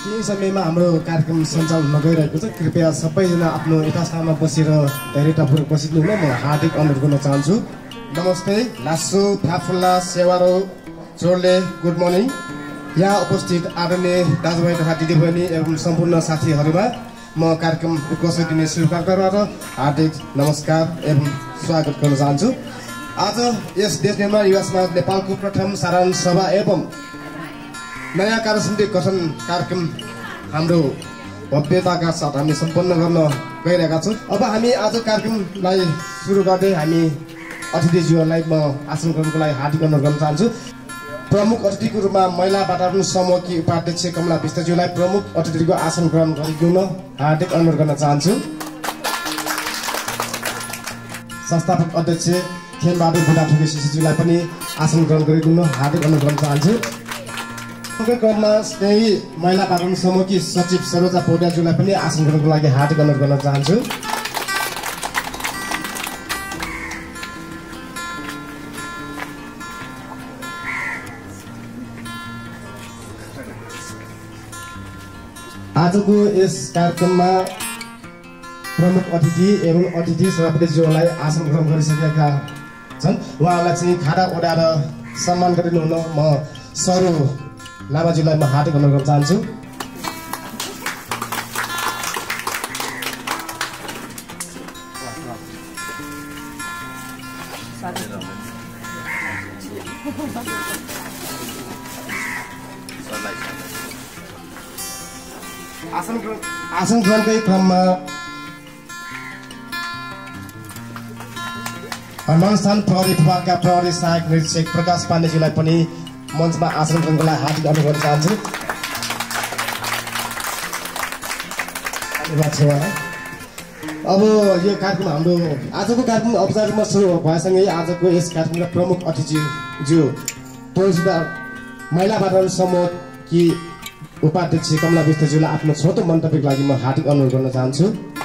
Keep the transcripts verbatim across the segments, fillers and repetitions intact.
केही समयमा हाम्रो कार्यक्रम सञ्चालन हुन गइरहेको छ। कृपया सबैजना आफ्नो यथास्थानमा बसेर धैर्यतापूर्वक बसिदिनु हुन म हार्दिक अनुरोध गर्न चाहन्छु। नमस्ते, लासो, थाफुल्ला, सेवारो, चोर्ले, गुड मर्निङ। यहाँ उपस्थित आदरणीय दाजुभाइ तथा दिदीबहिनी एवं सम्पूर्ण साथीहरूमा म कार्यक्रम उपस्थित दिने स्वीकार गरेर हार्दिक नमस्कार एवं स्वागत गर्न चाहन्छु। आज यस देश निर्माण युवा समाज नेपालको प्रथम साधारण सभा एवं नयाँ कार्यसमिति गठन कार्यक्रम हाम्रो भव्यताका साथ हामी सम्पन्न गर्न गइरहेका छौँ। अब हामी आज कार्यक्रमलाई सुरु गर्दै हामी अतिथिज्यूहरूलाई म आसन ग्रहणको लागि हार्दिक अनुरोध गर्न चाहन्छु। प्रमुख अतिथिको रूपमा महिला वातावरण समूहकी उपाध्यक्ष कमला विष्टज्यूलाई प्रमुख अतिथिको आसन ग्रहण गरिदिन हार्दिक अनुरोध गर्न चाहन्छु। संस्थापक अध्यक्ष खेमबहादुर बुढाथोकी शिशुज्यूलाई पनि आसन ग्रहण गरिदिन हार्दिक अनुरोध गर्न चाहन्छु। क्रममा स्नेही महिला वातावरण समूहकी सचिव सरोजा पौड्यालज्यूलाई पनि आसन ग्रहणको लागि हार्दिक अनुरोध गर्न चाहन्छु। आजको यस कार्यक्रममा प्रमुख अतिथि एवं अतिथि सभापतिज्यूलाई आसन ग्रहण गरिसकेका छन्। उहाँहरूलाई चाहिँ खादा ओढाएर सम्मान गरिनु हुन म सरू लामाज्यूलाई म हार्दिक अनुरोध गर्न चाहन्छु। आसन ग्रहण आसन ग्रहणकै क्रममा हनुमानस्थान प्रहरी विभागका प्रहरी सहायक निरीक्षक प्रकाश पाण्डेज्यूलाई पनि मञ्चमा आसन ग्रहणको लागि हार्दिक अनुरोध गर्न चाहन्छु। धन्यवाद छ उहाँलाई। अब यो कार्यक्रम हाम्रो आजको कार्यक्रम औपचारिक रूपमा सुरु भएसँगै आजको यस कार्यक्रमका प्रमुख अतिथिज्यू टोलसिदा महिला वातावरण समूहकी उपाध्यक्ष कमला विष्टज्यूलाई आफ्नो छोटो मन्तव्यको लागि म हार्दिक अनुरोध गर्न चाहन्छु।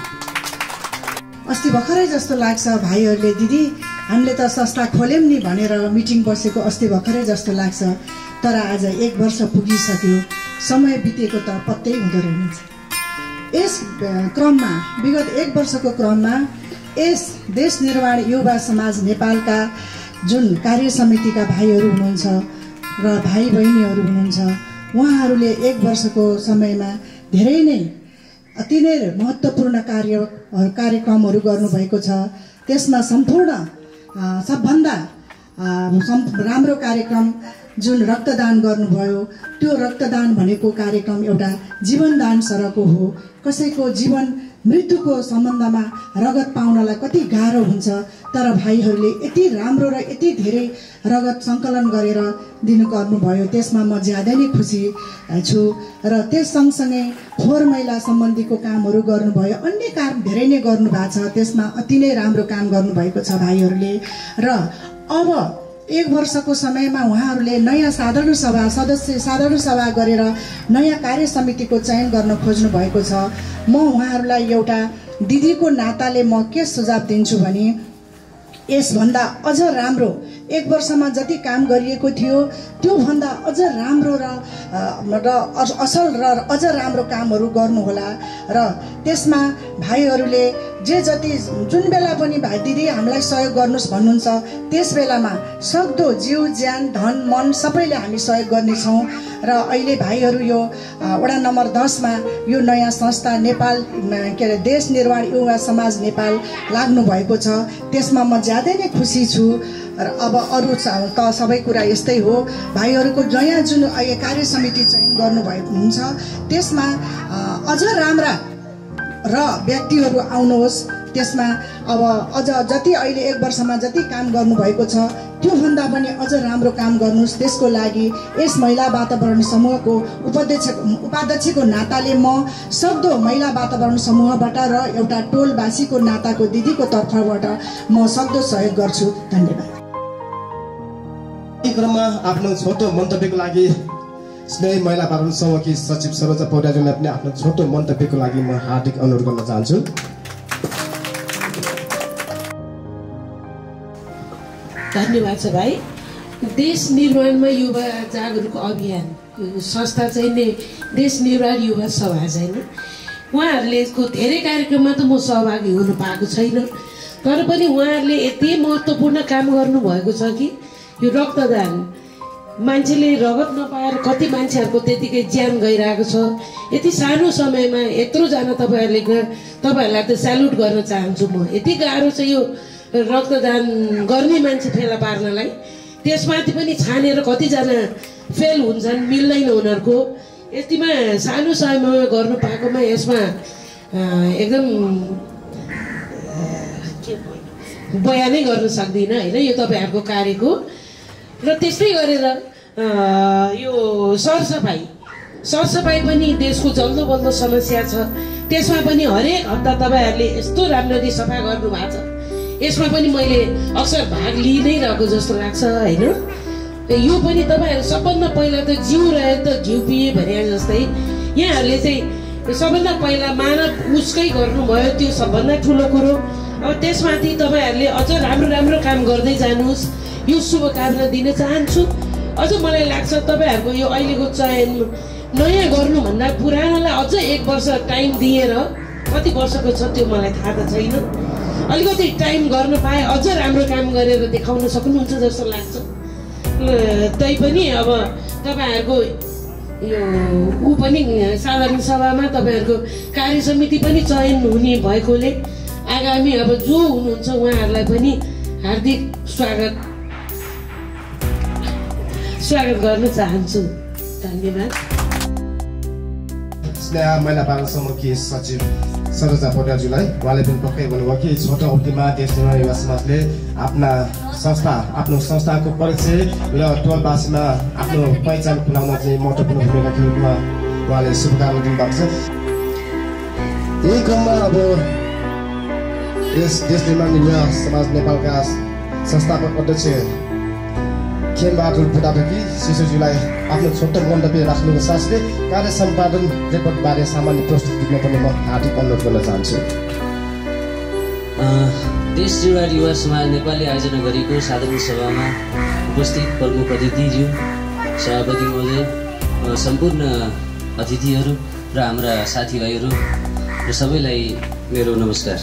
अस्ति भर्खरै जस्तो लाग्छ भाइहरूले, दिदी हामीले त संस्था खोल्यौँ नि भनेर मिटिङ बसेको अस्ति भर्खरै जस्तो लाग्छ, तर आज एक वर्ष पुगिसक्यो, समय बितेको त पत्तै हुँदो रहेनछ। यस क्रममा विगत एक वर्षको क्रममा यस देश निर्माण युवा समाज नेपालका जुन कार्य समितिका भाइहरू हुनुहुन्छ र भाइ बहिनीहरू हुनुहुन्छ, उहाँहरूले एक वर्षको समयमा धेरै नै अति नै महत्त्वपूर्ण कार्य कार्यक्रमहरू गर्नुभएको छ। त्यसमा सम्पूर्ण सबभन्दा राम्रो कार्यक्रम जुन रक्तदान गर्नुभयो, त्यो रक्तदान भनेको कार्यक्रम एउटा जीवनदान सरको हो। कसैको जीवन मृत्युको सम्बन्धमा रगत पाउनलाई कति गाह्रो हुन्छ, तर भाइहरूले यति राम्रो र यति धेरै रगत सङ्कलन गरेर दिनु गर्नुभयो, त्यसमा म ज्यादै नै खुसी छु। र त्यस सँगसँगै फोहोर मैला सम्बन्धीको कामहरू गर्नुभयो, अन्य काम धेरै नै गर्नुभएको छ, त्यसमा अति नै राम्रो काम गर्नुभएको छ भाइहरूले। र अब एक वर्षको समयमा उहाँहरूले नयाँ साधारण सभा सदस्य साधारण सभा गरेर नयाँ कार्य समितिको चयन गर्न खोज्नु भएको छ। म उहाँहरूलाई एउटा दिदीको नाताले म के सुझाव दिन्छु भने, यसभन्दा अझ राम्रो एक वर्षमा जति काम गरिएको थियो त्योभन्दा अझ राम्रो र असल र अझ राम्रो कामहरू गर्नुहोला। र त्यसमा भाइहरूले जे जति जुन बेला पनि भाइ दिदी हामीलाई सहयोग गर्नुहोस् भन्नुहुन्छ, त्यस बेलामा सक्दो जिउ ज्यान धन मन सबैले हामी सहयोग गर्नेछौँ। र अहिले भाइहरू यो वडा नम्बर दसमा यो नयाँ संस्था नेपाल के अरे देश निर्माण युवा समाज नेपाल लाग्नु भएको छ, त्यसमा म ज्यादै नै खुसी छु। र अब अरू त सबै कुरा यस्तै हो। भाइहरूको नयाँ जुन अहिले कार्य समिति चयन गर्नुभएको हुन्छ, त्यसमा अझ राम्रा र व्यक्तिहरू आउनुहोस्। त्यसमा अब अझ जति अहिले एक वर्षमा जति काम गर्नुभएको छ त्योभन्दा पनि अझ राम्रो काम गर्नुहोस्। त्यसको लागि यस महिला वातावरण समूहको उपाध्यक्ष उपाध्यक्षको नाताले म सक्दो महिला वातावरण समूहबाट र एउटा टोलवासीको नाताको दिदीको तर्फबाट म सक्दो सहयोग गर्छु। धन्यवाद। यी क्रममा आफ्नो छोटो मन्तव्यको लागि स्नेही महिला वातावरण समूहकी सचिव सरोजा पौड्यालज्यूलाई पनि आफ्नो छोटो मन्तव्यको लागि म हार्दिक अनुरोध गर्न चाहन्छु। धन्यवाद छ भाइ। देश निर्माणमा युवा जागरुक अभियान संस्था चाहिँ ने देश निर्माण युवा सभा छैन। उहाँहरूले को धेरै कार्यक्रममा त म सहभागी हुनु पाएको छैन, तर पनि उहाँहरूले यति महत्त्वपूर्ण काम गर्नुभएको छ कि यो रक्तदान मान्छेले रगत नपाएर कति मान्छेहरूको त्यतिकै ज्यान गइरहेको छ। यति सानो समयमा यत्रोजना तपाईँहरूले तपाईँहरूलाई त स्यालुट गर्न चाहन्छु म। यति गाह्रो छ यो रक्तदान गर्ने मान्छे फेला पार्नलाई, त्यसमाथि पनि छानेर कतिजना फेल हुन्छन्, मिल्दैन उनीहरूको। यतिमा सानो समयमा गर्नु पाएकोमा यसमा एकदम बयानै गर्न सक्दिनँ होइन यो तपाईँहरूको कार्यको। र त्यस्तै गरेर यो सरसफाइ सरसफाइ पनि देशको जल्दो बल्दो समस्या छ। त्यसमा पनि हरेक हप्ता तपाईँहरूले यस्तो राम्ररी सफा गर्नु भएको छ, यसमा पनि मैले अक्सर भाग लिइ नै रहेको जस्तो लाग्छ होइन। यो पनि तपाईँहरू सबभन्दा पहिला त जिउ रहे त घिउ पिए भने जस्तै यहाँहरूले चाहिँ सबभन्दा पहिला मानव उसकै गर्नुभयो, त्यो सबभन्दा ठुलो कुरो। अब त्यसमाथि तपाईँहरूले अझ राम्रो राम्रो काम गर्दै जानुहोस्, यो शुभकामना दिन चाहन्छु। अझ मलाई लाग्छ तपाईँहरूको यो अहिलेको चयन नयाँ गर्नुभन्दा पुरानोलाई अझ एक वर्ष टाइम दिएर, कति वर्षको छ त्यो मलाई थाहा त छैन, अलिकति टाइम गर्न पाए अझ राम्रो काम गरेर देखाउन सक्नुहुन्छ जस्तो लाग्छ। तैपनि अब तपाईँहरूको यो ऊ पनि साधारण सभामा तपाईँहरूको कार्य समिति पनि चयन हुने भएकोले आगामी अब जो हुनुहुन्छ उहाँहरूलाई पनि हार्दिक स्वागत स्वागत गर्न चाहन्छु। धन्यवाद। स्नेहा महिला बाल समूहकी सचिव सरोजा पौड्यालज्यूलाई उहाँले पनि पक्कै भन्नुभयो कि छोटो अवधिमा देश निर्माण युवा समाजले आफ्ना संस्था आफ्नो संस्थाको परिचय र टोलवासीमा आफ्नो पहिचान खुलाउन चाहिँ महत्त्वपूर्ण भूमिका खेल्नुमा उहाँले शुभकामना दिनुभएको छ। यही क्रममा अब यस देश निर्माण युवा समाज नेपालका संस्थापक अध्यक्ष खेमबहादुर बुढाथोकी शिशुज्यूलाई आफ्नो छोटो मन्तव्य राख्नुको साथै कार्य सम्पादन रिपोर्टबारे सामान्य प्रस्तुति दिन पनि म हार्दिक अनुरोध गर्न चाहन्छु। देश निर्माण युवा समाज नेपालले आयोजना गरेको साधारण सभामा उपस्थित प्रमुख अतिथिज्यू, सभापति महोदय, सम्पूर्ण अतिथिहरू र हाम्रा साथीभाइहरू र सबैलाई मेरो नमस्कार।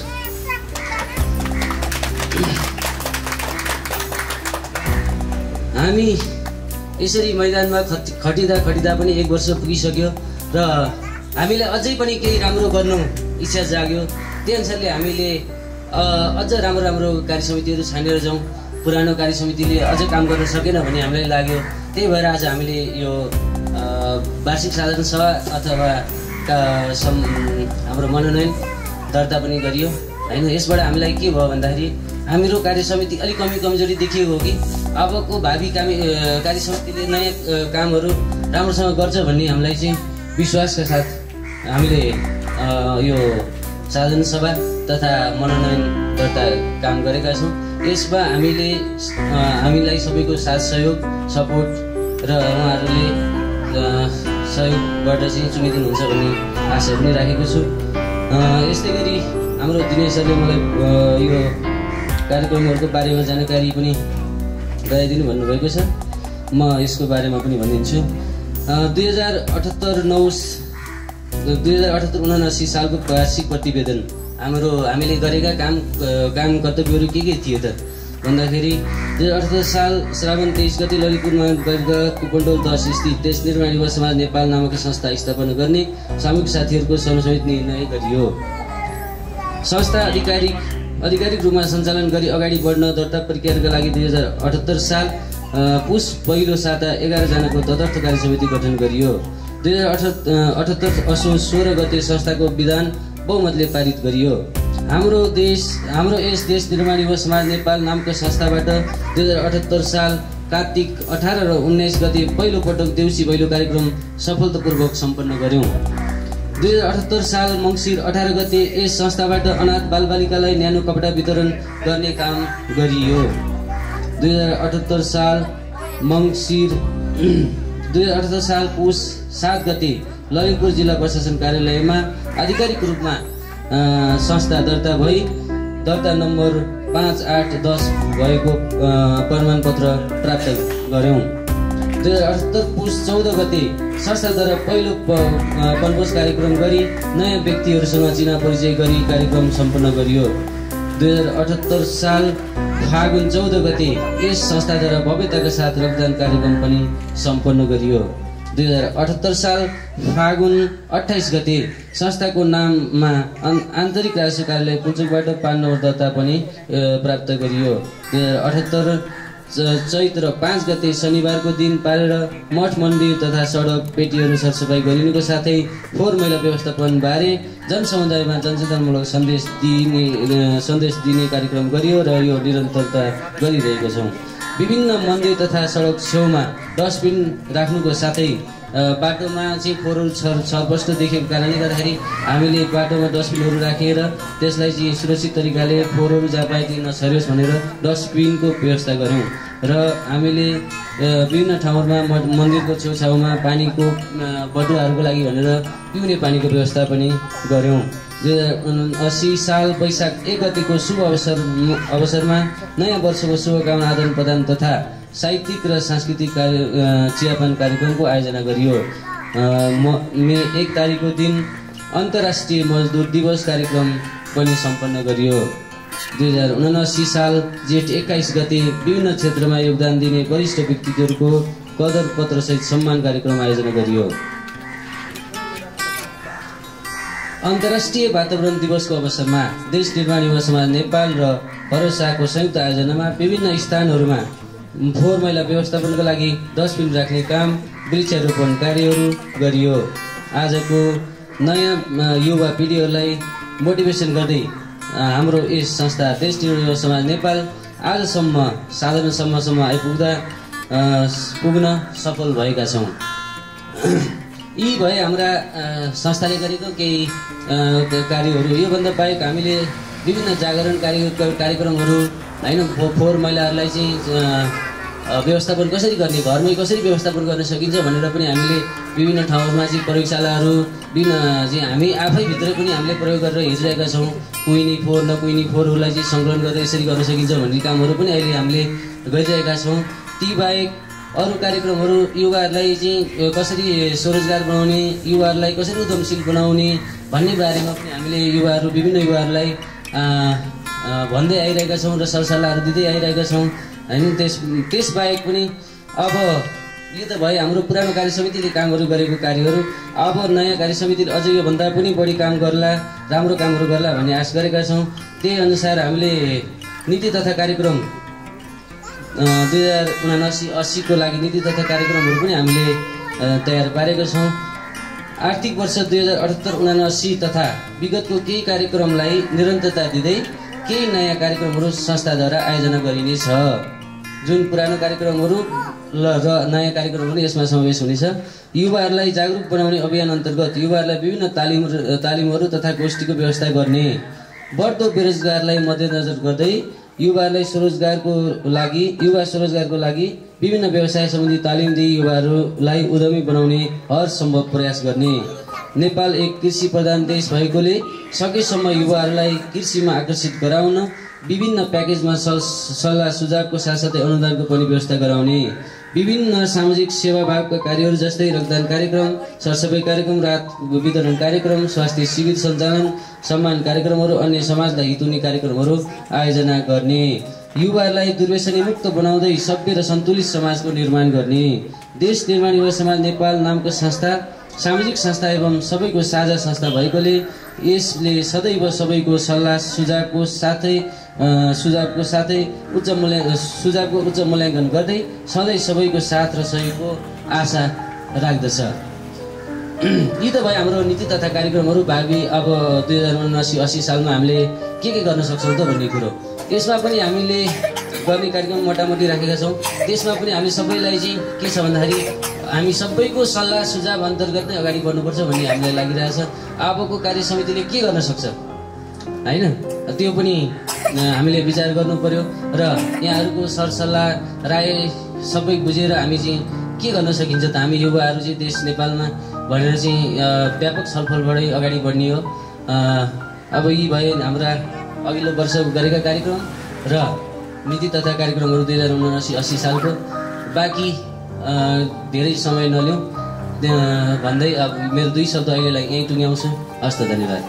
हामी यसरी मैदानमा खटिँदा खटिँदा पनि एक वर्ष पुगिसक्यो र हामीलाई अझै पनि केही राम्रो गर्नु इच्छा जाग्यो। त्यही अनुसारले हामीले अझ राम्रो राम्रो कार्यसमितिहरू छानेर जाउँ। पुरानो कार्यसमितिले अझ काम गर्न सकेन भने हामीलाई लाग्यो, त्यही भएर आज हामीले यो वार्षिक साधारण सभा अथवा हाम्रो मनोनयन दर्ता पनि गरियो होइन। यसबाट हामीलाई के भयो भन्दाखेरि हाम्रो कार्यसमिति अलिक कमी कमजोरी देखिएको हो कि अबको भावी काम कार्यसमितिले नयाँ कामहरू राम्रोसँग गर्छ भन्ने हामीलाई चाहिँ विश्वासका साथ हामीले यो साधारण सभा तथा मनोनयन दर्ता काम गरेका छौँ। यसमा हामीले हामीलाई सबैको साथ सहयोग सपोर्ट र उहाँहरूले सहयोगबाट चाहिँ चुनिदिनुहुन्छ भन्ने आशा पनि राखेको छु। यस्तै गरी हाम्रो दिनेश सरले मलाई यो कार्यक्रमहरूको बारेमा जानकारी पनि गराइदिनु भन्नुभएको छ। म यसको बारेमा पनि भनिदिन्छु। दुई हजार अठहत्तर नौ दुई हजार अठहत्तर उनासी सालको वार्षिक प्रतिवेदन हाम्रो हामीले गरेका काम काम कर्तव्यहरू के के थियो त भन्दाखेरि दुई हजार अठहत्तर साल श्रावण तेइस गते ललितपुर महानगरपालिका कुपन्डोल दस स्थित देश निर्माण युवा समाज नेपाल नामक संस्था स्थापना गर्ने सामूहिक साथीहरूको सर्वसम्मत निर्णय गरियो। संस्था आधिकारिक आधिकारिक रूपमा सञ्चालन गरी अगाडि बढ्न दर्ता प्रक्रियाका लागि दुई हजार अठहत्तर साल पुस पहिलो साता एघारजनाको तदर्थ कार्य समिति गठन गरियो। दुई हजार अठहत्तर असोज सोह्र गते संस्थाको विधान बहुमतले पारित गरियो। हाम्रो देश हाम्रो यस देश निर्माण युवा समाज नेपाल नामको संस्थाबाट दुई हजार अठहत्तर साल कार्तिक अठार र उन्नाइस गते पहिलो पटक देउसी भैलो कार्यक्रम सफलतापूर्वक सम्पन्न गर्यौँ। दुई हजार अठहत्तर साल मङ्सिर अठार गते यस संस्थाबाट अनाथ बालबालिकालाई न्यानो कपडा वितरण गर्ने काम गरियो। दुई हजार अठहत्तर साल मङ्सिर दुई हजार अठहत्तर साल पुस सात गते ललितपुर जिल्ला प्रशासन कार्यालयमा आधिकारिक रूपमा संस्था दर्ता भई दर्ता नम्बर पाँच आठ दस भएको प्रमाणपत्र प्राप्त गऱ्यौँ। दुई हजार अठहत्तर पुस चौध गते संस्थाद्वारा पहिलो वनभोज कार्यक्रम गरी नयाँ व्यक्तिहरूसँग चिना परिचय गरी कार्यक्रम सम्पन्न गरियो। दुई हजार अठहत्तर साल फागुन चौध गते यस संस्थाद्वारा भव्यताका साथ रक्तदान कार्यक्रम पनि सम्पन्न गरियो। दुई हजार अठहत्तर साल फागुन अठाइस गते संस्थाको नाममा आन्तरिक राजस्व कार्यालय पुल्चोकबाट पान नम्बर दर्ता पनि प्राप्त गरियो। दुई हजार अठहत्तर चैत्र पाँच गते शनिबारको दिन पारेर मठ मन्दिर तथा सडक पेटीहरू सरसफाइ गरिनुको साथै फोहोर मैला व्यवस्थापन बारे जनसमुदायमा जनचेतनामूलक सन्देश दिने सन्देश दिने कार्यक्रम गरियो र यो निरन्तरता गरिरहेको छौँ। विभिन्न मन्दिर तथा सडक छेउमा डस्टबिन राख्नुको साथै बाटोमा चाहिँ फोहोर छर छरपष्ट देखेको कारणले गर्दाखेरि हामीले बाटोमा डस्टबिनहरू राखेर त्यसलाई चाहिँ सुरक्षित तरिकाले फोहोरहरू जहाँ पाए त्यही नछरियोस् भनेर डस्टबिनको व्यवस्था गऱ्यौँ र हामीले विभिन्न ठाउँहरूमा मन्दिरको छेउछाउमा पानीको बटुवाहरूको लागि भनेर पिउने पानीको व्यवस्था पनि गऱ्यौँ। दुई हजार अस्सी साल वैशाख एक गतिको शुभ अवसर अवसरमा नयाँ वर्षको शुभकामना आदान प्रदान तथा साहित्यिक र सांस्कृतिक कार्य चियापान कार्यक्रमको आयोजना गरियो। मे एक तारिकको दिन अन्तर्राष्ट्रिय मजदुर दिवस कार्यक्रम पनि सम्पन्न गरियो। दुई हजार उनासी साल जेठ एक्काइस गते विभिन्न क्षेत्रमा योगदान दिने वरिष्ठ व्यक्तित्वहरूको कदर पत्रसहित सम्मान कार्यक्रम आयोजना गरियो। अन्तर्राष्ट्रिय वातावरण दिवसको अवसरमा देश निर्माण युवा समाज नेपाल र भरोसाको संयुक्त आयोजनामा विभिन्न स्थानहरूमा फोहोर मैला व्यवस्थापनको लागि डस्टबिन राख्ने काम वृक्षारोपण कार्यहरू गरियो। आजको नयाँ युवा पिँढीहरूलाई मोटिभेसन गर्दै हाम्रो यस संस्था देश निर्माण युवा समाज नेपाल आजसम्म साधारण सम्मसम्म आइपुग्दा पुग्न सफल भएका छौँ। यी भए हाम्रा संस्थाले गरेको केही कार्यहरू। योभन्दा बाहेक हामीले विभिन्न जागरण कार्य कार्यक्रमहरू होइन फोहोर मैलाहरूलाई चाहिँ व्यवस्थापन कसरी गर्ने, घरमै कसरी व्यवस्थापन गर्न सकिन्छ भनेर पनि हामीले विभिन्न ठाउँहरूमा चाहिँ प्रयोगशालाहरू विभिन्न चाहिँ हामी आफैभित्र पनि हामीले प्रयोग गरेर हेरिरहेका छौँ। कुहिने फोहोर नकुहिने फोहोरहरूलाई चाहिँ सङ्कलन गरेर यसरी गर्न सकिन्छ भन्ने कामहरू पनि अहिले हामीले गरिरहेका छौँ। ती बाहेक अरू कार्यक्रमहरू युवाहरूलाई चाहिँ कसरी स्वरोजगार बनाउने, युवाहरूलाई कसरी उद्यमशील बनाउने भन्ने बारेमा पनि हामीले युवाहरू विभिन्न युवाहरूलाई भन्दै आइरहेका छौँ र सरसल्लाहहरू दिँदै आइरहेका छौँ होइन। त्यस त्यसबाहेक पनि अब यो त भयो हाम्रो पुरानो कार्य समितिले कामहरू गरेको कार्यहरू। अब नयाँ कार्य समितिले अझै योभन्दा पनि बढी काम गर्ला, राम्रो कामहरू गर्ला भन्ने आश गरेका छौँ। त्यही अनुसार हामीले नीति तथा कार्यक्रम दुई हजार उनासी अस्सीको लागि नीति तथा कार्यक्रमहरू पनि हामीले तयार पारेका छौँ। आर्थिक वर्ष दुई हजार अठहत्तर उनासी तथा विगतको केही कार्यक्रमलाई निरन्तरता दिँदै केही नयाँ कार्यक्रमहरू संस्थाद्वारा आयोजना गरिनेछ। जुन पुरानो कार्यक्रमहरू ल र नयाँ कार्यक्रमहरू यसमा समावेश हुनेछ। युवाहरूलाई जागरुक बनाउने अभियान अन्तर्गत युवाहरूलाई विभिन्न तालिम तालिमहरू तथा गोष्ठीको व्यवस्था गर्ने, बढ्दो बेरोजगारलाई मध्यनजर गर्दै युवाहरूलाई स्वरोजगारको लागि युवा स्वरोजगारको लागि विभिन्न व्यवसाय सम्बन्धी तालिम दिई युवाहरूलाई उद्यमी बनाउने हर सम्भव प्रयास गर्ने। नेपाल एक कृषि प्रधान देश भएकोले सकेसम्म युवाहरूलाई कृषिमा आकर्षित गराउन विभिन्न प्याकेजमा सल्लाह सुझावको साथसाथै अनुदानको पनि व्यवस्था गराउने, विभिन्न सामाजिक सेवाभावका कार्यहरू जस्तै रक्तदान कार्यक्रम, सरसफाइ कार्यक्रम, राहत वितरण कार्यक्रम, स्वास्थ्य शिविर सञ्चालन, सम्मान कार्यक्रमहरू, अन्य समाजलाई हित हुने कार्यक्रमहरू आयोजना गर्ने, युवाहरूलाई दुर्व्यसनी मुक्त बनाउँदै सभ्य र सन्तुलित समाजको निर्माण गर्ने। देश निर्माण युवा समाज नेपाल नामको संस्था सामाजिक संस्था एवं सबैको साझा संस्था भएकोले यसले सदैव सबैको सल्लाह सुझावको साथै सुझावको साथै उच्च मूल्य सुझावको उच्च मूल्याङ्कन गर्दै सधैँ सबैको साथ र सहयोगको आशा राख्दछ। यी त भयो हाम्रो नीति तथा कार्यक्रमहरू। भावी अब दुई हजार उनासी अस्सी सालमा हामीले के के गर्न सक्छौँ त भन्ने कुरो, यसमा पनि हामीले गर्ने कार्यक्रम मोटामोटी राखेका छौँ। त्यसमा पनि हामी सबैलाई चाहिँ के छ भन्दाखेरि हामी सबैको सल्लाह सुझाव अन्तर्गत नै अगाडि बढ्नुपर्छ भन्ने हामीलाई लागिरहेछ। अबको कार्य समितिले के गर्न सक्छ होइन, त्यो पनि हामीले विचार गर्नु पर्यो र यहाँहरूको सरसल्लाह राय सबै बुझेर हामी चाहिँ के गर्न सकिन्छ त हामी युवाहरू चाहिँ देश नेपालमा भनेर चाहिँ व्यापक छलफलबाटै अगाडि बढ्ने हो। अब यी भए हाम्रा अघिल्लो वर्ष गरेका कार्यक्रम र नीति तथा कार्यक्रमहरू दुई हजार उनासी अस्सी सालको बाँकी धेरै समय नलिउँ भन्दै अब मेरो दुई शब्द अहिलेलाई यहीँ टुङ्ग्याउँछु। हस्त, धन्यवाद।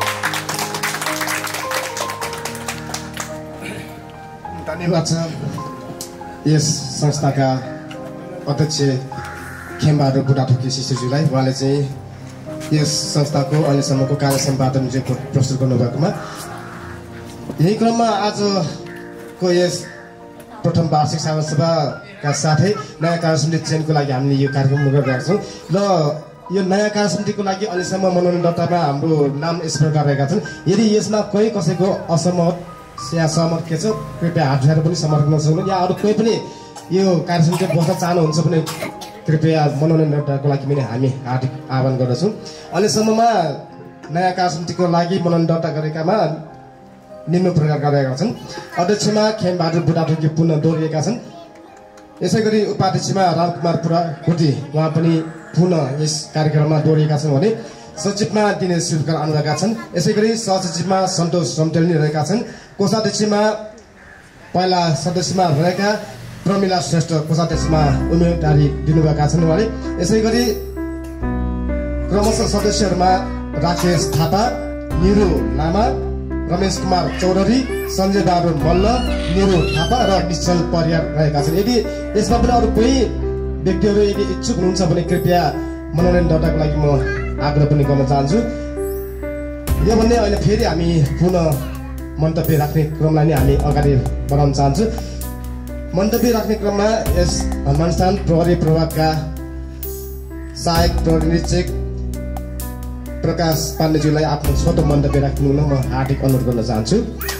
धन्यवाद छ यस संस्थाका अध्यक्ष खेमबहादुर बुढाथोकी शिशुज्यूलाई। उहाँले चाहिँ यस संस्थाको अहिलेसम्मको कार्य सम्पादन रिपोर्ट प्रस्तुत गर्नुभएकोमा। यही क्रममा आजको यस प्रथम वार्षिक साधारण सभाका साथै नयाँ कार्य समिति चयनको लागि हामीले यो कार्यक्रम गरिरहेका छौँ र यो नयाँ कार्य समितिको लागि अहिलेसम्म मनोनयन दर्तामा हाम्रो नाम यस प्रकार रहेका छन्। यदि यसमा कोही कसैको असहमत या सहमत के छ कृपया हात उठाएर पनि समर्थन गर्न सक्नु, या अरू कोही पनि यो कार्य समितिमा बस्न चाहनुहुन्छ भने कृपया मनोनयन दर्ताको लागि पनि हामी हार्दिक आह्वान गर्दछौँ। अहिलेसम्ममा नयाँ कार्य समितिको लागि मनोनयन दर्ता गरेकामा निम्न प्रकारका रहेका छन्। अध्यक्षमा खेमबहादुर बुढाथोकी पुनः दोहोरिएका छन्। यसै गरी उपाध्यक्षमा रामकुमार पुराकोटी उहाँ पनि पुनः यस कार्यक्रममा दोहोरिएका छन् भने सचिवमा दिनेश शिवकर आउनुभएका छन्। यसै गरी सहसचिवमा सन्तोष रम्तेल रहेका छन्। कोषाध्यक्षमा पहिला सदस्यमा रहेका प्रमिला श्रेष्ठ कोषाध्यक्षमा उम्मेदवारी दिनुभएका छन् उहाँले। यसै गरी क्रमशः सदस्यहरूमा राकेश थापा, निरु लामा, रमेश कुमार चौधरी, सञ्जय बहादुर मल्ल, निरु थापा र निश्चल परियार रहेका छन्। यदि यसमा पनि अरू कोही व्यक्तिहरू यदि इच्छुक हुनुहुन्छ भने कृपया मनोनयन दर्ताको लागि म आग्रह पनि गर्न चाहन्छु। यो भन्ने अहिले फेरि हामी पुनः मन्तव्य राख्ने क्रमलाई नै हामी अगाडि बढाउन चाहन्छु। मन्तव्य राख्ने क्रममा यस हनुमानस्थान प्रहरी प्रभागका सहायक प्रहरी निरीक्षक प्रकाश पाण्डेज्यूलाई आफ्नो छोटो मन्तव्य राख्नु हुन म हार्दिक अनुरोध गर्न चाहन्छु।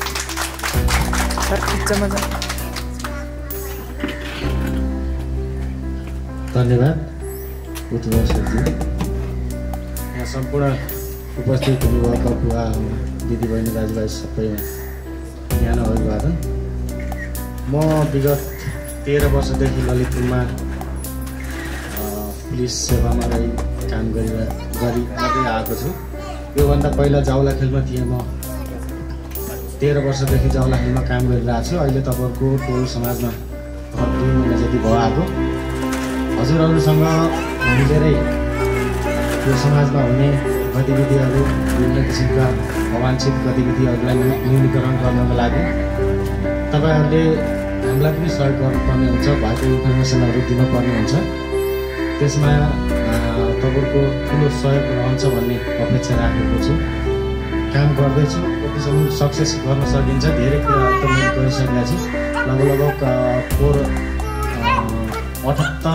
धन्यवाद उत्तर सरजी। यहाँ सम्पूर्ण उपस्थित हुनुभएका बुवा दिदीबहिनी दाजुभाइ सबैमा यहाँ अभिवादन। म विगत तेह्र वर्षदेखि ललितपुरमा पुलिस सेवामा रही काम गरेर गरी गर्दै आएको छु। योभन्दा पहिला जाउला खेलमा थिएँ। म तेह्र वर्षदेखि जाउला खेलमा काम गरिरहेको छु। अहिले तपाईँको टोल समाजमा दुई महिना जति भयो आएको। हजुरहरूसँग मिलेरै यो समाजमा हुने गतिविधिहरू, विभिन्न किसिमका अवांछित गतिविधिहरूलाई न्यूनीकरण गर्नको लागि तपाईँहरूले हामीलाई पनि सहयोग गर्नुपर्ने हुन्छ, भएको इन्फर्मेसनहरू दिनुपर्ने हुन्छ। त्यसमा तपाईँको ठुलो सहयोग रहन्छ भन्ने अपेक्षा राखेको छु। काम गर्दैछु, कतिसम्म सक्सेस गर्न सकिन्छ। धेरै कुराहरू त मैले गरिसकेका छु। लगभग लगभग फोर अठहत्तर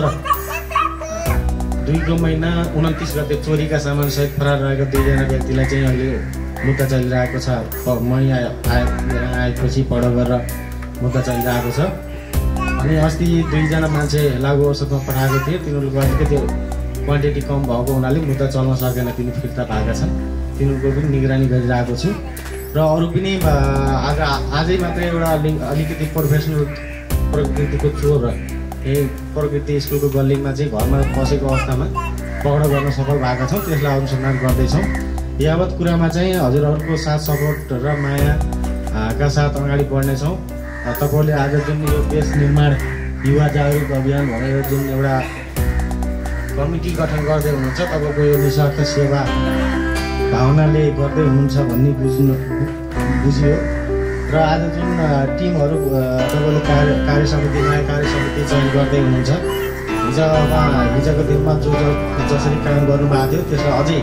दुईको महिना उन्तिस गते चोरीका सामानसहित फरार रहेका दुईजना व्यक्तिलाई चाहिँ अहिले मुद्दा चलिरहेको छ। म यहाँ आए आएपछि पढ गरेर मुद्दा चलिरहेको छ। अनि अस्ति दुईजना मान्छे लागु औषधमा पठाएको थिए। तिनीहरूको अलिकति क्वान्टिटी कम भएको हुनाले मुद्दा चल्न सकेन, तिनी फिर्ता भएका छन्। तिनीहरूको पनि निगरानी गरिरहेको छु। र अरू पनि आज आजै मात्रै एउटा अलिकति प्रोफेसनल प्रकृतिको चोर यही प्रकृति स्कुलको गल्लीमा चाहिँ घरमा बसेको अवस्थामा पक्राउ गर्न सफल भएका छौँ। त्यसलाई अनुसन्धान गर्दैछौँ। यावत कुरामा चाहिँ हजुरहरूको साथ सपोर्ट र मायाका साथ अगाडि बढ्नेछौँ। तपाईँहरूले आज जुन यो देश निर्माण युवा जागरुक अभियान भनेर जुन एउटा कमिटी गठन गर्दै हुनुहुन्छ, तपाईँको यो निस्वार्थ सेवा भावनाले गर्दै हुनुहुन्छ भन्ने बुझ्नु बुझियो। र आज जुन टिमहरू तपाईँले कार्य कार्य समिति नयाँ कार्य समिति चयन गर्दै हुनुहुन्छ, हिजो हिजोको दिनमा जो जसरी काम गर्नुभएको थियो त्यसलाई अझै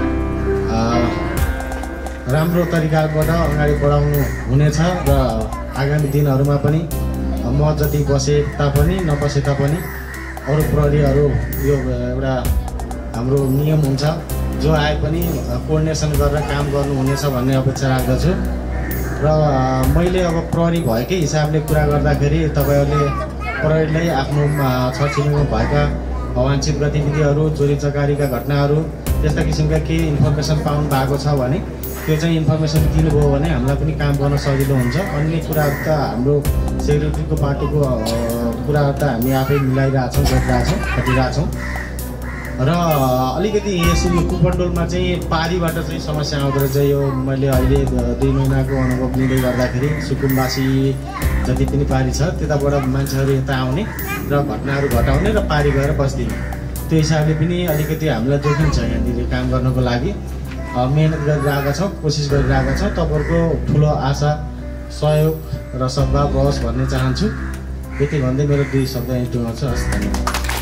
राम्रो तरिकाबाट अगाडि बढाउनु हुनेछ। र आगामी दिनहरूमा पनि म जति बसे तापनि नबसे तापनि अरू प्रहरीहरू यो एउटा हाम्रो नियम हुन्छ, जो आए पनि कोअर्डिनेसन गरेर काम गर्नुहुनेछ भन्ने अपेक्षा राख्दछु। र मैले अब प्रहरी भएकै हिसाबले कुरा गर्दाखेरि तपाईँहरूले प्रहरीलाई आफ्नो छरछिमेकमा भएका अवांछित गतिविधिहरू, चोरी चकारीका घटनाहरू, त्यस्ता किसिमका केही इन्फर्मेसन पाउनु भएको छ भने त्यो चाहिँ इन्फर्मेसन दिनुभयो भने हामीलाई पनि काम गर्न सजिलो हुन्छ। अन्य कुराहरू त हाम्रो सेक्युरिटीको पाटोको कुराहरू त हामी आफै मिलाइरहेछौँ, गरिरहेछौँ, खटिरहेछौँ। र अलिकति यसरी कुपन्डोलमा चाहिँ पारीबाट चाहिँ समस्या आउँदो रहेछ। यो मैले अहिले दुई महिनाको अनुभव लिँदै गर्दाखेरि सुकुम्बासी जति पनि पारी छ त्यताबाट मान्छेहरू यता आउने र घटनाहरू घटाउने र पारी गएर बस्दिने। त्यो हिसाबले पनि अलिकति हामीलाई जोखिम छ यहाँनिर काम गर्नको लागि। मेहनत गरिरहेका छौँ, कोसिस गरिरहेका छौँ। तपाईँहरूको ठुलो आशा सहयोग र सद्भाव रहोस् भन्ने चाहन्छु। यति भन्दै मेरो दुई शब्द यहीँ टुङ्गाउँछु। हस्, धन्यवाद।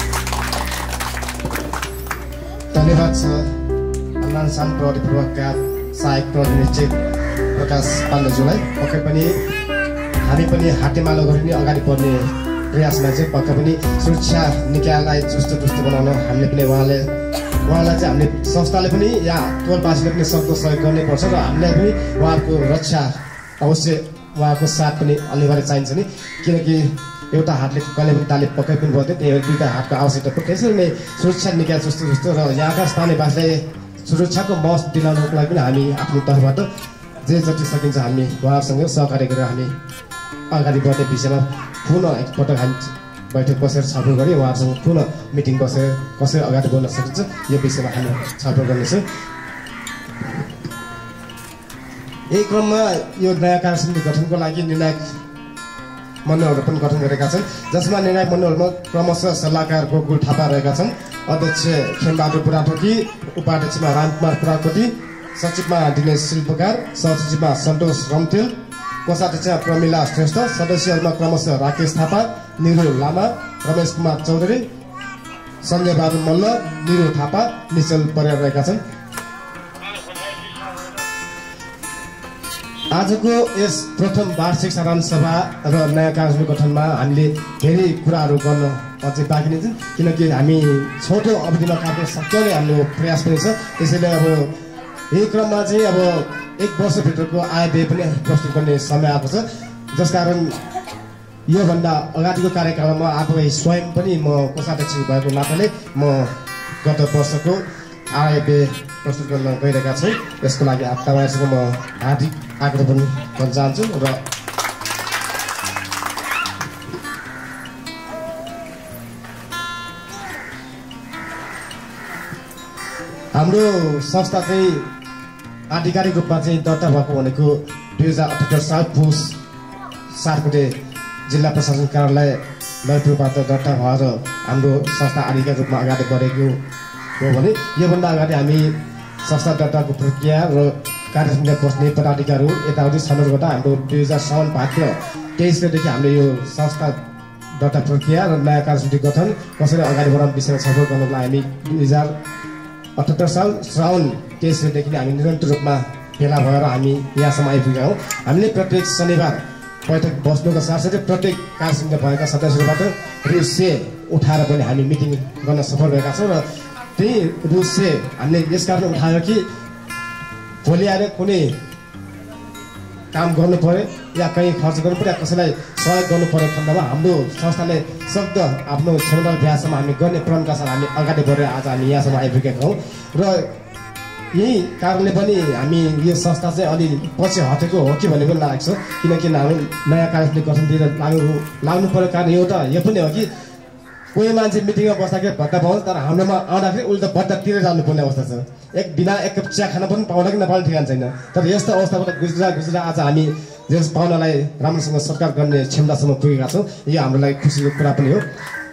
धन्यवाद छ अन्नानसान प्रहरी प्रभागका सहायक प्रहरी निरीक्षक प्रकाश पाण्डेज्यूलाई। पक्कै पनि हामी पनि हातेमालो गरी अगाडि बढ्ने प्रयासमा चाहिँ पक्कै पनि सुरक्षा निकायलाई चुस्त दुस्त बनाउन हामीले पनि उहाँले उहाँलाई चाहिँ हामीले संस्थाले पनि या टोलवासीले पनि सक्दो सहयोग गर्नैपर्छ र हामीलाई पनि उहाँहरूको रक्षा अवश्य उहाँको साथ पनि अनिवार्य चाहिन्छ नि, किनकि एउटा हातले कहिले पनि ताली पक्कै पनि बढ्दैन, त्यही भएर दुईवटा हातको आवश्यकता पर्छ। त्यसरी नै सुरक्षा निकाय जस्तो जस्तो र यहाँका स्थानीयवासीलाई सुरक्षाको महस दिलाउनको लागि पनि हामी आफ्नो तर्फबाट जे जति सकिन्छ हामी उहाँहरूसँग सहकार्य गरेर हामी अगाडि बढ्ने विषयमा पुनः एकपटक हामी बैठक बसेर छलफल गरी उहाँहरूसँग पुनः मिटिङ बसेर कसरी अगाडि बढ्न सकिन्छ यो विषयमा हामी छलफल गर्नेछौँ। यही क्रममा यो नयाँ कार्य समिति गठनको लागि निर्णायक मण्डलहरू पनि गठन गरेका छन्, जसमा निर्णायक मण्डलमा क्रमशः सल्लाहकार गोकुल थापा रहेका छन्, अध्यक्ष खेमबहादुर बुढाथोकी, उपाध्यक्षमा रामकुमार पुराकोटी, सचिवमा दिनेश शिल्पकार, सहसचिवमा सन्तोष रम्तेल, कोषाध्यक्षमा प्रमिला श्रेष्ठ, सदस्यहरूमा क्रमशः राकेश थापा, निरु लामा, रमेश कुमार चौधरी, सञ्जय बहादुर मल्ल, निरु थापा, निश्चल परियार रहेका छन्। आजको यस प्रथम वार्षिक साधारण सभा र नयाँ कार्यसमिति गठनमा हामीले धेरै कुराहरू गर्न अझै बाँकी नै छन्, किनकि हामी छोटो अवधिमा कार्य सक्ने हाम्रो प्रयास पनि छ। त्यसैले अब यही क्रममा चाहिँ अब एक वर्षभित्रको आय व्यय पनि प्रस्तुत गर्ने समय आएको छ, जसकारण योभन्दा अगाडिको कार्यकालमा आफूलाई स्वयं पनि म कोषाध्यक्ष भएको नाताले म गत वर्षको आय व्यय प्रस्तुत गर्न गइरहेका छौँ। यसको लागि तपाईँहरूसँग म हार्दिक आग्रह पनि गर्न चाहन्छु र हाम्रो संस्था चाहिँ आधिकारिक रूपमा चाहिँ दर्ता भएको भनेको दुई हजार अठहत्तर साल पुस सात गते जिल्ला प्रशासन कार्यालय ललितपुरबाट दर्ता भएर हाम्रो संस्था आधिकारिक रूपमा अगाडि बढेको हो भने योभन्दा अगाडि हामी संस्था दर्ताको प्रक्रिया र कार्यसमितिमा बस्ने पदाधिकारीहरू यताउति छनौट गर्दा हाम्रो दुई हजार साउन भाद्र तेइस गतेदेखि हामीले यो संस्था दर्ता प्रक्रिया र नयाँ कार्यसमिति गठन कसरी अगाडि बढाउने विषयमा छलफल गर्नको लागि हामी दुई हजार अठहत्तर साल श्रावण तेइस गतेदेखि हामी निरन्तर रूपमा भेला भएर हामी यहाँसम्म आइपुगेका हौँ। हामीले प्रत्येक शनिबार बैठक बस्नुको साथसाथै प्रत्येक कार्यसमितिमा भएका सदस्यहरूबाट रु से उठाएर पनि हामी मिटिङ गर्न सफल भएका छौँ र त्यही रु से हामीले यस कारण उठायो कि भोलि आएर कुनै काम गर्नु पर्यो या कहीँ खर्च गर्नु पर्यो या कसैलाई सहयोग गर्नु पर्यो खण्डमा हाम्रो संस्थाले सक्दो आफ्नो क्षमता अभ्याससम्म हामी गर्ने प्रणका साथ हामी अगाडि बढेर आज हामी यहाँसम्म आइपुगेका हौँ र यही कारणले पनि हामी यो संस्था चाहिँ अलि पछि हटेको हो कि भन्ने पनि लागेको छ, किनकि हामी नयाँ कार्यसमिति गठनतिर लाग्नु लाग्नु पर्यो कारण एउटा यो पनि हो कि कोही मान्छे मिटिङमा बस्दाखेरि भत्ता पाउँछ तर हाम्रोमा आउँदाखेरि उल्टा भत्ता तिरेर जानुपर्ने अवस्था छ। एक बिना एक कप चिया खान पनि पाउँदा कि नपाउने ठेगान छैन। तर यस्तो अवस्थाबाट गुज्रा गुज्रा आज हामी यस पाहुनालाई राम्रोसँग सत्कार गर्ने क्षमतासम्म पुगेका छौँ, यो हाम्रो लागि खुसीको कुरा पनि हो।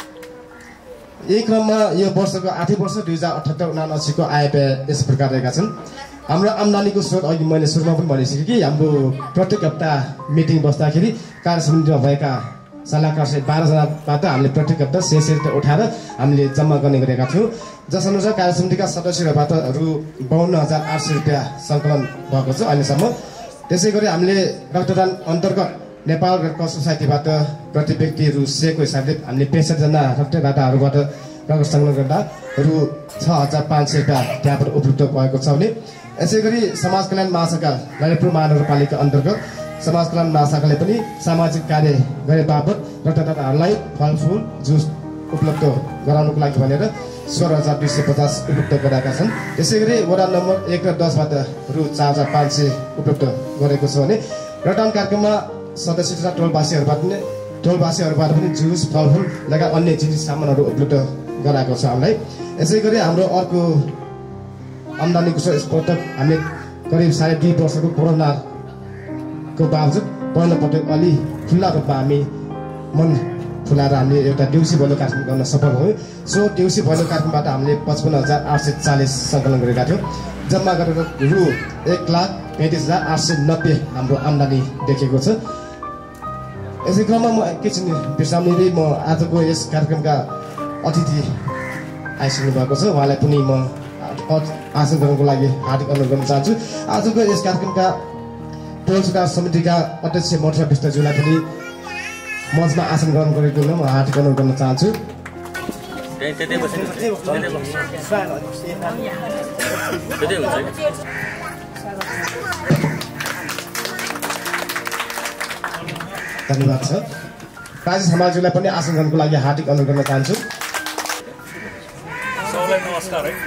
यही क्रममा यो वर्षको आठै वर्ष दुई हजार अठहत्तर उनासीको आय व्यय यस प्रकार रहेका छन्। हाम्रो आम्दानीको स्रोत अघि मैले सुरुमा पनि भनिसकेँ कि हाम्रो प्रत्येक हप्ता मिटिङ बस्दाखेरि कार्यसमितिमा भएका सल्लाहकार सहित बाह्रजनाबाट हामीले प्रत्येक हप्ता सय सय रुपियाँ उठाएर हामीले जम्मा गर्ने गरेका थियौँ, जसअनुसार कार्यसमितिका सदस्यहरूबाट रु बाउन्न हजार आठ सय रुपियाँ सङ्कलन भएको छ अहिलेसम्म। त्यसै गरी हामीले रक्तदान अन्तर्गत नेपाल रेड क्रस सोसाइटीबाट प्रति व्यक्ति रु सेको हिसाबले हामीले पैँसठजना रक्तदाताहरूबाट रगत सङ्कलन गर्दा रु छ हजार पाँच सय रुपियाँ त्यहाँबाट उपलब्ध भएको छ भने यसै गरी समाज कल्याण महाशाखा ललितपुर महानगरपालिका अन्तर्गत समाज कल्याण महाशाखाले पनि सामाजिक कार्य गरे बापत रक्तदाताहरूलाई फलफुल जुस उपलब्ध गराउनको लागि भनेर सोह्र हजार दुई सय पचास उपलब्ध गराएका छन्। त्यसै गरी वडा नम्बर एक र दसबाट रु चार हजार पाँच सय उपलब्ध गरेको छ भने रक्तदान कार्यक्रममा सदस्य तथा टोलवासीहरूबाट पनि टोलवासीहरूबाट पनि जुस फलफुल लगायत अन्य चिज सामानहरू उपलब्ध गराएको छ हामीलाई। यसै गरी हाम्रो अर्को आम्दानीको स्रोत हामीले करिब साढे दुई वर्षको कोरोनाको बावजुद पहिलोपटक अलि खुल्ला रूपमा हामी मन फुलाएर हामीले एउटा देउसी भैलो कार्यक्रम गर्न सफल भयौँ। सो देउसी भैलो कार्यक्रमबाट हामीले पचपन्न हजार आठ सय चालिस सङ्कलन गरेका थियौँ। जम्मा गरेर रु एक लाख पैँतिस हजार आठ सय नब्बे हाम्रो आम्दानी देखेको छ। यसै क्रममा म एकैछिन विश्राम लिँदै म आजको यस कार्यक्रमका अतिथि आइसक्नु भएको छ। उहाँलाई पनि म आसन गर्नको लागि हार्दिक अनुरोध गर्न चाहन्छु। आजको यस कार्यक्रमका टोल सुधार समितिका अध्यक्ष मर्सा विष्टज्यूलाई पनि मञ्चमा आसन ग्रहण गरेको म हार्दिक अनुरोध गर्न चाहन्छु। धन्यवाद छ। राजेश हमालज्यूलाई पनि आसन ग्रहणको लागि हार्दिक अनुरोध गर्न चाहन्छु। नमस्कार है।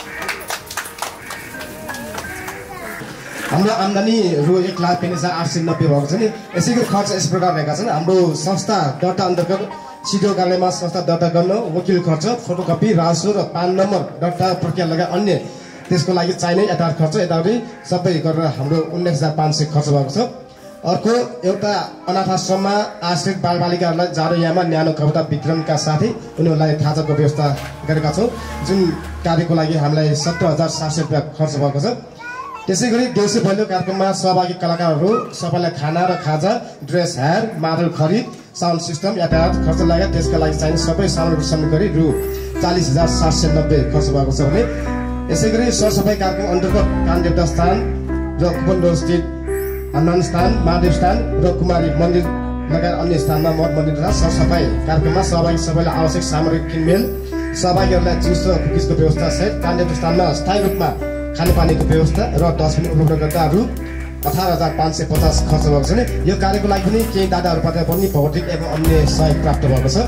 हाम्रो आम्दानी रु एक लाख पैँतिस हजार आठ सय नब्बे भएको छ नि। यसैको खर्च यस प्रकार रहेका छन्। हाम्रो संस्था दर्ता अन्तर्गत सिडिओ कार्यालयमा संस्था दर्ता गर्न वकिल खर्च, फोटोकपी, राजस्व र पान नम्बर दर्ता प्रक्रिया लगायत अन्य त्यसको लागि चाहिने यथार्थ खर्च यताउति सबै गरेर हाम्रो उन्नाइस हजार पाँच सय खर्च भएको छ। अर्को एउटा अनाथ आश्रममा आश्रित बालबालिकाहरूलाई जाडोयामा न्यानो कपडा वितरणका साथै उनीहरूलाई खाजाको व्यवस्था गरेका छौँ, जुन कार्यको लागि हामीलाई सत्र हजार सात सय रुपियाँ खर्च भएको छ। त्यसै गरी देउसी भैलो कार्यक्रममा सहभागी कलाकारहरू सबैलाई खाना र खाजा, ड्रेस, हेयर, मादल खरिद, साउन्ड सिस्टम, यातायात खर्च लगायत त्यसका लागि चाहिने सबै सामानहरू समेत गरी रु चालिस हजार सात सय नब्बे खर्च भएको छ भने यसै गरी सरसफाइ कार्यक्रम अन्तर्गत कानदेवता स्थान र कुपनडोर स्थित हनुमान स्थान, महादेव स्थान र कुमारी मन्दिर लगायत अन्य स्थानमा मठ मन्दिर र सरसफाइ कार्यक्रममा सहभागी सबैलाई आवश्यक सामग्री किनमेल, सहभागीहरूलाई चिप्स र कुकिजको व्यवस्था सहित कानदेवता स्थानमा स्थायी रूपमा खानेपानीको व्यवस्था र डस्टबिन उपलब्ध गर्दा रु अठार हजार पाँच सय पचास खर्च भएको छ भने यो कार्यको लागि पनि केही दादाहरूबाट पनि भौतिक एवं अन्य सहयोग प्राप्त भएको छ।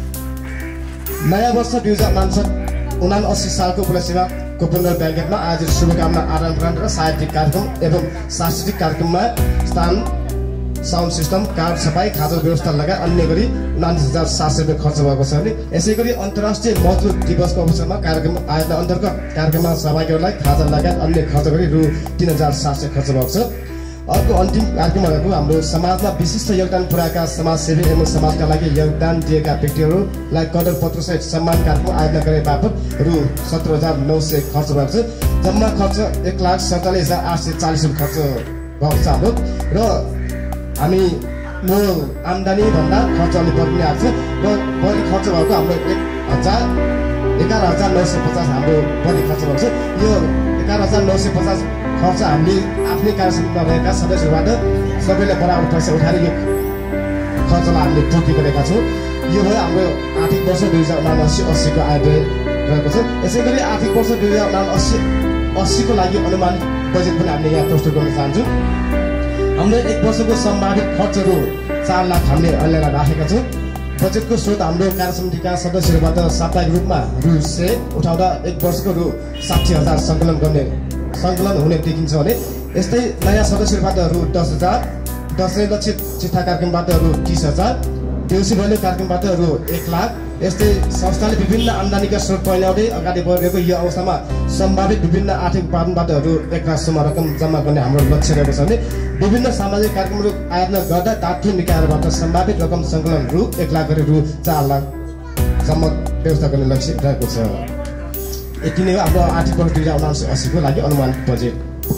नयाँ वर्ष दुई हजार उनासठ उनासी सालको उपलक्ष्यमा कोपनर ब्याङ्केटमा आयोजित शुभकामना आदान प्रदान र साहित्यिक कार्यक्रम एवं सांस्कृतिक कार्यक्रममा स्थान, साउन्ड सिस्टम, कार सफाई, खाजा व्यवस्था लगायत अन्य गरी उनातिस हजार सात सय रुपियाँ खर्च भएको छ भने यसै गरी अन्तर्राष्ट्रिय मजदुर दिवसको अवसरमा कार्यक्रम आयोजना अन्तर्गत कार्यक्रममा सहभागीहरूलाई खाजा लगायत अन्य खर्च गरी रु तिन हजार सात सय खर्च भएको छ। अर्को अन्तिम कार्यक्रमहरूको हाम्रो समाजमा विशिष्ट योगदान पुर्याएका समाजसेवी एवं समाजका लागि योगदान दिएका व्यक्तिहरूलाई कदर पत्रसहित सम्मान कार्यक्रम आयोजना गरे बापत रु सत्र हजार नौ सय खर्च भएको छ। जम्मा खर्च एक लाख सैँतालिस हजार आठ सय चालिस रुपियाँ खर्च भएको छ हाम्रो। र हामी म आम्दानी भन्दा खर्च अलिक बढी नै आएको छ र बढी खर्च भएको हाम्रो एक हजार एघार हजार नौ सय पचास हाम्रो बढी खर्च भएको छ। यो एघार हजार नौ सय पचास खर्च हामीले आफ्नै कार्यसमितिमा रहेका सदस्यहरूबाट सबैले बराबर पैसा उठाएर यो खर्चलाई हामीले पूर्ति गरेका छौँ। यो भयो हाम्रो आर्थिक वर्ष दुई हजार उनासी अस्सीको आय व्यय रहेको छ। यसै गरी आर्थिक वर्ष दुई हजार उनासी अस्सीको लागि अनुमानित बजेट पनि हामीले यहाँ प्रस्तुत गर्न चाहन्छौँ। हाम्रो एक वर्षको सम्भावित खर्चहरू चार लाख हामीले अहिले राखेका छौँ। बजेटको स्रोत हाम्रो कार्यसमितिका सदस्यहरूबाट साप्ताहिक रूपमा रु सय उठाउँदा एक वर्षको रु साठी हजार सङ्कलन गर्ने सङ्कलन हुने देखिन्छ भने यस्तै नयाँ सदस्यहरूबाट रु दस हजार, दसैँ लक्षित चिठा कार्यक्रमबाट रु तिस हजार, देउसी भैलो कार्यक्रमबाट रु एक लाख। यस्तै संस्थाले विभिन्न आम्दानीका स्रोत पहिल्याउँदै अगाडि बढेको यो अवस्थामा सम्भावित विभिन्न आर्थिक उत्पादनबाट रु एक लाखसम्म रकम जम्मा गर्ने हाम्रो लक्ष्य रहेको छ भने विभिन्न सामाजिक कार्यक्रमहरू आयोजना गर्दा तात्विक निकायहरूबाट सम्भावित रकम सङ्कलन रु एक लाख गरी रु चार लाखसम्म व्यवस्था गर्ने लक्ष्य रहेको छ। यति नै हो हाम्रो आर्थिक वर्ष दुई हजार उनासी अस्सीको लागि अनुमानित बजेट।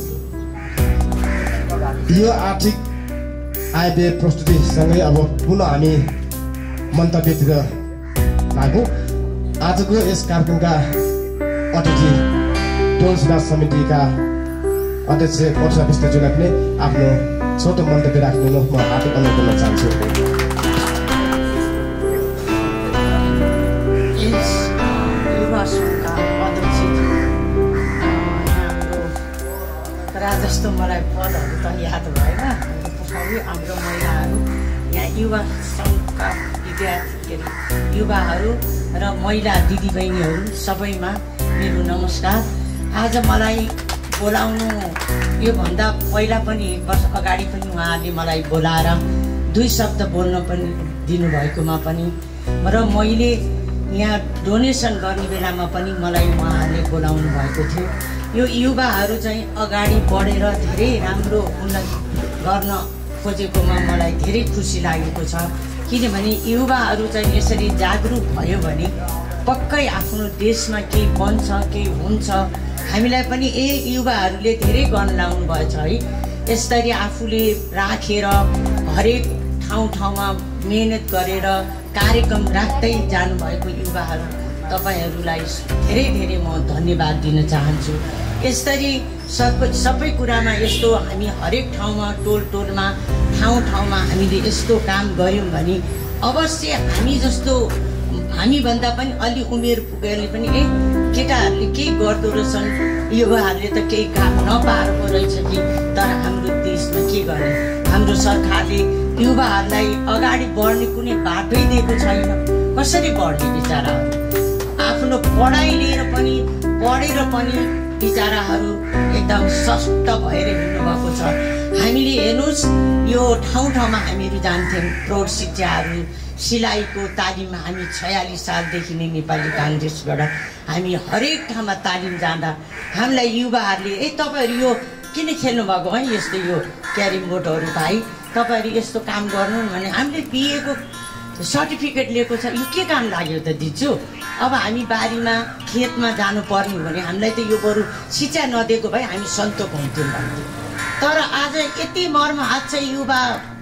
यो आर्थिक आय व्यय प्रस्तुतिसँगै अब पुनः हामी मन्तव्यतिर लागौँ। आजको यस कार्यक्रमका अतिथि टोल सुधार समितिका अध्यक्ष मर्सा विष्टज्यूलाई पनि आफ्नो छोटो मन्तव्य राख्नु म हार्दिक अनुरोध गर्न चाहन्छु। जस्तो मलाई पदहरू त याद भएन। हाम्रो महिलाहरू यहाँ युवा सङ्घका विद्यार्थी के अरे युवाहरू र महिला दिदीबहिनीहरू सबैमा मेरो नमस्कार। आज मलाई बोलाउनु योभन्दा पहिला पनि एक वर्ष अगाडि पनि उहाँले मलाई बोलाएर दुई शब्द बोल्न पनि दिनुभएकोमा पनि र मैले यहाँ डोनेसन गर्ने बेलामा पनि मलाई उहाँहरूले बोलाउनु भएको थियो। यो युवाहरू चाहिँ अगाडि बढेर धेरै राम्रो उन्नति गर्न खोजेकोमा मलाई धेरै खुसी लागेको छ। किनभने युवाहरू चाहिँ यसरी जागरुक भयो भने पक्कै आफ्नो देशमा केही बन्छ, केही हुन्छ। हामीलाई पनि ए युवाहरूले धेरै गर्न लाउनु भएछ है। यसरी आफूले राखेर हरेक ठाउँ ठाउँमा मेहनत गरेर कार्यक्रम राख्दै जानुभएको युवाहरू तपाईँहरूलाई धेरै धेरै म धन्यवाद दिन चाहन्छु। यसरी सबै सबै कुरामा यस्तो हामी हरेक ठाउँमा टोल टोलमा ठाउँ ठाउँमा हामीले यस्तो काम गऱ्यौँ भने अवश्य हामी जस्तो हामीभन्दा पनि अलि उमेर पुगेरले पनि ए केटाहरूले केही गर्दो रहेछन्, युवाहरूले त केही काम नपाएको रहेछ कि। तर हाम्रो देशमा के गर्ने, हाम्रो सरकारले युवाहरूलाई अगाडि बढ्ने कुनै बाटै दिएको छैन। कसरी बढ्ने बिचराहरू? आफ्नो पढाइ लिएर पनि पढेर पनि बिचराहरू एकदम सस्त भएर हिँड्नुभएको छ। हामीले हेर्नुहोस् यो ठाउँ ठाउँमा हामीहरू जान्थ्यौँ प्रौढ शिक्षाहरू सिलाइको तालिम। हामी छयालिस सालदेखि नै नेपाली काङ्ग्रेसबाट हामी हरेक ठाउँमा तालिम जाँदा हामीलाई युवाहरूले ए तपाईँहरू यो किन खेल्नु भएको है यस्तो यो क्यारिम बोर्डहरू भाइ, तपाईँहरू यस्तो काम गर्नु भने हामीले बिएको सर्टिफिकेट लिएको छ, यो के काम लाग्यो त दिन्छु। अब हामी बारीमा खेतमा जानुपर्ने हो भने हामीलाई त यो बरु शिक्षा नदिएको भए हामी सन्तोक हुन्थ्यौँ भन्थ्यौँ। तर आज यति मर्महत छ युवा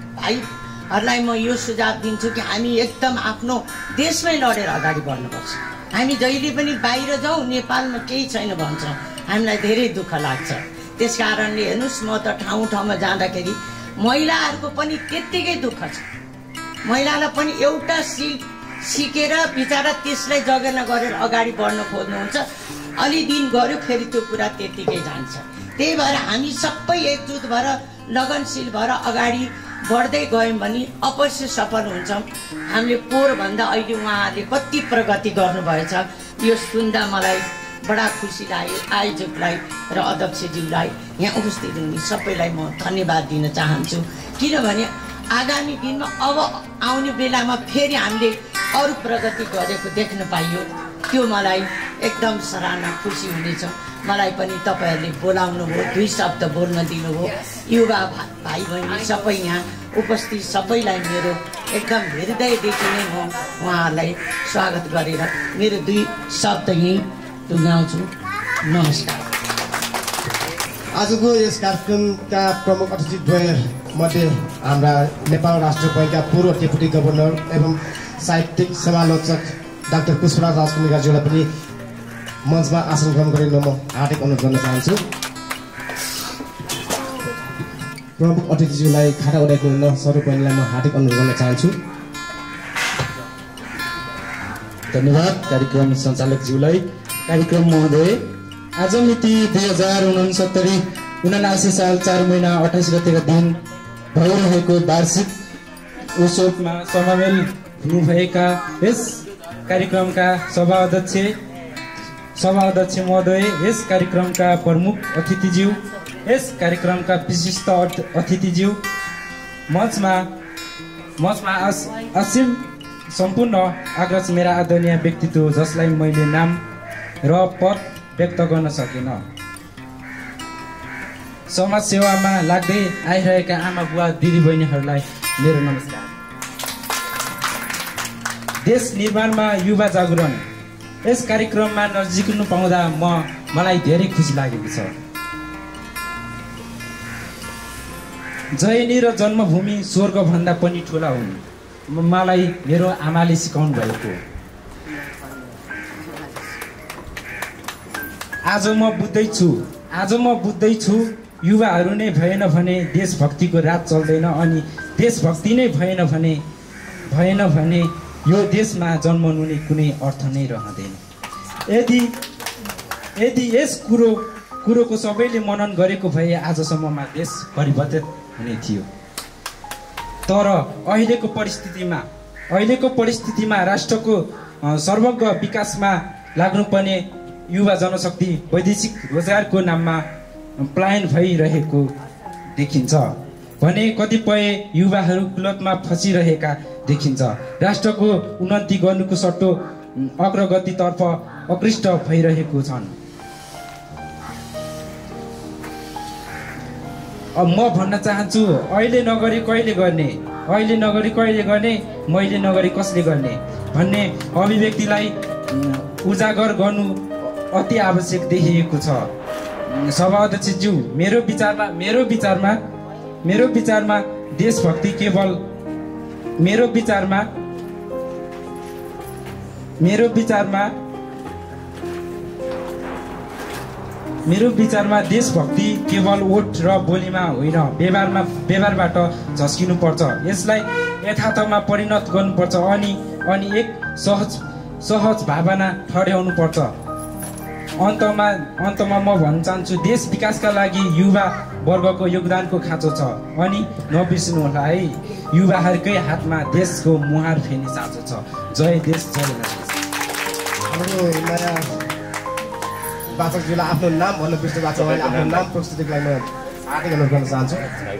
भाइहरूलाई म यो सुझाव दिन्छु कि हामी एकदम आफ्नो देशमै लडेर अगाडि बढ्नुपर्छ। हामी जहिले पनि बाहिर जाउँ नेपालमा केही छैन भन्छौँ, हामीलाई धेरै दुःख लाग्छ। त्यस कारणले हेर्नुहोस् म त ठाउँ ठाउँमा जाँदाखेरि महिलाहरूको पनि त्यत्तिकै दुःख छ। महिलालाई पनि एउटा सिल सिकेर बिचरा त्यसलाई जगेर्ना गरेर अगाडि बढ्न खोज्नुहुन्छ, अलि दिन गऱ्यो फेरि त्यो कुरा त्यत्तिकै जान्छ। त्यही भएर हामी सबै एकजुट भएर लगनशील भएर अगाडि बढ्दै गयौँ भने अवश्य सफल हुन्छौँ। हामीले पोहोरभन्दा अहिले उहाँहरूले कति प्रगति गर्नुभएछ यो सुन्दा मलाई बडा खुसी लाग्यो। आयोजकलाई र अध्यक्षज्यूलाई यहाँ उपस्थित हुने सबैलाई म धन्यवाद दिन चाहन्छु। किनभने आगामी दिनमा अब आउने बेलामा फेरि हामीले अरू प्रगति गरेको देख्न पाइयो, त्यो मलाई एकदम सराहना खुसी हुनेछ। मलाई पनि तपाईँहरूले बोलाउनु भयो, दुई शब्द बोल्न दिनुभयो। युवा भाइ बहिनी सबै यहाँ उपस्थित सबैलाई मेरो एकदम हृदयदेखि नै म उहाँहरूलाई स्वागत गरेर मेरो दुई शब्द यहीँ टुङ्गाउँछु। नमस्कार। आजको यस कार्यक्रमका प्रमुख अतिथिद्वय मध्ये हाम्रा नेपाल राष्ट्र बैङ्कका पूर्व डेपुटी गभर्नर एवं साहित्यिक समालोचक डाक्टर पुष्पराज राजकुमारज्यूलाई पनि मञ्चमा आसन ग्रहण गरिन म हार्दिक अनुरोध गर्न चाहन्छु। प्रमुख अतिथिज्यूलाई खाना उडाएको हुन स्वरूप बहिनीलाई म हार्दिक अनुरोध गर्न चाहन्छु। धन्यवाद कार्यक्रम सञ्चालकज्यूलाई। कार्यक्रम महोदय, आज मिति दुई हजार उनसत्तरी उनासी साल चार महिना अठाइस गतेका दिन भइरहेको वार्षिक उत्सवमा समावेल हुनुभएका यस कार्यक्रमका सभा अध्यक्ष सभा अध्यक्ष महोदय, यस कार्यक्रमका प्रमुख अतिथिज्यू, यस कार्यक्रमका विशिष्ट अतिथिज्यू, मञ्चमा मञ्चमा आसीन सम्पूर्ण अग्रज मेरा आदरणीय व्यक्तित्व जसलाई मैले नाम र पद व्यक्त गर्न सकेन, समाज सेवामा लाग्दै आइरहेका आमा बुवा दिदीबहिनीहरूलाई मेरो नमस्कार। देश निर्माणमा युवा जागरण यस कार्यक्रममा नजिक्नु पाउँदा म मलाई धेरै खुसी लागेको छ। जयनी र जन्मभूमि स्वर्गभन्दा पनि ठुला हुन्, मलाई मेरो आमाले सिकाउनु भएको। आज म बुझ्दैछु आज म बुझ्दैछु युवाहरू नै भएन भने देशभक्तिको राज चल्दैन, अनि देशभक्ति नै भएन भने भएन भने यो देशमा जन्मनु नै कुनै अर्थ नै रहँदैन। यदि यदि यस कुरो कुरोको सबैले मनन गरेको भए आजसम्ममा देश परिवर्तित हुने थियो। तर अहिलेको परिस्थितिमा अहिलेको परिस्थितिमा राष्ट्रको सर्वग्र विकासमा लाग्नुपर्ने युवा जनशक्ति वैदेशिक रोजगारको नाममा पलायन भइरहेको देखिन्छ भने कतिपय युवाहरू कुलतमा फसिरहेका देखिन्छ। राष्ट्रको उन्नति गर्नुको सट्टो अग्रगतितर्फ अकृष्ट भइरहेको छन्। अब म भन्न चाहन्छु अहिले नगरी कहिले गर्ने, अहिले नगरी कहिले गर्ने, मैले नगरी कसले गर्ने भन्ने अभिव्यक्तिलाई उजागर गर्नु अति आवश्यक देखिएको छ। सभाध्यक्षज्यू, मेरो विचारमा मेरो विचारमा मेरो विचारमा देशभक्ति केवल मेरो विचारमा मेरो विचारमा मेरो विचारमा देशभक्ति केवल ओठ र बोलीमा होइन, व्यवहारमा व्यवहारबाट झस्किनुपर्छ। यसलाई यथार्थमा परिणत गर्नुपर्छ अनि अनि एक सहज सहज भावना ठहर्याउनुपर्छ। अन्तमा अन्तमा म भन्न चाहन्छु, देश विकासका लागि युवा वर्गको योगदानको खाँचो छ अनि नबिर्सिनुहोला है, युवाहरूकै हातमा देशको मुहार फेर्ने साँचो छ। जय देश, जय देश। हाम्रो नयाँ वाचकज्यूलाई आफ्नो नाम भन्नु बिर्सेको छ, मैले आफ्नो नाम प्रस्तुतिको लागि म हार्दिक अनुरोध गर्न चाहन्छु।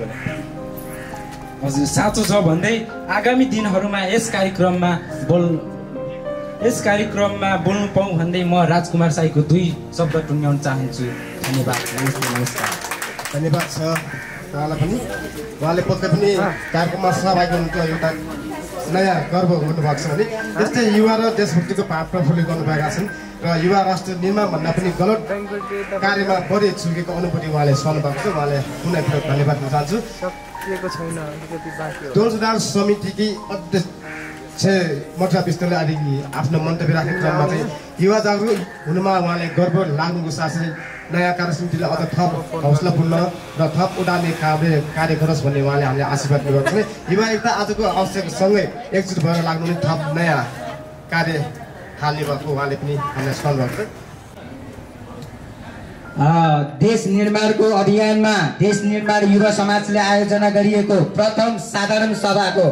हजुर, साँचो छ भन्दै आगामी दिनहरूमा यस कार्यक्रममा बोल यस कार्यक्रममा बोल्नु पाऊँ भन्दै म राजकुमार साईको दुई शब्द टुङ्ग्याउन चाहन्छु। धन्यवाद। नमस्कार। धन्यवाद छ उहाँलाई पनि। उहाँले पक्कै पनि कार्यक्रममा सहभागी हुनुको एउटा नयाँ गर्व गर्नुभएको छ भने त्यस्तै युवा र देशभक्तिको भाव प्रफुल्लित गर्नुभएका छन् र युवा राष्ट्र निर्माण भन्दा पनि गलत कार्यमा बढी चुकेको अनुभूति उहाँले सहनु भएको छ। उहाँले पुनः फेरि धन्यवाद दिन चाहन्छु। टोल सुधार समितिकी अध्यक्ष मठा विष्णुले आदि आफ्नो मन्तव्य राख्ने क्रममा चाहिँ युवा जागरुक हुनुमा उहाँले गर्व लाग्नुको साथै नयाँ कार्य समितिले अझ थप हौसलापूर्ण र थप उडाने कार्य कार्य गरोस् भन्ने उहाँले हामीले आशीर्वाद दिनुभएको छ। युवा एकता आजको आवश्यकसँगै एकजुट भएर लाग्नु पनि थप नयाँ कार्य थाल्ने भएको उहाँले पनि हामीलाई स्मरण भएको छ। देश निर्माणको अभियानमा देश निर्माण युवा समाजले आयोजना गरिएको प्रथम साधारण सभाको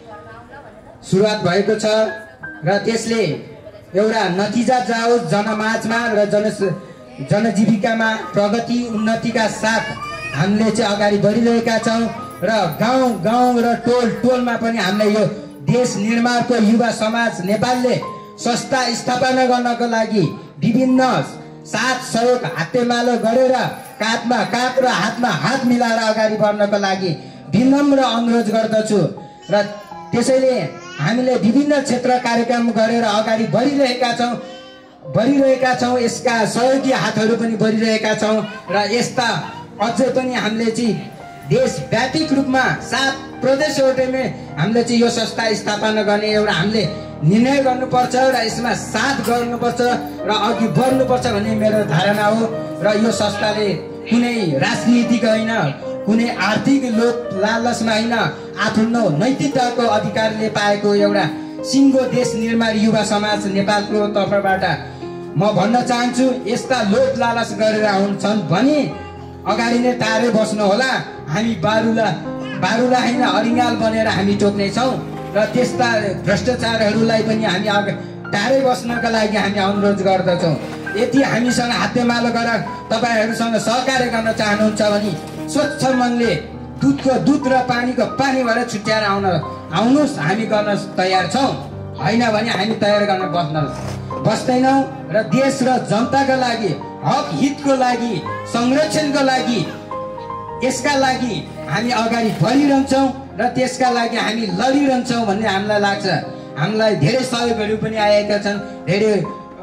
सुरुवात भएको छ र त्यसले एउटा नतिजा जाओस् जनमाजमा र जन जनजीविकामा प्रगति उन्नतिका साथ हामीले चाहिँ अगाडि बढिरहेका छौँ र गाउँ गाउँ र टोल टोलमा पनि हामीले यो देश निर्माणको युवा समाज नेपालले संस्था स्थापना गर्नको लागि विभिन्न साथ सहयोग हातेमालो गरेर काँधमा काँध र हातमा हात मिलाएर अगाडि बढ्नको लागि विनम्र अनुरोध गर्दछु र त्यसैले हामीले विभिन्न क्षेत्र कार्यक्रम गरेर अगाडि बढिरहेका छौँ बढिरहेका छौँ यसका सहयोगी हातहरू पनि बढिरहेका छौँ र यस्ता अझै पनि हामीले चाहिँ देशव्यापी रूपमा सात प्रदेशहरूमै हामीले चाहिँ यो संस्था स्थापना गर्ने एउटा हामीले निर्णय गर्नुपर्छ र यसमा साथ गर्नुपर्छ र अघि बढ्नुपर्छ भन्ने मेरो धारणा हो र यो संस्थाले कुनै राजनीतिक होइन, कुनै आर्थिक लोभ लालचमा होइन, आफ्नो नैतिकताको अधिकारले पाएको एउटा सिङ्गो देश निर्माण युवा समाज नेपालको तर्फबाट म भन्न चाहन्छु, यस्ता लोभ लालच गरेर आउँछन् भने अगाडि नै टाढै बस्नु होला। हामी बारुला बारुला होइन अरिङ्गाल बनेर हामी टोक्नेछौँ र त्यस्ता भ्रष्टाचारहरूलाई पनि हामी टाढै बस्नका लागि हामी अनुरोध गर्दछौँ। यदि हामीसँग हातेमालो गरेर तपाईँहरूसँग सहकार्य गर्न चाहनुहुन्छ भने स्वच्छ मनले दुधको दुध र पानीको पानीबाट छुट्याएर आउन आउनुहोस्, हामी गर्न तयार छौँ। होइन भने हामी तयार गर्न बस्न बस्दैनौँ र देश र जनताका लागि हक हितको लागि संरक्षणको लागि यसका लागि हामी अगाडि बढिरहन्छौँ र त्यसका लागि हामी लडिरहन्छौँ भन्ने हामीलाई लाग्छ। हामीलाई धेरै सहयोगहरू पनि आएका छन्, धेरै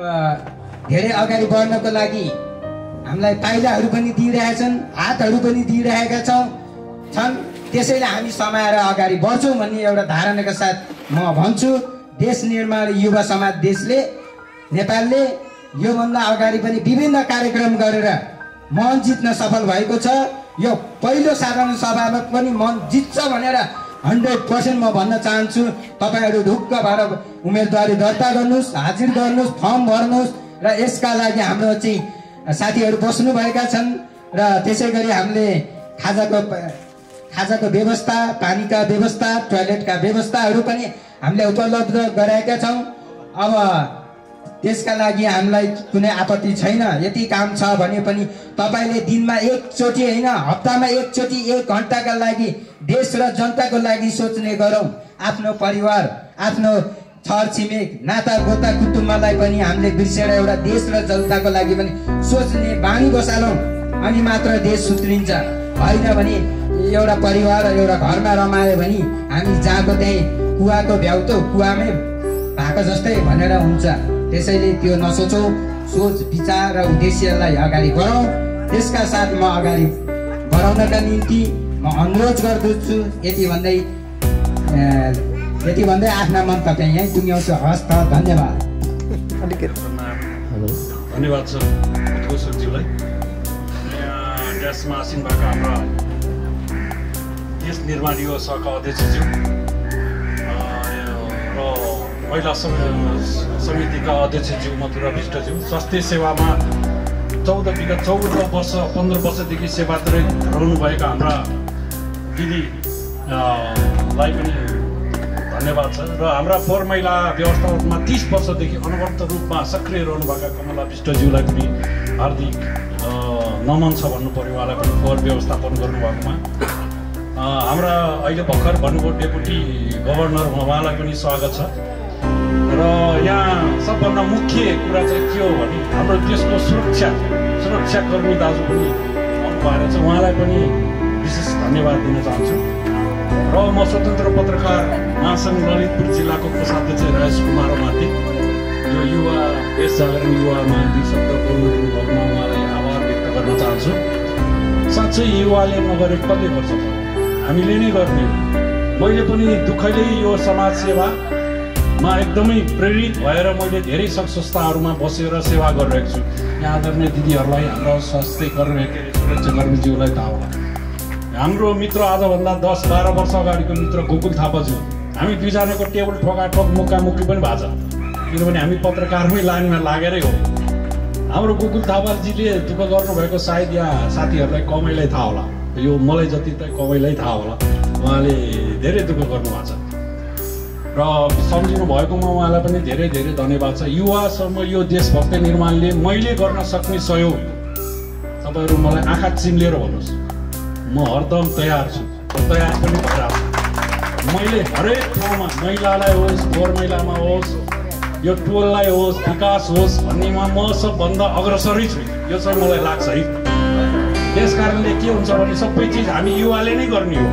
धेरै अगाडि बढ्नको लागि हामीलाई पाइलाहरू पनि दिइरहेछन्, हातहरू पनि दिइरहेका छौँ छन् त्यसैले हामी समाएर अगाडि बढ्छौँ भन्ने एउटा धारणाका साथ म भन्छु, देश निर्माण युवा समाज देशले नेपालले योभन्दा अगाडि पनि विभिन्न कार्यक्रम गरेर मन जित्न सफल भएको छ। यो पहिलो साधारण सभामा पनि मन जित्छ भनेर हन्ड्रेड पर्सेन्ट म भन्न चाहन्छु। तपाईँहरू ढुक्क भएर उम्मेदवारी दर्ता गर्नुहोस्, हाजिर गर्नुहोस्, फर्म भर्नुहोस् र यसका लागि हाम्रो चाहिँ साथीहरू बस्नुभएका छन् र त्यसै गरी हामीले खाजाको खाजाको व्यवस्था, पानीका व्यवस्था, टोयलेटका व्यवस्थाहरू पनि हामीले उपलब्ध गराएका छौँ। अब त्यसका लागि हामीलाई कुनै आपत्ति छैन। यति काम छ भने पनि तपाईँले दिनमा एकचोटि होइन हप्तामा एकचोटि एक घन्टाका लागि देश र जनताको लागि सोच्ने गरौँ। आफ्नो परिवार, आफ्नो छरछिमेक, नाता गोता कुटुम्बलाई पनि हामीले बिर्सेर एउटा देश र जनताको लागि पनि सोच्ने बानी बसालौँ अनि मात्र देश सुध्रिन्छ। होइन भने एउटा परिवार एउटा घरमा रमायो भने हामी जहाँको त्यहीँ कुवाको भ्याउ त कुवामै भएको जस्तै भनेर हुन्छ। त्यसैले त्यो नसोचौँ, सोच विचार र उद्देश्यलाई अगाडि बढाउँ। त्यसका साथ म अगाडि बढाउनका निम्ति म अनुरोध गर्दछु। यति भन्दै यति भन्दै आफ्ना मन्तव्य यहीँ टुङ्ग्याउँछु। हस् त, धन्यवाद। धन्यवाद छ सरज्यूलाई। देशमा आसीन भएका हाम्रा देश निर्माण युवा सभाका अध्यक्षज्यू र महिला समितिका अध्यक्षज्यू मथुरा विष्टज्यू, स्वास्थ्य सेवामा चौध विगत चौध वर्ष पन्ध्र वर्षदेखि सेवातिर रहनुभएका हाम्रा दिदीलाई पनि धन्यवाद छ। र हाम्रा फोहोर मैला व्यवस्थापनमा तिस वर्षदेखि अनवरत रूपमा सक्रिय रहनुभएका कमला विष्टज्यूलाई पनि हार्दिक नमन छ भन्नु पर्यो। उहाँलाई पनि फोहोर व्यवस्थापन गर्नुभएकोमा हाम्रा अहिले भर्खर भन्नुभयो डेपुटी गभर्नर, उहाँलाई पनि स्वागत छ। र यहाँ सबभन्दा मुख्य कुरा चाहिँ के हो भने हाम्रो देशको सुरक्षा सुरक्षाकर्मी दाजु पनि आउनुभएको छ, उहाँलाई पनि विशेष धन्यवाद दिन चाहन्छु। र म स्वतन्त्र पत्रकार महासङ्घ ललितपुर जिल्लाको कोषाध्यक्ष राजेश कुमार माथि यो युवा देश जागरण युवामा दुई शब्द बोल्नु दिनुभएकोमा उहाँलाई आभार व्यक्त गर्न चाहन्छु। साँच्चै युवाले नगरेको कसले गर्छ, हामीले नै गर्ने हो। मैले पनि दुःखले यो समाज सेवामा एकदमै प्रेरित भएर मैले धेरै सङ्घ संस्थाहरूमा बसेर सेवा गरिरहेको छु। यहाँ आदरणीय दिदीहरूलाई, हाम्रो स्वास्थ्य कर्मी के अरे सुरक्षाकर्मीज्यूलाई थाहा होला। हाम्रो मित्र आजभन्दा दस बाह्र वर्ष अगाडिको मित्र गोकुल थापाज्यू, हामी दुईजनाको टेबल ठोकाठोक मुकामुकी पनि भएको छ, किनभने हामी पत्रकारमै लाइनमा लागेरै हो। हाम्रो गोकुल थापाजीले दुःख गर्नुभएको सायद यहाँ साथीहरूलाई कमैलाई थाहा होला, यो मलाई जति त कमैलाई थाहा होला। उहाँले धेरै दुःख गर्नुभएको छ र सम्झिनु भएकोमा उहाँलाई पनि धेरै धेरै धन्यवाद छ। युवासम्म यो देशभक्त निर्माणले मैले गर्न सक्ने सहयोग तपाईँहरू मलाई आँखा चिम्लेर भन्नुहोस्, म हरदम तयार छु, तयार पनि भइरहेको छु। मैले हरेक ठाउँमा महिलालाई होस्, फोहोर मैलामा होस्, यो टोललाई होस्, विकास होस् भन्नेमा म सबभन्दा अग्रसरै छु, यो चाहिँ मलाई लाग्छ है। त्यस कारणले के हुन्छ भने सबै चिज हामी युवाले नै गर्ने हो।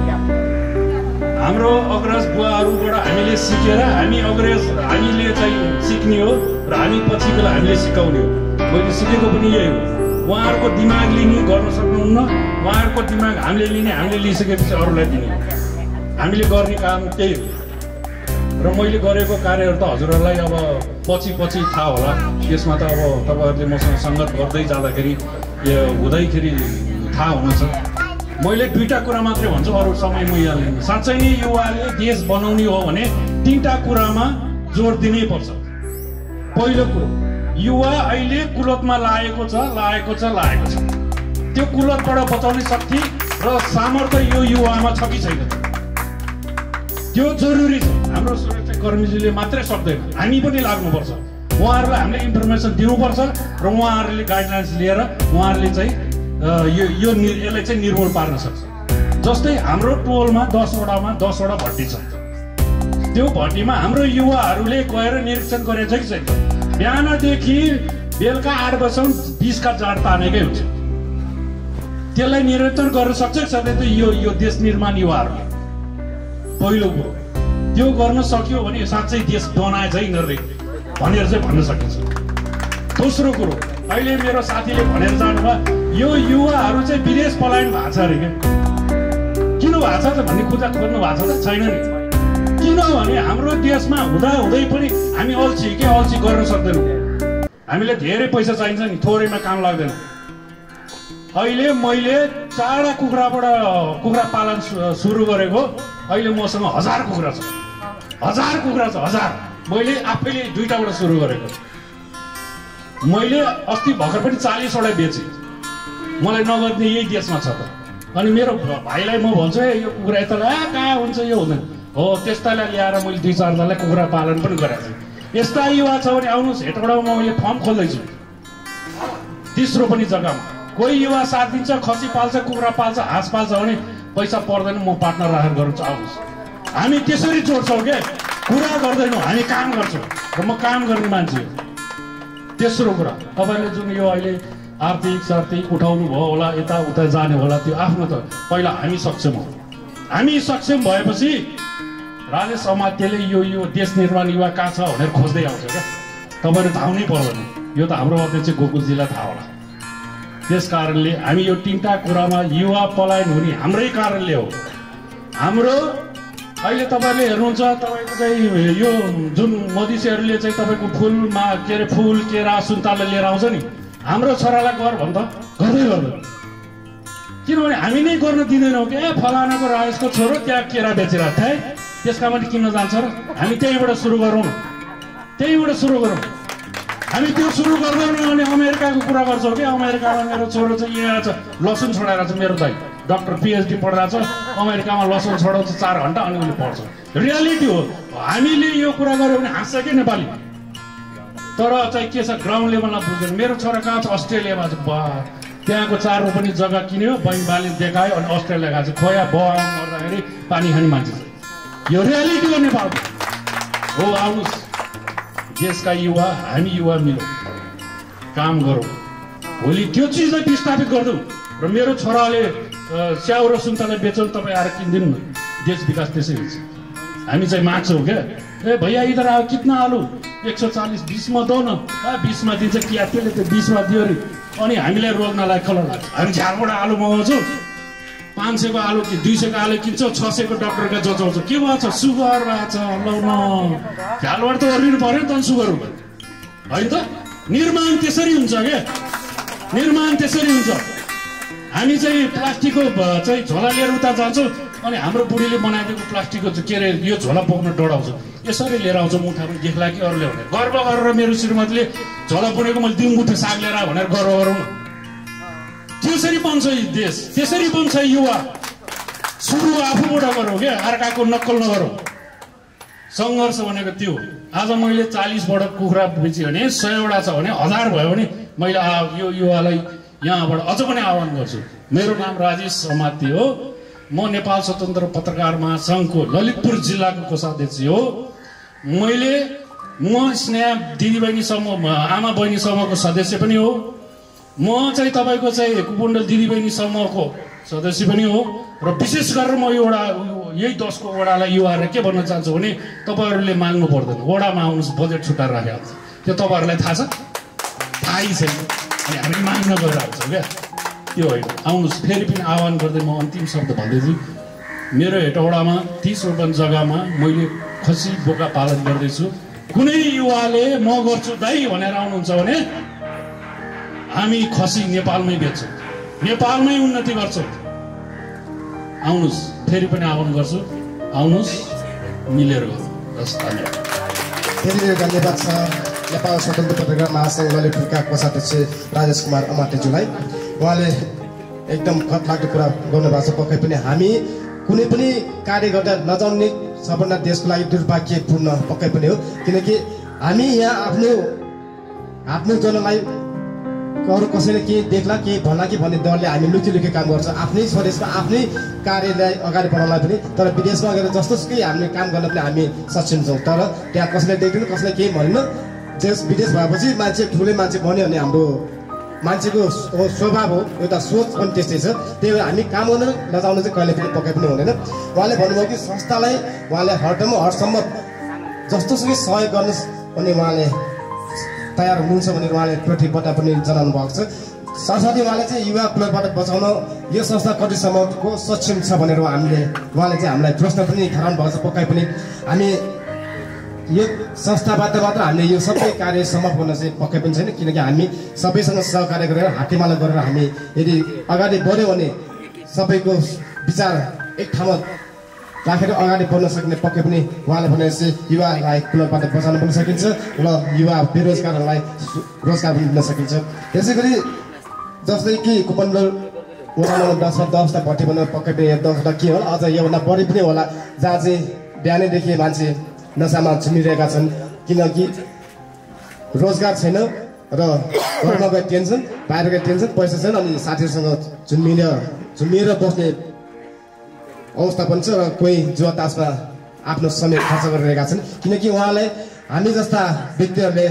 हाम्रो अग्रज बुवाहरूबाट हामीले सिकेर हामी अग्रज हामीले चाहिँ सिक्ने हो र हामी पछिकोलाई हामीले सिकाउने हो। मैले सिकेको पनि यही हो। उहाँहरूको दिमाग लिने गर्न सक्नुहुन्न, उहाँहरूको दिमाग हामीले लिने, हामीले लिइसकेपछि अरूलाई दिने, हामीले गर्ने काम त्यही हो। र मैले गरेको कार्यहरू त हजुरहरूलाई अब पछि पछि थाहा होला। यसमा त अब तपाईँहरूले मसँग सङ्गत गर्दै जाँदाखेरि यो हुँदैखेरि थाहा हुनेछ। मैले दुईवटा कुरा मात्रै भन्छु, अरू समय म यहाँ लिनु। साँच्चै नै युवाले देश बनाउने हो भने तिनवटा कुरामा जोड दिनै पर्छ। पहिलो कुरो, युवा अहिले कुलतमा लागेको छ लागेको छ लागेको छ त्यो कुलतबाट बचाउने शक्ति र सामर्थ्य यो युवामा छ कि छैन, त्यो जरुरी छ। हाम्रो सुरक्षाकर्मीजीले मात्रै सक्दैन, हामी पनि लाग्नुपर्छ। उहाँहरूलाई हामीले इन्फर्मेसन दिनुपर्छ र उहाँहरूले गाइडलाइन्स लिएर उहाँहरूले चाहिँ यो यो यसलाई चाहिँ निर्मूल पार्न सक्छ। जस्तै हाम्रो टोलमा दसवटामा दसवटा भट्टी छ, त्यो भट्टीमा हाम्रो युवाहरूले गएर निरीक्षण गरेको छ कि छैन। बिहानदेखि बेलुका आठ बजीसम्म बिसका जाड तानेकै हुन्छ। त्यसलाई निरीक्षण गर्न सक्छ कि सक्दैन यो यो देश निर्माण युवाहरूले? पहिलो कुरो त्यो गर्न सक्यो भने साँच्चै देश बनाएछ है यिनीहरूले भनेर चाहिँ भन्न सकिन्छ। दोस्रो कुरो, अहिले मेरो साथीले भनेर जानुभयो यो युवाहरू चाहिँ विदेश पलायन भएको छ अरे। क्या किन भएको छ त भन्ने कुरा खोज्नु भएको छ त छैन नि। किनभने हाम्रो देशमा हुँदा हुँदै पनि हामी अल्छी के अल्छी गर्न सक्दैनौँ। हामीलाई धेरै पैसा चाहिन्छ नि, थोरैमा काम लाग्दैन। अहिले मैले चारवटा कुखुराबाट कुखुरा पालन सुरु गरेको, अहिले मसँग हजार कुखुरा छ, हजार कुखुरा छ, हजार। मैले आफैले दुईवटाबाट सुरु गरेको। मैले अस्ति भर्खर पनि चालिसवटा बेचेँ। मलाई नगर्ने यही देशमा छ त। अनि मेरो भाइलाई म भन्छु है यो कुखुरा यता कहाँ हुन्छ यो हुँदैन हो, त्यस्तालाई ल्याएर मैले दुई चारजनालाई कुखुरा पालन पनि गरेको छु। यस्ता युवा छ भने आउनुहोस्, हेटौँडामा मैले फर्म खोल्दैछु। तेस्रो पनि जग्गामा कोही युवा साथ दिन्छ, खसी पाल्छ, कुखुरा पाल्छ, हाँस पाल्छ भने पैसा पर्दैन, म पार्टनर राखेर गर्छु, आउनुहोस्। हामी त्यसरी जोड्छौँ क्या, कुरा गर्दैनौँ, हामी काम गर्छौँ र म काम गर्ने मान्छे हो। तेस्रो कुरा, तपाईँले जुन यो अहिले आर्थिक सार्थिक उठाउनु भयो होला, यताउता जाने होला, त्यो आफ्नो त पहिला हामी सक्षम हौँ। हामी सक्षम भएपछि राजेश अमात्यले यो यो देश निर्माण युवा कहाँ छ भनेर खोज्दै आउँछ क्या। तपाईँले धाउनै पर्दैन, यो त हाम्रो अध्यक्ष गोकुलजीलाई थाहा होला। त्यस कारणले हामी यो तिनवटा कुरामा युवा पलायन हुने हाम्रै कारणले हो। हाम्रो अहिले तपाईँले हेर्नुहुन्छ, तपाईँको चाहिँ यो जुन मधेसीहरूले चाहिँ तपाईँको फुलमा के अरे फुल केरा सुन्तला लिएर आउँछ नि, हाम्रो छोरालाई गर भन्छ गर्दै गर्दैन। किनभने हामी नै गर्न दिँदैनौँ कि ए फलानाको राजेशको छोरो त्यहाँ केरा बेचिरहेको थिए, त्यसका पनि किन्न जान्छ र हामी त्यहीँबाट सुरु गरौँ न, त्यहीँबाट सुरु गरौँ। हामी त्यो सुरु गर्दैनौँ भने अमेरिकाको कुरा गर्छौँ कि अमेरिकामा मेरो छोरो चाहिँ यहाँ छ लसुन छोडाएर छ, मेरो दाइ डक्टर पिएचडी पढिरहेको छ अमेरिकामा, लसुन छोडाउँछ चार घन्टा अनि उसले पढ्छ। रियालिटी हो। हामीले यो कुरा गऱ्यो भने हाँस्छ कि नेपाली, तर चाहिँ के छ ग्राउन्ड लेभलमा बुझ्दैन। मेरो छोरा कहाँ छ अस्ट्रेलियामा छ, बा त्यहाँको चार रोपनी जग्गा किन्यो, बहिनी बाली देखायो अनि अस्ट्रेलिया गएको छ, खोया बा मर्दाखेरि पानी खाने मान्छे छ। यो रियालिटी हो नेपालको हो। आउनुहोस् देशका युवा, हामी युवा मिलौँ, काम गरौँ, भोलि त्यो चिजलाई विस्थापित गरिदिउँ। र मेरो छोराले स्याउ र सुन्तला बेच्छन्, तपाईँ आएर किनिदिनु न, देश विकास त्यसै हुन्छ। हामी चाहिँ माग्छौँ क्या, ए भैया इधर आयो कितना आलु एक सौ चालीस बिसमा दो न, बिसमा दिन्छ कि त्यसले त बिसमा दियो अरे। अनि हामीलाई रोक्नलाई खल लाग्छ। हामी झारबाट आलु मगाउँछौँ, पाँच सयको आलु कि दुई सयको आलु किन्छौँ, छ सयको डक्टरका जचाउँछ, के भएको छ सुगर भएको छ, लौ न झ्यालबाट त ओर्लिनु पऱ्यो नि त सुगर हो होइन त। निर्माण त्यसरी हुन्छ क्या, निर्माण त्यसरी हुन्छ। हामी चाहिँ प्लास्टिकको चाहिँ झोला लिएर उता जान्छौँ अनि हाम्रो बुढीले बनाइदिएको प्लास्टिकको के अरे यो झोला बोक्न डराउँछ, यसरी लिएर आउँछ मुठा पनि देख्ला कि अरूले भनेर गर्व गरेर मेरो श्रीमतीले झोला बुनेको मैले दिउँ मुठो साग लिएर भनेर गर्व गरौँ न। त्यसरी बन्छ देश, त्यसरी बन्छ युवा। सुरु आफूबाट गरौँ क्या, अर्काको नक्कल नगरौँ। सङ्घर्ष भनेको त्यो। आज मैले चालिसबाट कुखुरा बेच्यो भने सयवटा छ भने हजार भयो भने मैले यो युवालाई यहाँबाट अझ पनि आह्वान गर्छु। मेरो नाम राजेश अमात्य हो, म नेपाल स्वतन्त्र पत्रकार महासङ्घको ललितपुर जिल्लाको कोषाध्यक्ष हो। मैले म स्नेह दिदीबहिनी समूह आमा बहिनी समूहको सदस्य पनि हो। म चाहिँ तपाईँको चाहिँ कुपमण्डल दिदीबहिनी समूहको सदस्य पनि हो। र विशेष गरेर म एउटा यही दसको वडालाई युवाहरूलाई के भन्न चाहन्छु भने तपाईँहरूले माग्नु पर्दैन, वडामा आउनुहोस्, बजेट छुट्टाएर राखेको छ, त्यो तपाईँहरूलाई थाहा छ, थाहै छैन। अनि हामी माग्न गइरहेको छौँ क्या, त्यो होइन। आउनुहोस्। फेरि पनि आह्वान गर्दै म अन्तिम शब्द भन्दैछु। मेरो हेटौडामा तिस रोपन जग्गामा मैले खसी बोका पालन गर्दैछु। कुनै युवाले म गर्छु दाइ भनेर आउनुहुन्छ भने हामी खसी नेपालमै बेच्छौँ, नेपालमै उन्नति गर्छौँ। आउनुहोस्। फेरि पनि आह्वान गर्छु, आउनुहोस्, मिलेर गरौँ। हस्, धन्यवाद। फेरि धन्यवाद छ नेपाल स्वतन्त्र पत्रकार महासङ्घ ललितपुरका कोषाध्यक्ष राजेश कुमार अमात्यज्यूलाई। उहाँले एकदम खतलाग्दो कुरा गर्नुभएको छ। पक्कै पनि हामी कुनै पनि कार्य गर्दा नजान्ने सबभन्दा देशको लागि दुर्भाग्यपूर्ण पक्कै पनि हो। किनकि हामी यहाँ आफ्नो आफ्नो जनलाई अरू कसैले केही देख्ला केही भन्ला कि भन्ने डरले हामी लुकी लुकी काम गर्छ, आफ्नै स्वदेशमा आफ्नै कार्यलाई अगाडि बढाउनलाई पनि। तर विदेशमा गएर जस्तोसुकै हामीले काम गर्न पनि हामी सक्षम छौँ। तर त्यहाँ कसैले देख्दैन, कसैले केही भनेन। देश विदेश भएपछि मान्छे ठुलै मान्छे बन्यो भने हाम्रो मान्छेको स्वभाव हो, एउटा सोच पनि त्यस्तै छ। त्यही भएर हामी काम गर्न नजाउनु चाहिँ कहिले पनि पक्कै पनि हुँदैन। उहाँले भन्नुभयो कि संस्थालाई उहाँले हरदम हरसम्म जस्तोसुकै सहयोग गर्नु पनि उहाँले तयार हुनुहुन्छ भनेर उहाँले प्रतिबद्धता पनि जनाउनु भएको छ। सरस्वती उहाँले चाहिँ युवा क्लबबाट बचाउन यो संस्था कतिसम्मको सक्षम छ भनेर हामीले उहाँले चाहिँ हामीलाई प्रश्न पनि गराउनु भएको छ। पक्कै पनि हामी यो संस्थाबाट मात्र हामीले यो सबै कार्य सम्भव गर्न चाहिँ पक्कै पनि छैन। किनकि हामी सबैसँग सहकार्य गरेर हातेमालो गरेर हामी यदि अगाडि बढ्यो भने सबैको विचार एक ठाउँमा राखेर अगाडि बढ्न सकिने पक्कै पनि उहाँले भनेपछि युवालाई क्लबबाट बचाउन पनि सकिन्छ र युवा बेरोजगारहरूलाई रोजगार पनि दिन सकिन्छ। त्यसै गरी जस्तै कि कुपमण्डल वडा नम्बर दसमा दसवटा भर्ती बनाउनु पक्कै पनि दसवटा के होला, अझ योभन्दा बढी पनि होला, जहाँ चाहिँ बिहानैदेखि मान्छे नसामा झुमिरहेका छन्। किनकि रोजगार छैन र घरमा गएर टेन्सन, बाहिर गएर टेन्सन, पैसा छैन, अनि साथीहरूसँग झुमिएर झुमिएर बस्ने अवस्था पनि छ। र कोही जुवा तासमा आफ्नो समय खर्च गरिरहेका छन्। किनकि उहाँलाई हामी जस्ता व्यक्तिहरूले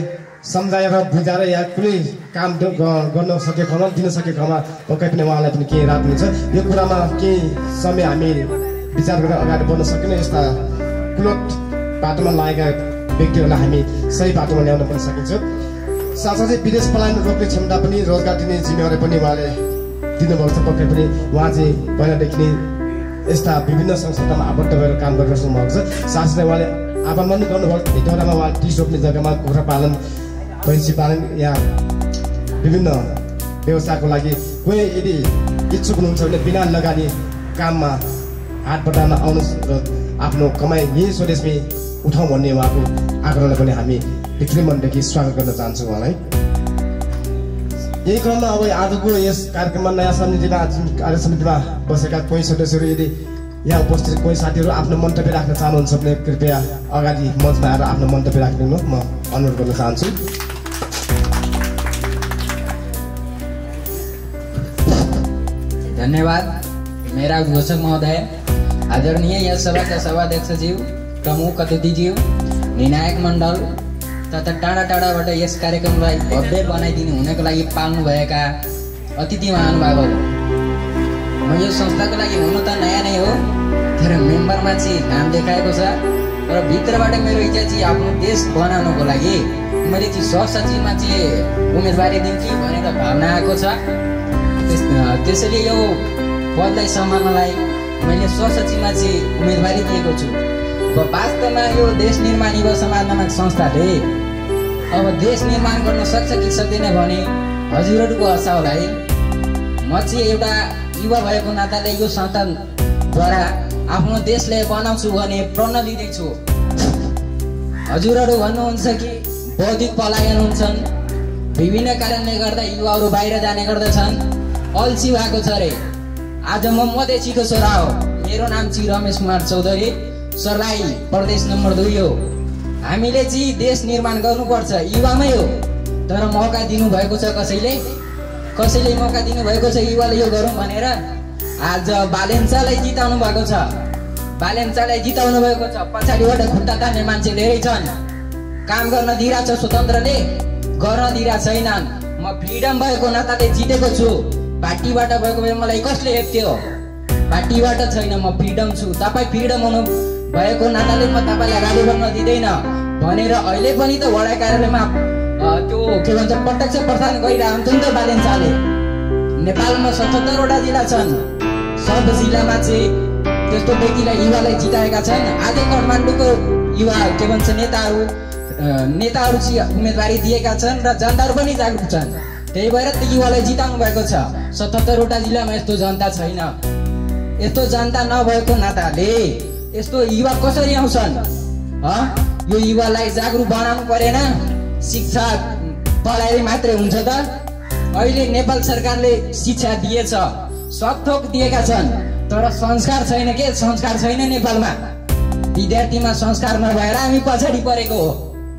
सम्झाएर बुझाएर या कुनै काम गर्न सकेको खमा दिन सकेको खमा पक्कै पनि उहाँलाई पनि केही राहत हुन्छ। यो कुरामा केही समय हामी विचार गरेर अगाडि बढ्न सकिने यस्ता कुलत बाटोमा लागेका व्यक्तिहरूलाई हामी सही बाटोमा ल्याउन पनि सकिन्छ। साथसाथै विदेश पलायन रोक्ने क्षमता पनि रोजगार दिने जिम्मेवारी पनि उहाँले दिनुभएको छ। पक्कै पनि उहाँ चाहिँ पहिलादेखि नै यस्ता विभिन्न संस्थामा आबद्ध भएर काम गरिरहेको भएको छ। साथसाथै उहाँले आह्वान पनि गर्नुभयो हेटौडामा उहाँ टी रोप्ने जग्गामा कुखुरा पालन भैँसी पालन या विभिन्न व्यवसायको लागि कोही यदि इच्छुक हुनुहुन्छ भने बिना लगानी काममा हात बढाउन आउनुहोस् र आफ्नो कमाइ यही स्वदेशमै उठाउँ भन्ने उहाँको आग्रहलाई पनि हामी भित्री मनदेखि स्वागत गर्न चाहन्छौँ उहाँलाई। यही क्रममा अब आजको यस कार्यक्रममा नयाँ समितिमा कार्य समितिमा बसेका कोही सदस्यहरू यदि यहाँ उपस्थित कोही साथीहरू आफ्नो मन्तव्य राख्न चाहनुहुन्छ भने कृपया अगाडि मञ्चमा आएर आफ्नो मन्तव्य राखिदिनु म अनुरोध गर्न चाहन्छु। धन्यवाद मेरा उद्घोषक महोदय, आदरणीय यस सभाका सभाध्यक्षज्यू, प्रमुख अतिथिज्यू, निर्णायक मण्डल तथा टाढा टाढाबाट यस कार्यक्रमलाई भव्य बनाइदिनु हुनको लागि पाल्नुभएका अतिथि महानुभावहरू। म यो संस्थाको लागि हुनु त नयाँ नै हो, तर मेम्बरमा चाहिँ नाम देखाएको छ र भित्रबाट मेरो इच्छा चाहिँ आफ्नो देश बनाउनको लागि मैले चाहिँ सहसचिवमा चाहिँ उम्मेदवारी दिन्छु भनेर भावना आएको छ। त्यसैले यो पदलाई सम्हाल्नलाई मैले सहसचिवमा चाहिँ उम्मेदवारी दिएको छु। अब वास्तवमा यो देश निर्माण युवा समाज नामक संस्थाले अब देश निर्माण गर्न सक्छ कि सक्दैन भने हजुरहरूको हसाउलाई म चाहिँ एउटा युवा भएको नाताले यो संस्थाद्वारा आफ्नो देशलाई बनाउँछु भने प्रण लिँदैछु। हजुरहरू भन्नुहुन्छ कि बौद्धिक पलायन हुन्छन्, विभिन्न कारणले गर्दा युवाहरू बाहिर जाने गर्दछन्, अल्छी भएको छ रे। आज म मधेसीको छोरा हो, मेरो नाम चाहिँ रमेश कुमार चौधरी, सर्लाही प्रदेश नम्बर दुई हो। हामीले चाहिँ देश निर्माण गर्नुपर्छ युवामै हो, तर मौका दिनुभएको छ कसैले कसैले मौका दिनुभएको छ युवाले यो गरौँ भनेर। आज बालेन्चालाई जिताउनु भएको छ, बालेन्चालाई जिताउनु भएको छ। पछाडिबाट खुट्टा तान्ने मान्छे धेरै छन्, काम गर्न दिइरहेको छ स्वतन्त्रले, गर्न दिइरहेको छैनन्। म फ्रिडम भएको नाताले जितेको छु, पार्टीबाट भएको भए मलाई कसले हेप्थ्यो? पार्टीबाट छैन, म फ्रिडम छु। तपाईँ फ्रिडम हुनु भएको नाताले म तपाईँलाई अगाडि बढ्न दिँदैन भनेर अहिले पनि त वडा कार्यालयमा त्यो के भन्छ प्रत्यक्ष प्रसारण गरिरहन्छ नि त बालेन्चाले। नेपालमा सतहत्तरवटा जिल्ला छन्, सब जिल्लामा चाहिँ त्यस्तो व्यक्तिलाई युवालाई जिताएका छन्। आज काठमाडौँको युवा के भन्छ नेताहरू नेताहरू चाहिँ उम्मेदवारी दिएका छन् र जनताहरू पनि जागरुक छन्, त्यही भएर त्यो युवालाई जिताउनु भएको छ। सतहत्तरवटा जिल्लामा यस्तो जनता छैन। यस्तो जनता नभएको नाताले यस्तो युवा कसरी आउँछन्? यो युवालाई जागरुक बनाउनु परेन? शिक्षा पढाइ मात्रै हुन्छ त? अहिले नेपाल सरकारले शिक्षा दिएछ, सब थोक दिएका छन्, तर संस्कार छैन के? संस्कार छैन नेपालमा। विद्यार्थीमा संस्कार नभएर हामी पछाडि परेको हो।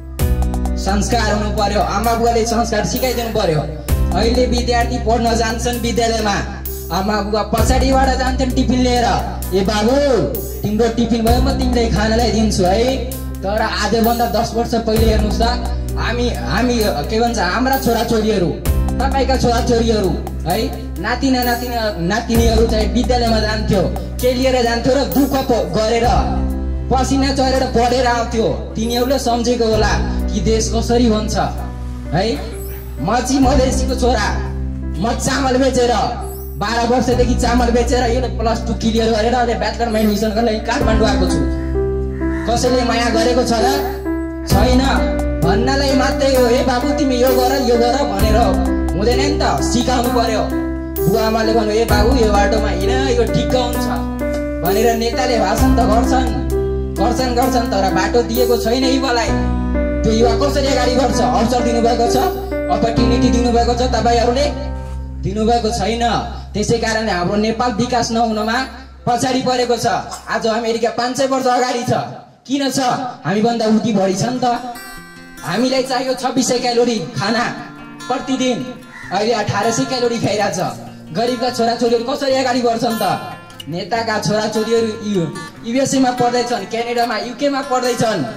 संस्कार हुनु पर्यो, आमा बुवाले संस्कार सिकाइदिनु पर्यो। अहिले विद्यार्थी पढ्न जान्छन् विद्यालयमा, आमा बुवा पछाडिबाट जान्छन् टिफिन लिएर, ए बाबु तिम्रो टिफिन भयो म तिमीलाई खानालाई दिन्छु है। तर आजभन्दा दस वर्ष पहिले हेर्नुहोस् त, हामी हामी के भन्छ हाम्रा छोराछोरीहरू, तपाईँका छोराछोरीहरू है, नातिना नातिना नातिनीहरू चाहिँ विद्यालयमा जान्थ्यो, के लिएर जान्थ्यो र दुःख गरेर पसिना चढेर पढेर आउँथ्यो। तिनीहरूले सम्झेको होला कि देश कसरी भन्छ है। म चाहिँ मधेसीको छोरा, म चामल बेचेर बाह्र वर्षदेखि चामल बेचेर यो प्लस टू क्लियर गरेर अहिले ब्याचलरमा एडमिसन गर्न लागि काठमाडौँ आएको छु। कसैले माया गरेको छ र? छैन। भन्नलाई मात्रै हो, ए बाबु तिमी यो गर यो गर भनेर हुँदैन नि त, सिकाउनु पर्यो। बुवा आमाले भन्नु ए बाबु यो बाटोमा हिँड यो ठिक हुन्छ भनेर नेताले भाषण त गर्छन् गर्छन् गर्छन् तर बाटो दिएको छैन युवालाई। त्यो युवा कसरी अगाडि बढ्छ? अवसर दिनुभएको छ, अपर्च्युनिटी दिनुभएको छ, तपाईँहरूले दिनुभएको छैन। त्यसै कारणले हाम्रो नेपाल विकास नहुनमा पछाडि परेको छ। आज अमेरिका पाँच सय वर्ष अगाडि छ, किन छ? हामीभन्दा उति बढी छ नि त। हामीलाई चाहियो छब्बिस सय क्यालोरी खाना प्रतिदिन, अहिले अठार सय क्यालोरी खाइरहेछ। गरिबका छोराछोरीहरू कसरी अगाडि बढ्छन् त? नेताका छोराछोरीहरू युएसएमा पढ्दैछन्, क्यानाडामा युकेमा पढ्दैछन्,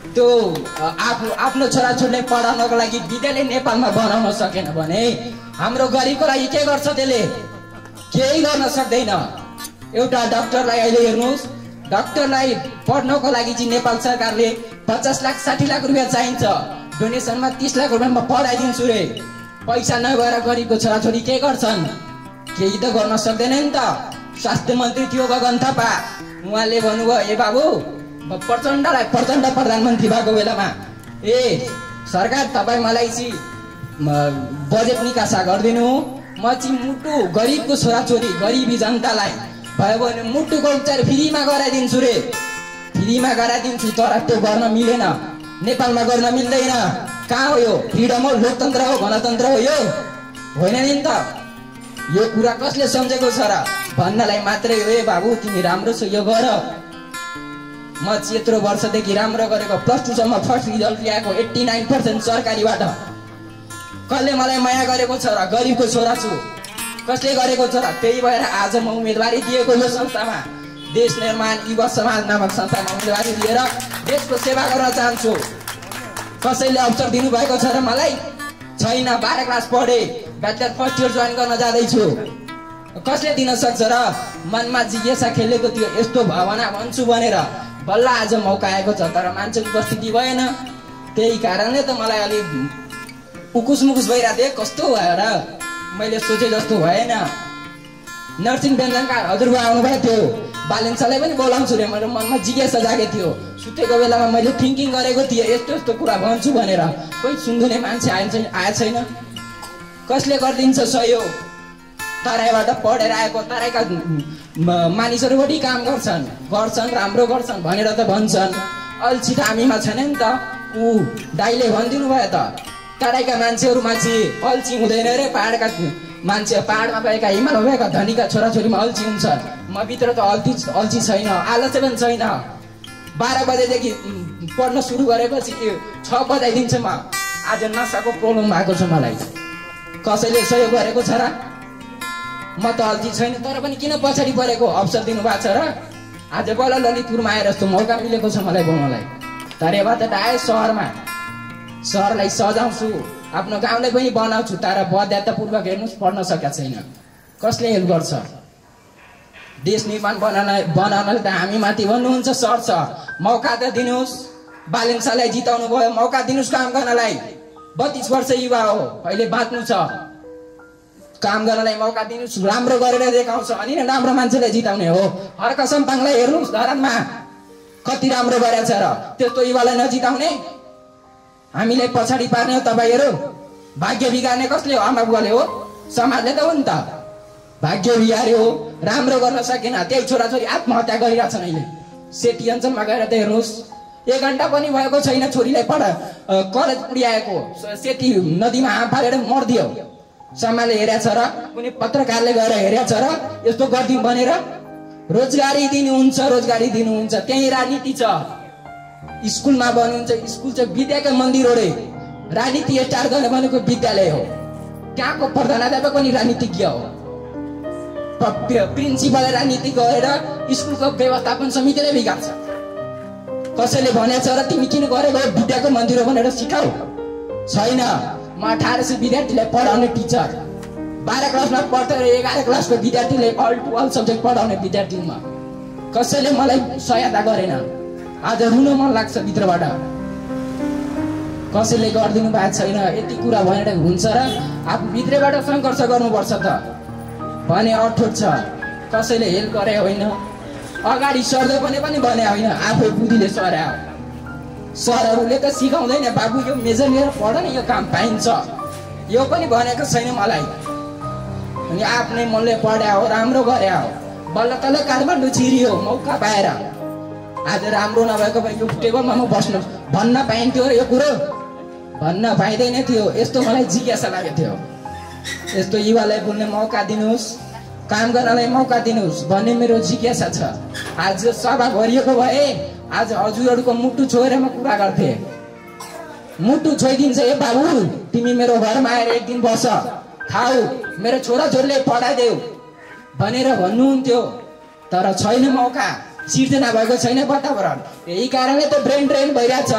त्यो आफ्नो आफ्नो छोराछोरीलाई पढाउनको लागि विद्यालय नेपालमा बनाउन सकेन भने हाम्रो गरिबको लागि के गर्छ त्यसले? केही गर्न सक्दैन। एउटा डाक्टरलाई अहिले हेर्नुहोस्, डाक्टरलाई पढ्नको लागि चाहिँ नेपाल सरकारले पचास लाख साठी लाख रुपियाँ चाहिन्छ, डोनेसनमा तीस लाख रुपियाँमा पढाइदिन्छु रे। पैसा नभएर गरिबको छोराछोरी के गर्छन्? केही त गर्न सक्दैन नि त। स्वास्थ्य मन्त्री थियो गगन थापा, उहाँले भन्नुभयो ए बाबु प्रचण्डलाई प्रचण्ड प्रधानमन्त्री भएको बेलामा ए सरकार तपाईँ मलाई चाहिँ बजेट निकासा गरिदिनु, म चाहिँ मुटु गरिबको छोराछोरी गरिबी जनतालाई भयो भने मुटुको उपचार फ्रीमा गराइदिन्छु रे, फ्रीमा गराइदिन्छु। तर त्यो गर्न मिलेन, नेपालमा गर्न मिल्दैन। कहाँ हो यो? फ्रिडम हो, लोकतन्त्र हो, गणतन्त्र हो? यो होइन नि त। यो कुरा कसले सम्झेको छ र? भन्नलाई मात्रै हो ए बाबु तिमी राम्रो छ यो गर। म यत्रो वर्षदेखि राम्रो गरेको, प्लस टूसम्म फर्स्ट रिजल्ट ल्याएको एट्टी नाइन पर्सेन्ट सरकारीबाट। कसले मलाई माया गरेको छ र? गरिबको छोरा छु। कसले गरेको छ र? त्यही भएर आज म उम्मेदवारी दिएको यो संस्थामा, देश निर्माण युवा समाज नामक संस्थामा उम्मेदवारी दिएर देशको सेवा गर्न चाहन्छु। कसैले अवसर दिनुभएको छ र मलाई? छैन। बाह्र क्लास पढे, ब्याचलर फर्स्ट इयर जोइन गर्न जाँदैछु। कसले दिन सक्छ र? मनमा जिज्ञासा खेलेको थियो यस्तो भावना भन्छु भनेर, बल्ल आज मौका आएको छ। तर मान्छेको उपस्थिति भएन, त्यही कारणले त मलाई अलि उकुस मुकुस भइरहेको थिएँ। कस्तो भयो र? मैले सोचे जस्तो भएन। नर्सिङ व्यञ्जनका हजुरबा आउनुभएको थियो, बालेन्सालाई पनि बोलाउँछु रे। मेरो मनमा जिज्ञासा जागेको थियो। सुतेको बेलामा मैले थिङ्किङ गरेको थिएँ यस्तो यस्तो कुरा भन्छु भनेर। कोही सुन्ने मान्छे आएछ आएको छैन। कसले गरिदिन्छ सहयोग? तराईबाट पढेर आएको तराईका मानिसहरू बढी काम गर्छन् गर्छन् राम्रो गर्छन् भनेर त भन्छन्। अल्छी त हामीमा छैन नि त। ऊ दाइले भनिदिनु भयो त, तराईका मान्छेहरूमा चाहिँ अल्छी हुँदैन रे। पाहाडका मान्छे, पाहाडमा भएका हिमालमा भएका धनीका छोराछोरीमा अल्छी हुन्छ। म भित्र त अल्छी अल्छी छैन, आलस्य पनि छैन। बाह्र बजेदेखि पढ्न सुरु गरेपछि छ बजाइदिन्छ। म आज नसाको प्रब्लम भएको छ मलाई। कसैले सहयोग गरेको छ र? म त अल्छी छैन, तर पनि किन पछाडि परेको? अवसर दिनुभएको छ र? आज बल्ल ललितपुरमा आएर यस्तो मौका मिलेको छ मलाई बोल्नलाई। तरेबाट आए सहरमा, सहरलाई सजाउँछु, आफ्नो गाउँलाई पनि बनाउँछु। तर बाध्यतापूर्वक हेर्नुहोस् पढ्न सकेका छैन। कसले हेल्प गर्छ? देश निर्माण बनाउन बनाउनले त हामी माथि भन्नुहुन्छ सर छ। मौका त दिनुहोस्। बालेन्सालाई जिताउनु भयो, मौका दिनुहोस् काम गर्नलाई। बत्तीस वर्ष युवा हो, अहिले बाँच्नु छ। काम गर्नलाई मौका दिनुहोस्, राम्रो गरेर देखाउँछ अनि नै राम्रो मान्छेलाई जिताउने हो। हर कसम पाङलाई हेर्नुहोस् धरानमा कति राम्रो गरेछ र? त्यस्तो युवालाई नजिताउने? हामीले पछाडि पार्ने हो तपाईँहरू? भाग्य बिगार्ने कसले हो? आमा बुवाले हो, समाजले त हो नि त। भाग्य बिगार्यो हो, राम्रो गर्न सकेन, त्यही छोराछोरी आत्महत्या गरिरहेछन्। अहिले सेती अञ्चलमा गएर त हेर्नुहोस्, एक घन्टा पनि भएको छैन छोरीलाई पढ कलेज पुर्याएको, सेती नदीमा हाम फालेर मर्दियो। समाजले हेरेछ र? कुनै पत्रकारले गएर हेरेछ र? यस्तो गरिदिउँ भनेर? रोजगारी दिनुहुन्छ, रोजगारी दिनुहुन्छ, त्यही राजनीति छ। स्कुलमा भन्नुहुन्छ स्कुल चाहिँ विद्याको मन्दिर हो रे। राजनीति स्टार्ट गर्ने भनेको विद्यालय हो। त्यहाँको प्रधानाध्यापक पनि राजनीतिज्ञ हो। प्रिन्सिपल राजनीति गरेर स्कुलको व्यवस्थापन समितिले बिगार्छ। कसैले भनेछ र तिमी किन गरेको विद्याको मन्दिर हो भनेर सिकाऊ? छैन। म अठार सय विद्यार्थीलाई पढाउने टिचर, बाह्र क्लासमा पढ्दै एघार क्लासको विद्यार्थीले अल टु अल सब्जेक्ट पढाउने विद्यार्थीमा कसैले मलाई सहायता गरेन। आज रुन मन लाग्छ भित्रबाट। कसैले गरिदिनु भएको छैन। यति कुरा भनेर हुन्छ र? आफू भित्रबाट सङ्घर्ष गर्नुपर्छ त भने अठोट छ। कसैले हेल्प गरे होइन, अगाडि सर्दै पनि पनि भने होइन, आफै बुद्धिले सर्या हो। सरहरूले त सिकाउँदैन बाबु यो मेजर लिएर पढ न, यो काम पाइन्छ, यो पनि भनेको छैन मलाई। अनि आफ्नै मनले पढ्या हो, राम्रो गर्या हो, बल्ल तल्ल काठमाडौँ छिरियो मौका पाएर। आज राम्रो नभएको भए यो टेबलमा म बस्नु भन्न पाइन्थ्यो र यो कुरो? भन्न पाइँदैन थियो। यस्तो मलाई जिज्ञासा लागेको थियो। यस्तो युवालाई बोल्ने मौका दिनुहोस्, काम गर्नलाई मौका दिनुहोस् भन्ने मेरो जिज्ञासा छ। आज सभा गरिएको भए आज हजुरहरूको मुटु छोएर म कुरा गर्थेँ। मुटु छोइदिन्छ ए बाबु तिमी मेरो घरमा आएर एक दिन बस, खाऊ, मेरो छोराछोरीले पढाइदेऊ भनेर भन्नुहुन्थ्यो। तर छैन मौका। सिर्जना भएको छैन वातावरण। यही कारणले त ब्रेन ड्रेन भइरहेछ।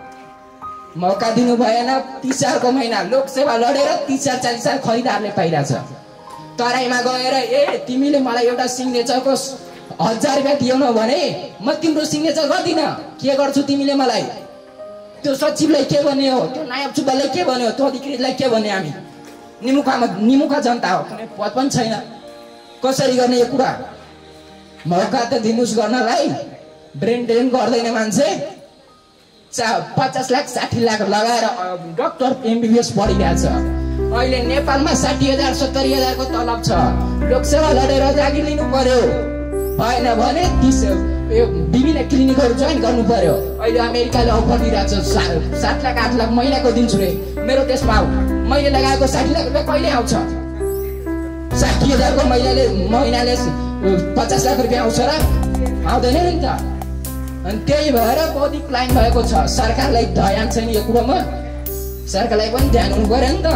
मौका दिनु भएन। तिस हजारको महिना लोकसेवा लडेर तिस हजार चालिस हजार खरिदारले पाइरहेछ। तराईमा गएर ए तिमीले मलाई एउटा सिग्नेचरको हजार रुपियाँ दिएनौ भने म तिम्रो सिग्नेचर गर्दिनँ, के गर्छु तिमीले मलाई? त्यो सचिवलाई के भन्ने हो, त्यो नायब सुब्बालाई के भन्ने हो, त्यो अधिकृतलाई के भन्ने? हामी निमुखामा निमुखा जनता हो, कुनै पद पनि छैन। कसरी गर्ने यो कुरा? मौका त दिनुहोस् गर्नलाई। ब्रेन ड्रेन गर्दैन मान्छे। चा पचास लाख साठी लाख लगाएर डक्टर एमबिबिएस पढिरहेछ। अहिले नेपालमा साठी हजार सत्तरी हजारको तलब छ। लोकसेवा लडेर जागिर लिनु पर्यो, भएन भने तिस यो विभिन्न क्लिनिकहरू जोइन गर्नु पर्यो। अहिले अमेरिकाले अफर दिइरहेछ सात लाख आठ लाख महिनाको दिन्छु रे, मेरो देशमा आऊ। मैले लगाएको साठी लाख रुपियाँ कहिले आउँछ? साठी हजारको महिनाले महिनाले पचास लाख रुपियाँ आउँछ र? आउँदैन नि त। अनि त्यही भएर बहुत क्लाइम भएको छ। सरकारलाई ध्यान छैन यो कुरोमा। सरकारलाई पनि ध्यान हुनु पर्यो नि त।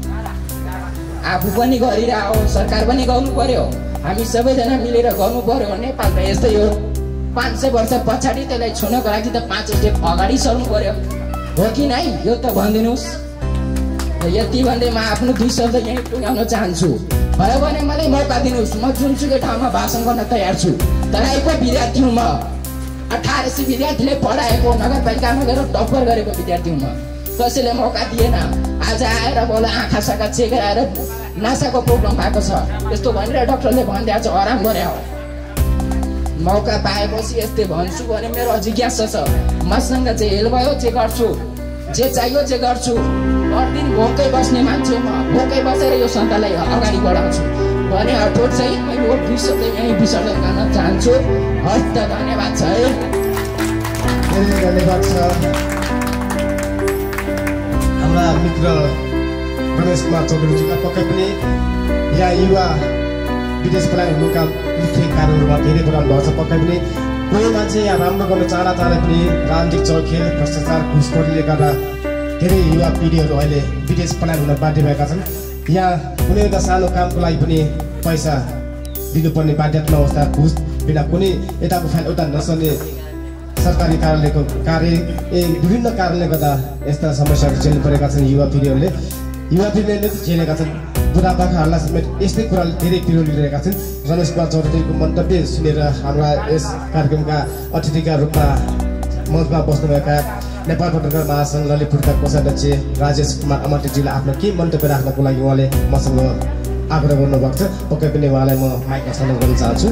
आफू पनि गरिरह, सरकार पनि गर्नु पर्यो, हामी सबैजना मिलेर गर्नु पर्यो। नेपाल त यस्तै हो। पाँच सय वर्ष पछाडि त्यसलाई छोड्नको लागि त पाँच स्टेप अगाडि सर्नु पर्यो, हो कि नै? यो त भनिदिनुहोस्। यति भन्दै म आफ्नो दुई शब्द यहीँ टुङ्गाउन चाहन्छु। भयो भने मलाई मौका दिनुहोस्, म जुनसुकै ठाउँमा भाषण गर्न तयार छु। तराईको विद्यार्थी हुँ म। अठार सय विद्यार्थीले पढाएको नगरपालिकामा गएर टप्पर गरेको विद्यार्थी हुँ म। कसैले मौका दिएन। आज आएर बोला आँखा साखा चेकेर आएर नासाको प्रब्लम भएको छ यस्तो भनेर डक्टरले भनिदिएको छ, आराम गरे हो। मौका पाएपछि यस्तै भन्छु भने मेरो जिज्ञासा छ। मसँग जे हेल भयो जे गर्छु, जे चाहियो जे गर्छु। हरदिन भोकै बस्ने मान्छे म, भोकै बसेर यो संस्थालाई अगाडि बढाउँछु भने अठोट चाहिँ मैले यो दुई शब्द यहीँ विसर्जन गर्न चाहन्छु। हस् त, धन्यवाद छ है। धेरै धन्यवाद छ। हाम्रा मित्र रमेश कुमार चौधरीजीलाई पक्कै पनि यहाँ युवा विदेश पलायन हुनुका मुख्य कारणहरूमा धेरै पुरानो भएको छ। पक्कै पनि कोही मान्छे यहाँ राम्रो गर्न चाहना चाहँदा पनि राजनीतिक चलखेल, भ्रष्टाचार, घुसखोरीले गर्दा धेरै युवा पिँढीहरू अहिले विदेश पलायन हुन बाध्य भएका छन्। यहाँ कुनै एउटा सानो कामको लागि पनि पैसा दिनुपर्ने बाध्यता अवस्था, घुस बिना कुनै यताको फाइल उता नसर्ने सरकारी कार्यालयको कार्य ए विभिन्न कारणले गर्दा यस्ता समस्याहरू झेल्नु परेका छन् युवा पिँढीहरूले। युवा पिँढीले झेलेका छन्। बुढापाकाहरूलाई समेत यस्तै कुराले धेरै पिरो लिइरहेका छन्। रमेश कुमार चौधरीको मन्तव्य सुनेर हाम्रा यस कार्यक्रमका अतिथिका रूपमा मञ्चमा बस्नुभएका नेपाल पत्रकार महासङ्घ ललितपुरका कोषाध्यक्ष राजेश कुमार अमर्त्यजीलाई आफ्नो के मन्तव्य राख्नको लागि उहाँले मसँग आग्रह गर्नुभएको छ। पक्कै पनि उहाँलाई म माइक हस्तान्तरण गर्न चाहन्छु।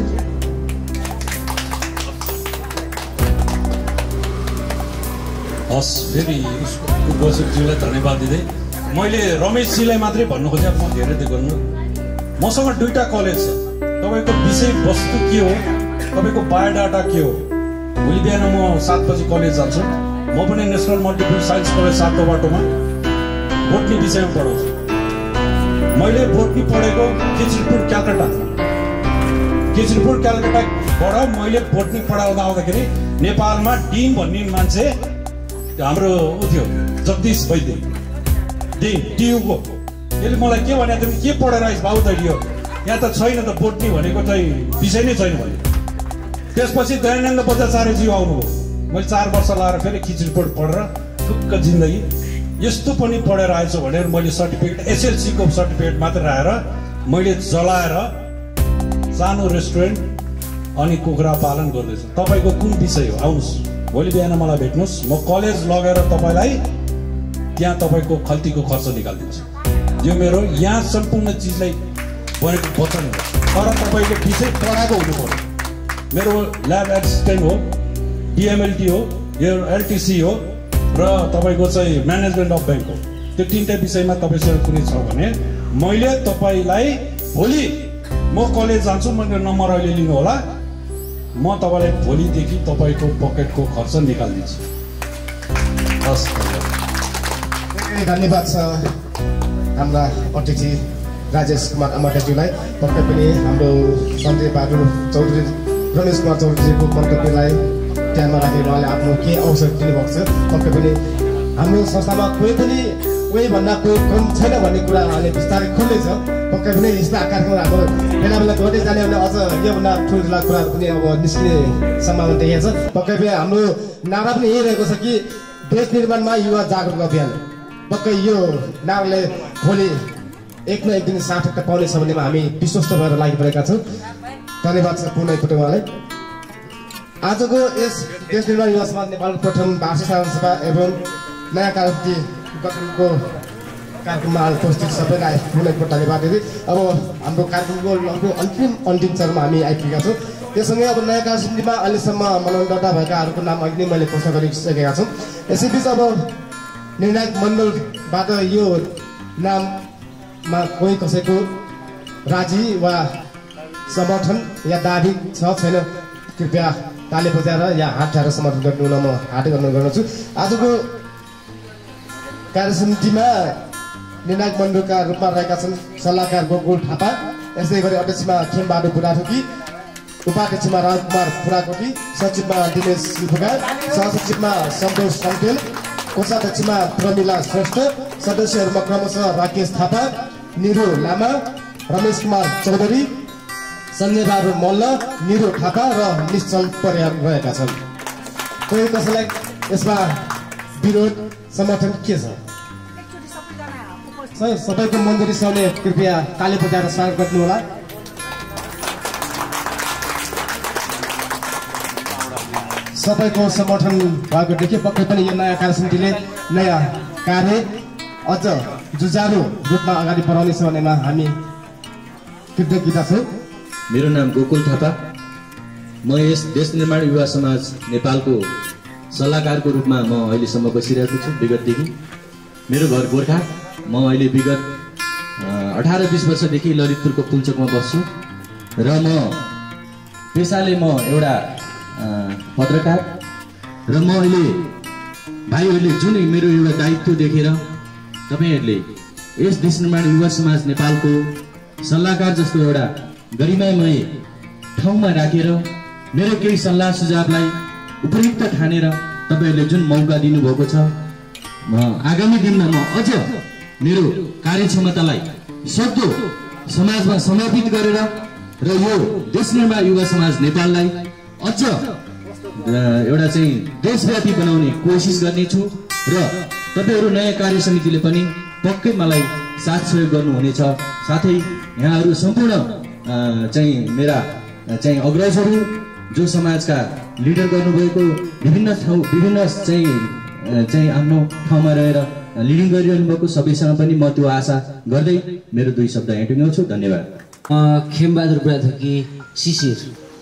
हस्, फेरि पूर्वजीलाई धन्यवाद दिँदै मैले रमेशजीलाई मात्रै भन्नु खोजेँ, म धेरै त गर्नु। मसँग दुईवटा कलेज छ। तपाईँको विषयवस्तु के हो, तपाईँको बायोडाटा के हो? भोलि बिहान म सात बजी कलेज जान्छु। म पनि नेसनल मल्टिपल साइन्स कलेज सातो बाटोमा बोटनी विषयमा पढाउँछु। मैले बोटनी पढेको केजरीपुर क्यालकाटा केजरीपुर क्यालकाटाबाट मैले बोटनी पढाउँदा आउँदाखेरि नेपालमा डिन भन्ने मान्छे हाम्रो ऊ थियो जगदीश वैद्य डिन टियुको। त्यसले मलाई के भने तिमी के पढेर आइस बाबु तैँले? यो यहाँ त छैन त, बोटनी भनेको चाहिँ विषय नै छैन भने। त्यसपछि दयानन्द बजाचार्यज्यू आउनुभयो। मैले चार वर्ष लगाएर फेरि खिचडीपोट पढेर ढुक्क जिन्दगी यस्तो पनि पढेर आएछु भनेर मैले सर्टिफिकेट एसएलसीको सर्टिफिकेट मात्र राखेर मैले जलाएर सानो रेस्टुरेन्ट अनि कुखुरा पालन गर्दैछु। तपाईँको कुन विषय हो? आउनुहोस्, भोलि बिहान मलाई भेट्नुहोस्। म कलेज लगेर तपाईँलाई त्यहाँ तपाईँको खल्तीको खर्च निकालिदिन्छु। यो मेरो यहाँ सम्पूर्ण चिजलाई बनेको वचन हो। तर तपाईँको विषय पढाएको हुनु पर्यो। मेरो ल्याब एसिस्टेन्ट हो, डिएमएलटी हो, यो एलटिसी हो र तपाईँको चाहिँ म्यानेजमेन्ट अफ ब्याङ्क हो। त्यो तिनवटा विषयमा तपाईँसँग कुनै छ भने मैले तपाईँलाई भोलि म कलेज जान्छु, मैले नम्बर अहिले लिनु होला। म तपाईँलाई भोलिदेखि तपाईँको पकेटको खर्च निकालिदिन्छु। हस्, धन्यवाद छ हाम्रा अतिथि राजेश कुमार अमर्त्यज्यूलाई। पक्कै पनि हाम्रो सञ्जय बहादुर चौधरी रमेश कुमार चौधरीजीको मन्तव्यलाई ध्यानमा राखेर उहाँले आफ्नो के अवसर दिनुभएको छ। पक्कै पनि हाम्रो संस्थामा कोही पनि कोही भन्दा कोही कम छैन भन्ने कुरा अहिले बिस्तारै खुल्दैछ। पक्कै पनि यस्ता कार्यक्रम हाम्रो बेला बेला गर्दै जाने भने अझ योभन्दा ठुल्ठुला कुराहरू पनि अब निस्किने सम्भावना देखिएको छ। पक्कै पनि हाम्रो नारा पनि यही रहेको छ कि देश निर्माणमा युवा जागरुक अभियान। पक्कै यो नाराले भोलि एक न एक दिन सार्थकता पाउनेछ भन्नेमा हामी विश्वस्त भएर लागिपरेका छौँ। धन्यवाद छ पुनः एकपल्ट उहाँलाई। आजको यस देश निर्माण युवा समाज नेपालको प्रथम वार्षिक साधारण सभा एवं नयाँ कार्यसमिति गठनको कार्यक्रममा उपस्थित सबैलाई पुनः एकपल्ट धन्यवाद दिँदै अब हाम्रो कार्यक्रमको लगभग अन्तिम अन्तिम चरणमा हामी आइपुगेका छौँ। त्यससँगै अब नयाँ कार्यसमितिमा अहिलेसम्म मनोनयन दर्ता भएकाहरूको नाम अघि नै मैले घोषणा गरिसकेका छौँ। यसैबिच अब निर्णायक मण्डलबाट यो नाममा कोही कसैको राजी वा समर्थन या दाबी छ छैन कृपया ताली बजाएर या हात उठाएर समर्थन गर्नु म हात गर्न गर्छु। आजको कार्यसमितिमा निर्णायक मण्डलका रूपमा रहेका छन् सल्लाहकार गोकुल थापा, यसै गरी अध्यक्षमा खेमबहादुर बुढाथोकी, उपाध्यक्षमा राजकुमार पुराकोटी, सचिवमा दिनेश सिलफुका, सहसचिवमा सन्तोष सन्तेल, कोषाध्यक्षमा प्रमिला श्रेष्ठ, सदस्यहरूमा क्रमशः राकेश थापा, निरु लामा, रमेश कुमार चौधरी, सन्देबहादुर मल्ल, निरु थापा र निश्चल परियार रहेका छन्। कोही कसैलाई यसमा विरोध समर्थन के छ? सबैको मन्जूरी सबले कृपया ताली बजाएर स्वागत गर्नुहोला। सबैको समर्थन भएको देखि पक्कै पनि यो नयाँ कार्यसमितिले नयाँ कार्य अझ जुझारु रूपमा अगाडि बढाउनेछ भन्नेमा हामी कृतज्ञता छौँ। मेरो नाम गोकुल थापा, म यस देश निर्माण युवा समाज नेपालको सल्लाहकारको रूपमा म अहिलेसम्म बसिरहेको छु विगतदेखि। मेरो घर गोर्खा, म अहिले विगत अठार बिस वर्षदेखि ललितपुरको पुल्चोकमा बस्छु र म पेसाले म एउटा पत्रकार र म अहिले भाइहरूले जुन मेरो एउटा दायित्व देखेर तपाईँहरूले यस देश निर्माण युवा समाज नेपालको सल्लाहकार जस्तो एउटा गरिमामय ठाउँमा राखेर मेरो केही सल्लाह सुझावलाई उपयुक्त ठानेर तपाईँहरूले जुन मौका दिनुभएको छ, म आगामी दिनमा म अझ मेरो कार्यक्षमतालाई सक्दो समाजमा समर्पित गरेर र यो देश निर्माण युवा समाज नेपाललाई अझ एउटा चाहिँ देशव्यापी बनाउने कोसिस गर्नेछु र तपाईँहरू नयाँ कार्य समितिले पनि पक्कै मलाई साथ सहयोग गर्नुहुनेछ। साथै यहाँहरू सम्पूर्ण चाहिँ मेरा चाहिँ अग्रजहरू जो समाजका लिडर गर्नुभएको विभिन्न ठाउँ विभिन्न चाहिँ चाहिँ आफ्नो ठाउँमा रहेर लिडिङ गरिरहनु भएको सबैसँग पनि म त्यो आशा गर्दै मेरो दुई शब्द यहाँ टुङ्ग्याउँछु। धन्यवाद। खेमबहादुर बुढाथोकी शिशिर,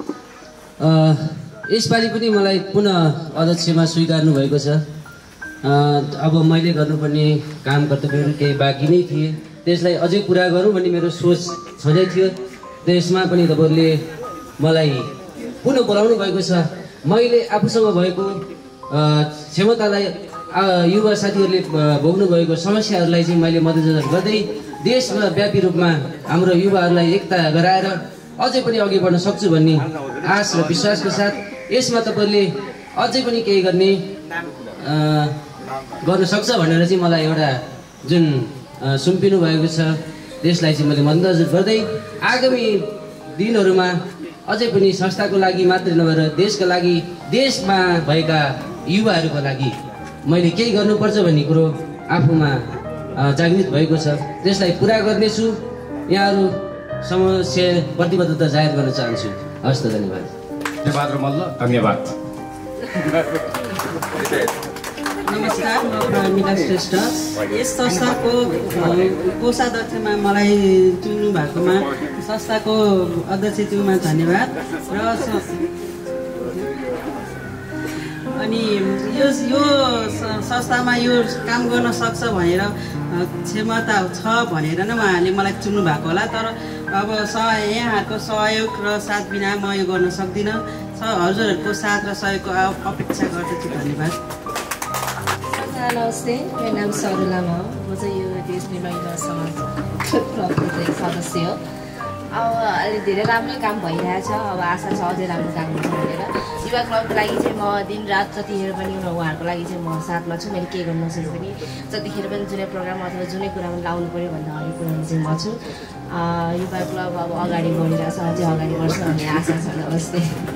यसपालि पनि मलाई पुनः अध्यक्षमा स्वीकार्नु भएको छ। अब मैले गर्नुपर्ने काम कर्तव्यहरू केही बाँकी नै थिए, त्यसलाई अझै पुरा गरौँ भन्ने मेरो सोच छँदै थियो। त्यसमा पनि तपाईँहरूले मलाई पुनः बोलाउनु भएको छ। मैले आफूसँग भएको क्षमतालाई युवा साथीहरूले भोग्नु भएको समस्याहरूलाई चाहिँ मैले मध्यनजर गर्दै देशव्यापी रूपमा हाम्रो युवाहरूलाई एकता गराएर अझै पनि अघि बढ्न सक्छु भन्ने आश र विश्वासको साथ यसमा तपाईँहरूले अझै पनि केही गर्ने गर्न सक्छ भनेर चाहिँ मलाई एउटा जुन सुम्पिनु भएको छ त्यसलाई चाहिँ मैले मध्यनजर गर्दै आगामी दिनहरूमा अझै पनि संस्थाको लागि मात्रै नभएर देशका लागि देशमा भएका युवाहरूको लागि मैले केही गर्नुपर्छ भन्ने कुरो आफूमा जागृत भएको छ। त्यसलाई पुरा गर्नेछु। यहाँहरू समस्या प्रतिबद्धता जाहेर गर्न चाहन्छु। हस् त, धन्यवाद। बहादुर मल्ल, धन्यवाद। नमस्कार, म प्रमिला श्रेष्ठ। यस संस्थाको कोषाध्यक्षमा मलाई चुन्नु भएकोमा संस्थाको अध्यक्षज्यूमा धन्यवाद। र अनि यो यो संस्थामा यो काम गर्न सक्छ भनेर क्षमता छ भनेर नै उहाँहरूले मलाई चुन्नु भएको होला। तर अब स यहाँहरूको सहयोग र साथ बिना म यो गर्न सक्दिनँ। हजुरहरूको साथ र सहयोगको अपेक्षा गर्दछु। धन्यवाद। नमस्ते, मेरो नाम सरू लामा हो। म चाहिँ यो देश निर्माण युवा समाजको सदस्य हो। अब अहिले धेरै राम्रो काम भइरहेछ। अब आशा छ अझै राम्रो काम हुन्छ भनेर। युवा क्लबको लागि चाहिँ म दिनरात जतिखेर पनि उहाँहरूको लागि चाहिँ म साथमा छु। मैले के गर्न नसके पनि जतिखेर पनि जुनै प्रोग्राम अथवा जुनै कुरामा लाउनु पऱ्यो भन्दा हरेक कुरामा चाहिँ म छु। युवा क्लब अब अगाडि बढिरहेछ, अझै अगाडि बढ्छ भन्ने आशा छ। नमस्ते।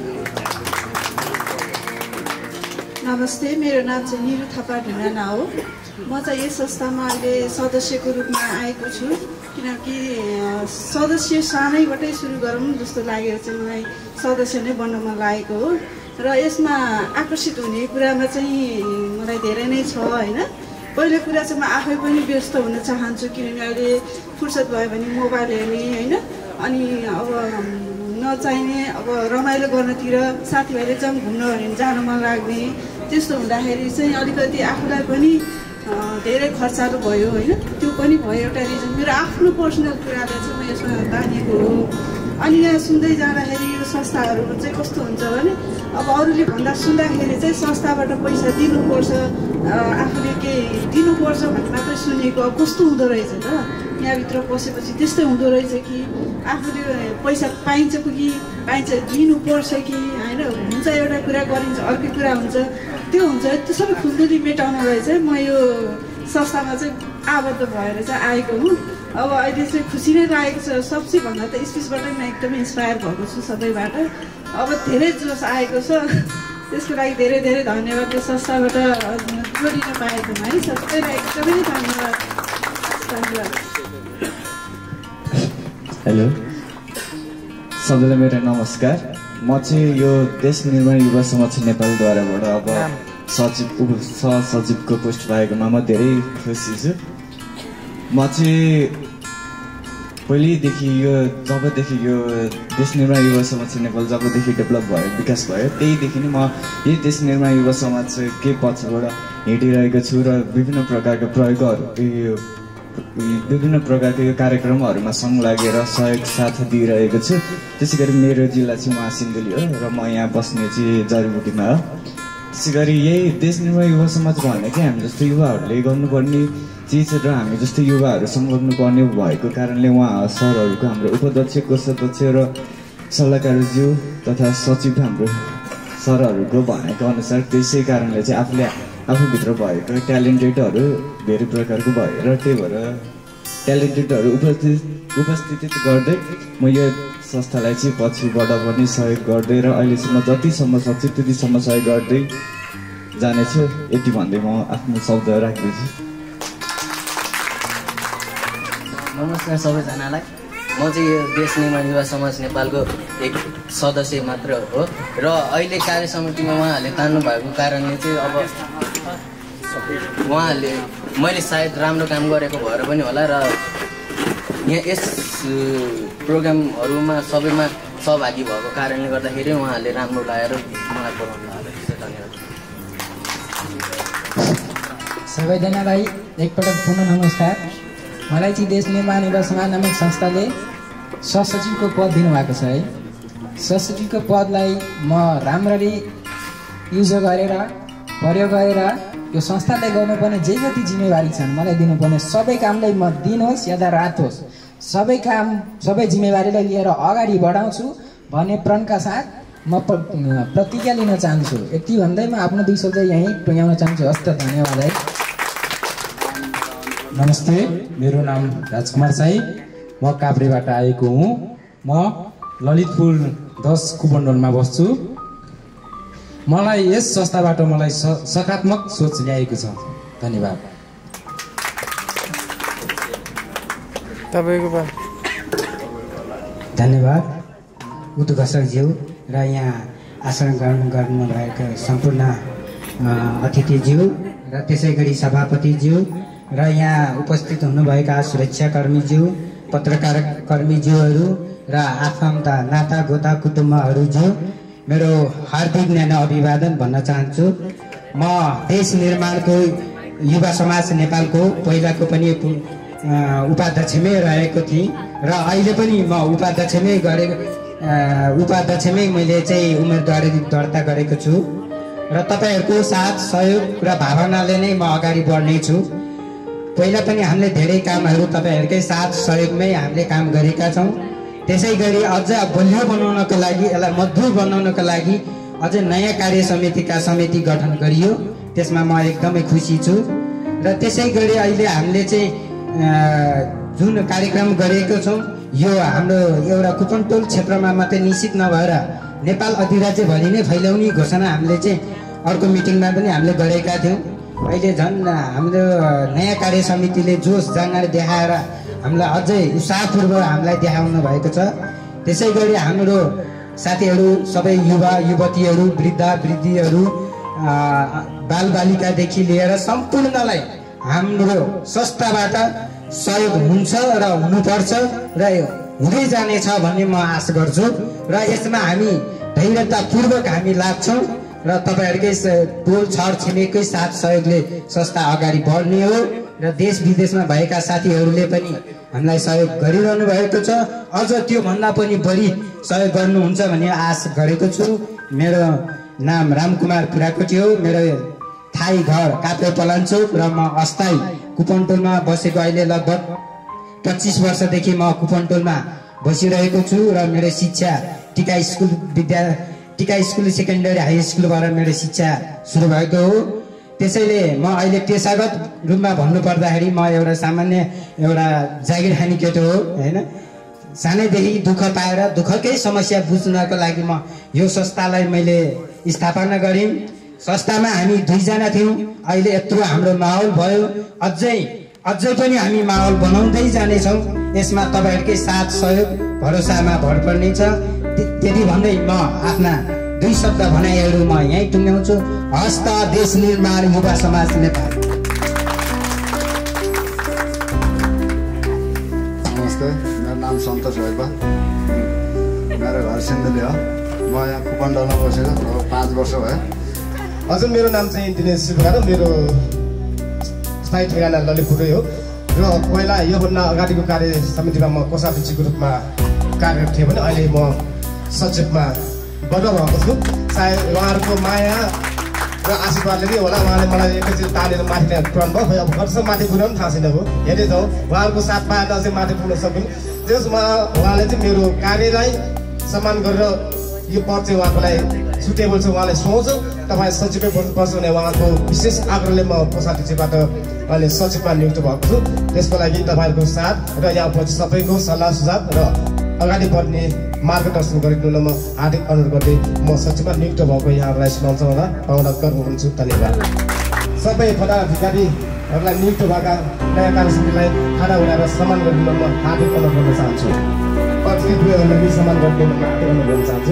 नमस्ते, मेरो नाम चाहिँ निरु थापा ढुङ्गाना हो। म चाहिँ यस संस्थामा अहिले सदस्यको रूपमा आएको छु, किनकि सदस्य सानैबाटै सुरु गरौँ जस्तो लागेर चाहिँ मलाई सदस्य नै बन्न मन लागेको हो। र यसमा आकर्षित हुने कुरामा चाहिँ मलाई धेरै नै छ होइन। पहिलो कुरा चाहिँ म आफै पनि व्यस्त हुन चाहन्छु, किनभने अहिले फुर्सद भयो भने मोबाइल हेर्ने होइन, अनि अब नचाहिने अब रमाइलो गर्नतिर साथीभाइले चाहिँ घुम्न भने जान मन लाग्ने। त्यस्तो हुँदाखेरि चाहिँ अलिकति आफूलाई पनि धेरै खर्चालो भयो होइन। त्यो पनि भयो एउटा रिजन। मेरो आफ्नो पर्सनल कुराले चाहिँ म यसमा तानेको हो। अनि यहाँ सुन्दै जाँदाखेरि यो संस्थाहरू चाहिँ कस्तो हुन्छ भने अब अरूले भन्दा सुन्दाखेरि चाहिँ संस्थाबाट पैसा दिनुपर्छ, आफूले केही दिनुपर्छ भन्ने मात्रै सुनेको। अब कस्तो हुँदो रहेछ त यहाँभित्र पसेपछि त्यस्तै हुँदो रहेछ कि आफूले पैसा पाइन्छ कि पाइन्छ दिनुपर्छ कि होइन। हुन्छ एउटा कुरा गरिन्छ, अर्कै कुरा हुन्छ, त्यो हुन्छ। त्यो सबै खुल्दुली मेटाउनलाई चाहिँ म यो संस्थामा चाहिँ आबद्ध भएर चाहिँ आएको हुँ। अब अहिले चाहिँ खुसी नै लागेको छ। सबसे भन्दा त स्पिचबाट म एकदमै इन्सपायर भएको छु सबैबाट। अब धेरै जोस आएको छ, त्यसको लागि धेरै धेरै धन्यवाद। त्यो संस्थाबाट जोडिन पाएकोमा है सबैलाई एकदमै धन्यवाद। धन्यवाद। हेलो सबैलाई मेरो नमस्कार। म चाहिँ यो देश निर्माण युवा समाज नेपालद्वाराबाट अब सचिव उप सहसचिवको पोस्ट पाएकोमा म धेरै खुसी छु। म चाहिँ पहिल्यैदेखि यो जबदेखि यो देश निर्माण युवा समाज नेपाल जबदेखि डेभलप भयो, विकास भयो, त्यहीदेखि नै म यही देश निर्माण युवा समाज के पछबाट हिँडिरहेको छु र विभिन्न प्रकारको प्रयोगहरू विभिन्न प्रकारको यो कार्यक्रमहरूमा सँग लागेर सहयोग साथ दिइरहेको छु। त्यसै गरी मेरो जिल्ला चाहिँ उहाँ सिन्धुली हो र म यहाँ बस्ने चाहिँ जडीबुटीमा हो। त्यसै गरी यही देश निर्माण युवा समाज भनेकै हामी जस्तो युवाहरूले गर्नुपर्ने चिज र हामी जस्तो युवाहरू संलग्न पर्ने भएको कारणले उहाँ सरहरूको हाम्रो उपाध्यक्ष, कोषाध्यक्ष र सल्लाहकारज्यू तथा सचिव हाम्रो सरहरूको भनेको अनुसार त्यसै कारणले चाहिँ आफूले आफूभित्र भएको ट्यालेन्टेडहरू धेरै प्रकारको भयो र त्यही भएर ट्यालेन्टेडहरू उपस्थित उपस्थित गर्दै म यो संस्थालाई चाहिँ पछिबाट पनि सहयोग गर्दै र अहिलेसम्म जतिसम्म सक्छु त्यतिसम्म सहयोग गर्दै जानेछु। यति भन्दै म आफ्नो शब्द राख्दैछु। नमस्कार सबैजनालाई। म चाहिँ यो देश निर्माण युवा समाज नेपालको एक सदस्य मात्र हो र अहिले कार्य समितिमा उहाँहरूले तान्नु भएको कारणले चाहिँ अब उहाँहरूले मैले सायद राम्रो काम गरेको भएर पनि होला र यहाँ यस प्रोग्रामहरूमा सबैमा सहभागी भएको कारणले गर्दाखेरि उहाँहरूले राम्रो लगाएर मलाई बोलाउनु भएको। धन्यवाद सबैजनालाई एकपटक पुनः नमस्कार। मलाई चाहिँ देश निर्माण युवा समाज नामक संस्थाले सहसचिवको पद दिनुभएको छ है। सहसचिवको पदलाई म राम्ररी युज गरेर प्रयोग गरेर यो संस्थाले गर्नुपर्ने जे जति जिम्मेवारी छन् मलाई दिनुपर्ने सबै कामलाई म दिन होस् या रात होस् सबै काम सबै जिम्मेवारीलाई लिएर अगाडि बढाउँछु भन्ने प्रणका साथ म प्रतिज्ञा लिन चाहन्छु। यति भन्दै म आफ्नो दुई शब्द यहीँ टुङ्ग्याउन चाहन्छु। हस् त, धन्यवाद है। नमस्ते, मेरो नाम राजकुमार साई, म काभ्रेबाट आएको हुँ। म ललितपुर दस कुपण्डलमा बस्छु। मलाई यस संस्थाबाट मलाई सकारात्मक सोच ल्याएको छ। धन्यवाद। तपाईँको धन्यवाद उदु घसकज्यू र यहाँ आसन ग्रहण गर्नुभएका सम्पूर्ण अतिथिज्यू र त्यसै गरी सभापतिज्यू र यहाँ उपस्थित हुनुभएका सुरक्षाकर्मीज्यू, पत्रकार कर्मीज्यूहरू र आफन्त नाता गोता कुटुम्बहरूज्यू, मेरो हार्दिक न्यानो अभिवादन भन्न चाहन्छु। म देश निर्माणको युवा समाज नेपालको पहिलाको पनि उपाध्यक्षमै रहेको थिएँ र अहिले पनि म उपाध्यक्षमै गरेको उपाध्यक्षमै मैले चाहिँ उम्मेदवारी दर्ता गरेको छु र तपाईँहरूको साथ सहयोग र भावनाले नै म अगाडि बढ्नेछु। पहिला पनि हामीले धेरै कामहरू तपाईँहरूकै साथ सहयोगमै हामीले काम गरेका छौँ। त्यसै गरी अझ बलियो बनाउनको लागि यसलाई मजबुत बनाउनको लागि अझै नयाँ कार्य समितिका समिति गठन गरियो। त्यसमा म एकदमै खुसी छु। र त्यसै गरी अहिले हामीले चाहिँ जुन कार्यक्रम गरेको छौँ यो हाम्रो एउटा कुपनटोल क्षेत्रमा मात्रै निश्चित नभएर नेपाल अधिराज्यभरि नै फैलाउने घोषणा हामीले चाहिँ अर्को मिटिङमा पनि हामीले गरेका थियौँ। अहिले झन् हाम्रो नयाँ कार्य समितिले जोस जाँगर देखाएर हामीलाई अझै उत्साहपूर्वक हामीलाई देखाउनु भएको छ। त्यसै गरी हाम्रो साथीहरू सबै युवा युवतीहरू वृद्ध वृद्धिहरू बालबालिकादेखि लिएर सम्पूर्णलाई हाम्रो संस्थाबाट सहयोग हुन्छ र हुनुपर्छ र हुँदै जानेछ भन्ने म आशा गर्छु। र यसमा हामी धैर्यतापूर्वक हामी लाग्छौँ र तपाईँहरूकै टोल छर छिमेककै साथ सहयोगले संस्था अगाडि बढ्ने हो। र देश विदेशमा भएका साथीहरूले पनि हामीलाई सहयोग गरिरहनु भएको छ। अझ त्योभन्दा पनि बढी सहयोग गर्नुहुन्छ भन्ने आशा गरेको छु। मेरो नाम रामकुमार पुराकोटी हो। मेरो थाई घर काप्रे पलाञ्चोक र म अस्थायी कुपनटोलमा बसेको अहिले लगभग पच्चिस वर्षदेखि म कुपनटोलमा बसिरहेको छु। र मेरो शिक्षा टिका स्कुल विद्या टिका स्कुल सेकेन्डरी हाई स्कुलबाट मेरो शिक्षा सुरु भएको हो। त्यसैले म अहिले पेसागत रूपमा भन्नुपर्दाखेरि म एउटा सामान्य एउटा जागिर खाने केटो हो होइन। सानैदेखि दुःख पाएर दुःखकै समस्या बुझ्नको लागि म यो संस्थालाई मैले स्थापना गरेँ। संस्थामा हामी दुईजना थियौँ, अहिले यत्रो हाम्रो माहौल भयो। अझै अझै पनि हामी माहौल बनाउँदै जानेछौँ। यसमा तपाईँहरूकै साथ सहयोग भरोसामा भर पर्नेछ। त्यति भन्दै म आफ्ना दुई शब्द भनाइहरू म यहीँ टुङ्ग्याउँछु। हस्त देश निर्माण युवा समाज नेपाल। नमस्ते, मेरो नाम सन्तोष भैपा, मेरो घर सिन्धुली हो। म यहाँ कुपनटोलमा बसेको पाँच वर्ष भयो। हजुर, मेरो नाम चाहिँ दिनेश सुब्बा र मेरो स्थायी ठेगाना ललितपुरै हो। र पहिला योभन्दा अगाडिको कार्य समितिमा म कोषाध्यक्षको रूपमा कार्यरत थिएँ भने अहिले म सचिवमा बदल भएको छु। सायद उहाँहरूको माया र आशीर्वादले नै होला उहाँले मलाई एकैचोटि तानेर माथि पुऱ्याउनु भयो। खोइ अब कतिसम्म माथि पुऱ्याउनु थाहा छैन भयो, हेर्दै जाउँ। उहाँहरूको साथ पाएर चाहिँ माथि पुग्न सकिन्। त्यसमा उहाँले चाहिँ मेरो कार्यलाई सम्मान गरेर यो पद चाहिँ उहाँको लागि सुटेबल छ उहाँले सोच। तपाईँ सचिवै बस्नुपर्छ भने उहाँको विशेष आग्रहले म कोषाध्यक्षबाट अहिले सचिवमा नियुक्त भएको छु। त्यसको लागि तपाईँहरूको साथ र यहाँ पछि सबैको सल्लाह सुझाव र अगाडि बढ्ने मार्गदर्शन गरिदिनु म हार्दिक अनुरोध गर्दै म सचिवमा नियुक्त भएको यहाँहरूलाई सुनाउँछ होला पाउन गर्व हुन्छु। धन्यवाद। सबै पदाधिकारीहरूलाई नियुक्त भएका नयाँ कार्यसमितिलाई खाना उडाएर सम्मान गरिदिनु म हार्दिक अनुरोध गर्न चाहन्छु। अतिथिहरूलाई पनि सम्मान गरिदिनु म हार्दिक अनुरोध गर्न चाहन्छु।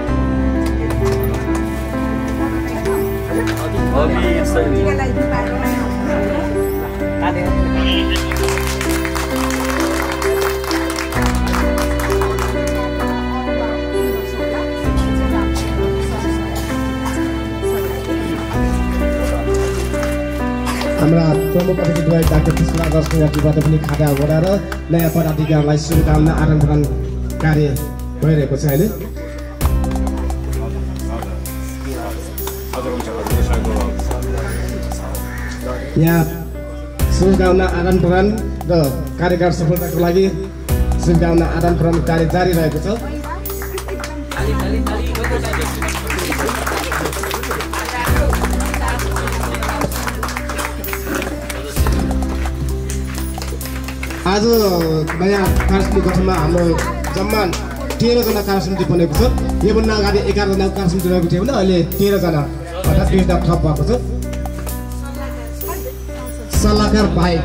हाम्रा प्रमुख अतिथिद्वय डाक्टर कृष्ण गजबाट पनि खाता ओढाएर नयाँ पदाधिकारीलाई शुभकामना आदान प्रदान कार्य भइरहेको छ अहिले। यहाँ शुभकामना आदान प्रदान र कार्यकाल सफलताको लागि शुभकामना आदान प्रदान कार्य जारी रहेको छ। आज नयाँ कार्यसमिति गठनमा हाम्रो जम्मा तेह्रजना कार्यसमिति बनेको छ। योभन्दा अगाडि एघारजना कार्यसमिति रहेको थियो भने अहिले तेह्रजना अर्थात् दुईजना थप भएको छ। सल्लाहकार बाहेक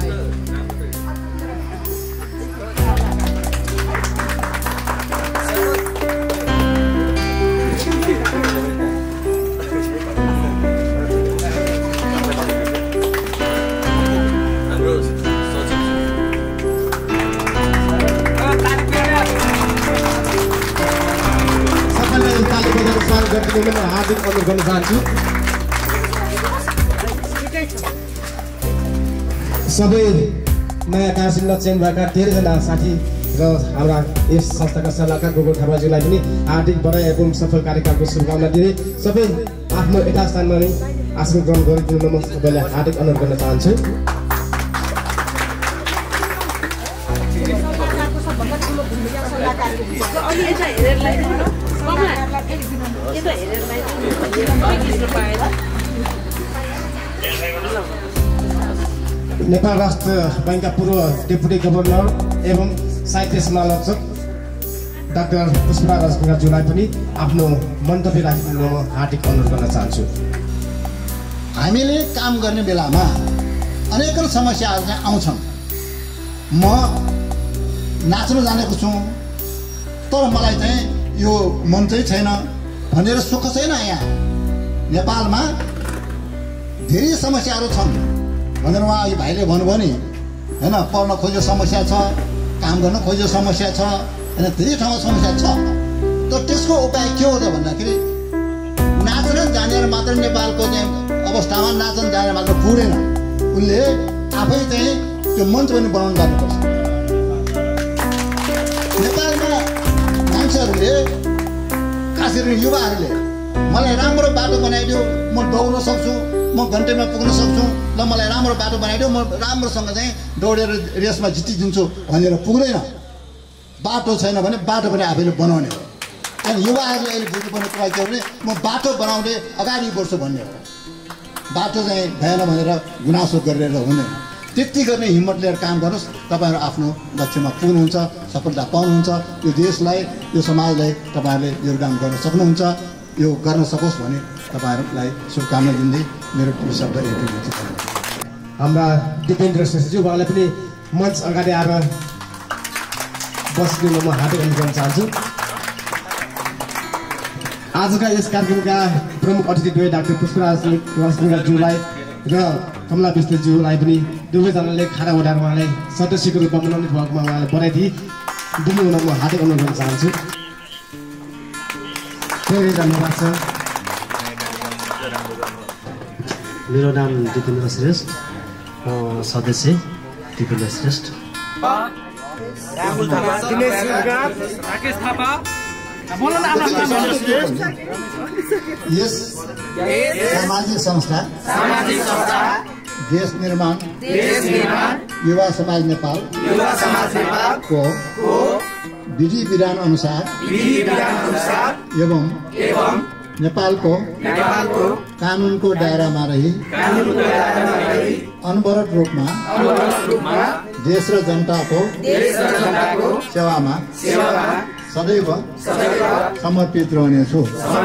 हार्दिक अनुरोध गर्न चाहन्छु। सबै नयाँ कार्यसमितिमा चयन भएका तेह्रजना साथी र हाम्रा यस संस्थाका सल्लाहकार गोगो थापाज्यूलाई पनि हार्दिक बधाई एवं सफल कार्यकालको शुभकामना दिँदै सबै आफ्नो यथास्थानमा नै आसन ग्रहण गरिदिनु म सबैलाई हार्दिक अनुरोध गर्न चाहन्छु। भन्दा ठुलो भूमिका सल्लाहकारको हुन्छ अनि यता हेरेरलाई यता हेरेरलाई पाएर नेपाल राष्ट्र बैंकका पूर्व डेपुटी गभर्नर एवं साहित्य समालोचक डाक्टर पुष्पराज राजकुमारज्यूलाई पनि आफ्नो मन्तव्य राख्न हार्दिक अनुरोध गर्न चाहन्छु। हामीले काम गर्ने बेलामा अनेकौं समस्याहरू चाहिँ आउँछन्। म नाच्न जानेको छु तर मलाई चाहिँ यो मन चाहिँ छैन भनेर सुख छैन। यहाँ नेपालमा धेरै समस्याहरू छन् भनेर उहाँ अघि भाइले भन्नुभयो नि होइन, पढ्न खोज्यो समस्या छ, काम गर्न खोज्यो समस्या छ, होइन धेरै ठाउँमा समस्या छ। तर त्यसको उपाय के हो त भन्दाखेरि नाच्न जानेर मात्र नेपालको चाहिँ अवस्थामा नाच्न जानेर मात्र पुग्दैन, उसले आफै चाहिँ त्यो मञ्च पनि बनाउनु जानुपर्छ। नेपालमा मान्छेहरूले खास गरी युवाहरूले मलाई राम्रो बाटो बनाइदियो, म दौड्न सक्छु, म घन्टैमा पुग्न सक्छु, ल मलाई राम्रो बाटो बनाइदियो, म राम्रोसँग चाहिँ दौडेर रेसमा जितिदिन्छु भनेर पुग्दैन। बाटो छैन भने बाटो पनि आफैले बनाउने हो। अनि युवाहरूले अहिले बुझ्नुपर्ने कुरा के हो भने म बाटो बनाउँदै अगाडि बढ्छु भन्ने हो। बाटो चाहिँ भएन भनेर गुनासो गरेर हुँदैन। त्यति गर्ने हिम्मत लिएर काम गर्नुहोस्, तपाईँहरू आफ्नो लक्ष्यमा पुग्नुहुन्छ, सफलता पाउनुहुन्छ। यो देशलाई यो समाजलाई तपाईँहरूले योगदान गर्न सक्नुहुन्छ। यो गर्न सकोस् भने तपाईँहरूलाई शुभकामना दिँदै मेरो दुई शब्द यति हुन्छ। हाम्रा दिपेन्द्र श्रेष्ठज्यू उहाँलाई पनि मञ्च अगाडि आएर बसिदिनु म हार्दिक अनुरोध गर्न चाहन्छु। आजका यस कार्यक्रमका प्रमुख अतिथि दुवै डाक्टर पुष्पराज राजकुमारज्यूलाई र कमला विष्टज्यूलाई पनि दुवैजनाले खाना उठाएर उहाँलाई सदस्यको रूपमा मनोनित भएकोमा उहाँलाई बधाई दिनु हुन म हार्दिक अनुरोध गर्न चाहन्छु। धेरै धन्यवाद छ। मेरो नाम दिपेन्द्र श्रेष्ठ, सदस्य दिपेन्द्र श्रेष्ठ। यस सामाजिक संस्था देश निर्माण युवा समाज नेपाल को विधि विधान अनुसार एवं नेपालको कानुनको दायरामा रही अनवरत रूपमा देश र जनताको सेवामा सदैव समर्पित रहनेछु।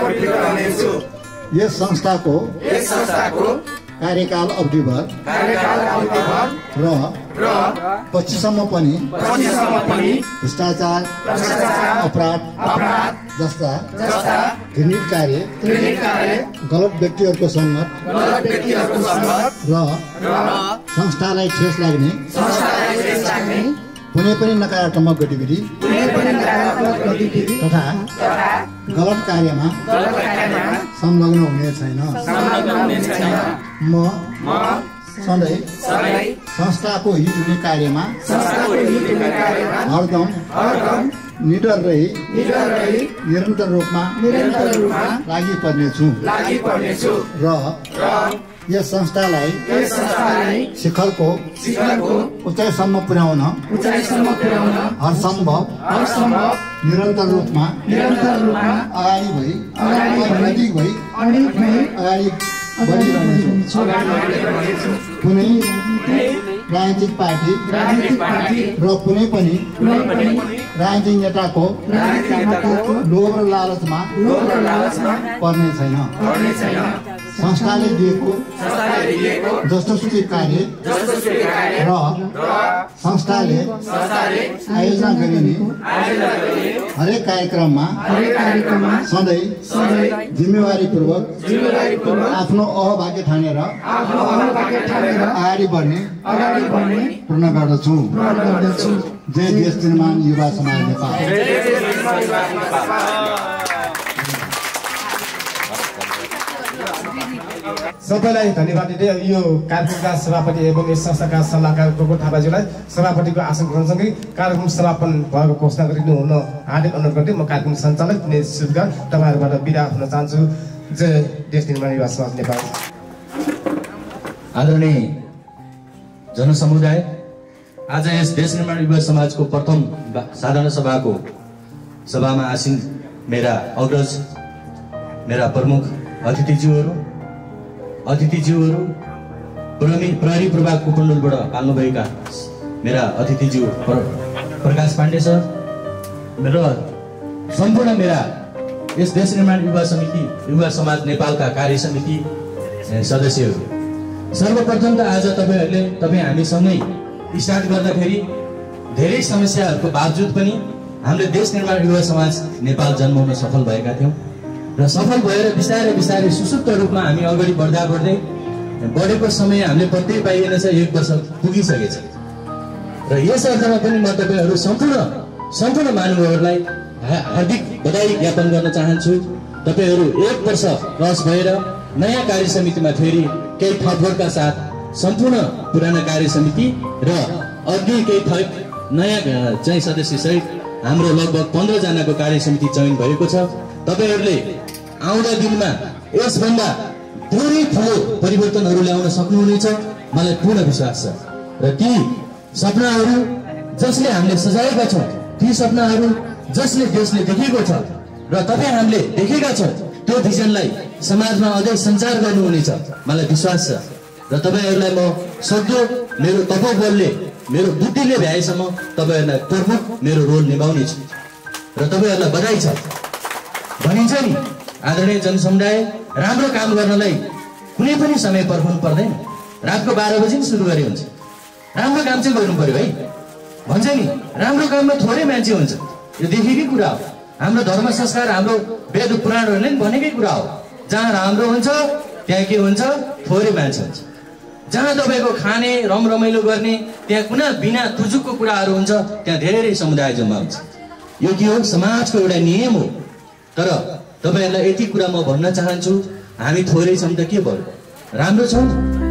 यस संस्थाको कार्यकाल अवधिभर र पछिसम्म पनि भ्रष्टाचार, अपराध जस्ता घृणित कार्य, गलत व्यक्तिहरूको सङ्गत र संस्थालाई ठेस लाग्ने कुनै पनि नकारात्मक गतिविधि तथा गलत कार्यमा संलग्न हुने छैन। म सधैँ संस्थाको हित हुने कार्यमा हरदम निडर रही निरन्तर रूपमा लागि पर्नेछु र यस संस्थालाई शिखरको उचाइसम्म पुर्याउन हरसम्भव निरन्तर रूपमा अगाडि भई नजिक भई अगाडि बढिरहनेछु। कुनै राजनीतिक पार्टी र कुनै पनि राजनीतिक नेताको लोभ र लालचमा पर्ने छैन। संस्थाले दिएको जस्तोसुकै कार्य र संस्थाले आयोजना गरिने हरेक कार्यक्रममा सधैँ जिम्मेवारीपूर्वक आफ्नो अहभाग्य ठानेर अगाडि बढ्ने पूर्ण गर्दछु। जय देश निर्माण युवा समाज नेपाल। सबैलाई धन्यवाद दिँदै यो कार्यक्रमका सभापति एवं यस संस्थाका सल्लाहकार गोकुल थापाज्यूलाई सभापतिको आसन ग्रहणसँगै कार्यक्रम समापन भएको घोषणा गरिनु हुन हार्दिक अनुरोध गर्दै म कार्यक्रम सञ्चालक दिनेश सुब्बा तपाईँहरूबाट बिदा हुन चाहन्छु। जय देश निर्माण युवा समाज नेपाल। आदरणीय जनसमुदाय आज यस देश निर्माण युवा समाजको प्रथम साधारण सभाको सभामा आसीन मेरा अग्रज, मेरा प्रमुख अतिथिज्यूहरू अतिथिज्यूहरू प्रहरी प्रहरी प्रभाग कुपण्डोलबाट पाल्नुभएका मेरा अतिथिज्यू प्रकाश पाण्डे सर, र सम्पूर्ण मेरा यस देश निर्माण युवा समिति युवा समाज नेपालका कार्य समिति सदस्यहरू, सर्वप्रथम त आज तपाईँहरूले तपाईँ हामीसँगै स्टार्ट गर्दाखेरि धेरै समस्याहरूको बावजुद पनि हामीले देश निर्माण युवा समाज नेपाल जन्माउन सफल भएका थियौँ र सफल भएर बिस्तारै बिस्तारै सुसुप्त रूपमा हामी अगाडि बढ्दा बढ्दै बढेको समय हामीले पत्तै पाइएन छ, एक वर्ष पुगिसकेछ। र यस अर्थमा पनि म तपाईँहरू सम्पूर्ण सम्पूर्ण महानुभावहरूलाई हार्दिक बधाई ज्ञापन गर्न चाहन्छु। तपाईँहरू एक वर्ष क्रस भएर नयाँ कार्य समितिमा फेरि केही थपका साथ सम्पूर्ण पुराना कार्य समिति र अघि केही थप नयाँ चाहिँ सदस्य सहित हाम्रो लगभग पन्ध्रजनाको कार्य समिति चयन भएको छ। तपाईँहरूले आउँदा दिनमा यसभन्दा धेरै ठुलो परिवर्तनहरू ल्याउन सक्नुहुनेछ, मलाई पूर्ण विश्वास छ। र ती सपनाहरू जसले हामीले सजाएका छौँ, ती सपनाहरू जसले देशले देखेको छ र तपाईँ हामीले देखेका छौँ, त्यो भिजनलाई समाजमा अझै सञ्चार गर्नुहुनेछ, मलाई विश्वास छ। र तपाईँहरूलाई म सक्दो मेरो तपोबलले मेरो बुद्धिले भ्याएसम्म तपाईँहरूलाई प्रमुख मेरो रोल निभाउने छु र तपाईँहरूलाई बधाई छ। भनिन्छ नि आदरणीय जनसमुदाय, राम्रो काम गर्नलाई कुनै पनि समय पर्खनु पर्दैन, रातको बाह्र बजी सुरु गरे हुन्छ। राम्रो काम चाहिँ गर्नु पर्यो है। भन्छ नि राम्रो काममा थोरै मान्छे हुन्छ, यो देखेकै कुरा हो। हाम्रो धर्म संस्कार, हाम्रो वेद पुराणहरूले पनि भनेकै कुरा हो, जहाँ राम्रो हुन्छ त्यहाँ के हुन्छ, थोरै मान्छे हुन्छ। जहाँ तपाईँको खाने रम रमाइलो गर्ने त्यहाँ कुनै बिना तुजुकको कुराहरू हुन्छ, त्यहाँ धेरै समुदाय जम्मा हुन्छ। यो के हो, समाजको एउटा नियम हो। तर तपाईँहरूलाई यति कुरा म भन्न चाहन्छु, हामी थोरै छौँ त के भयो, राम्रो छौँ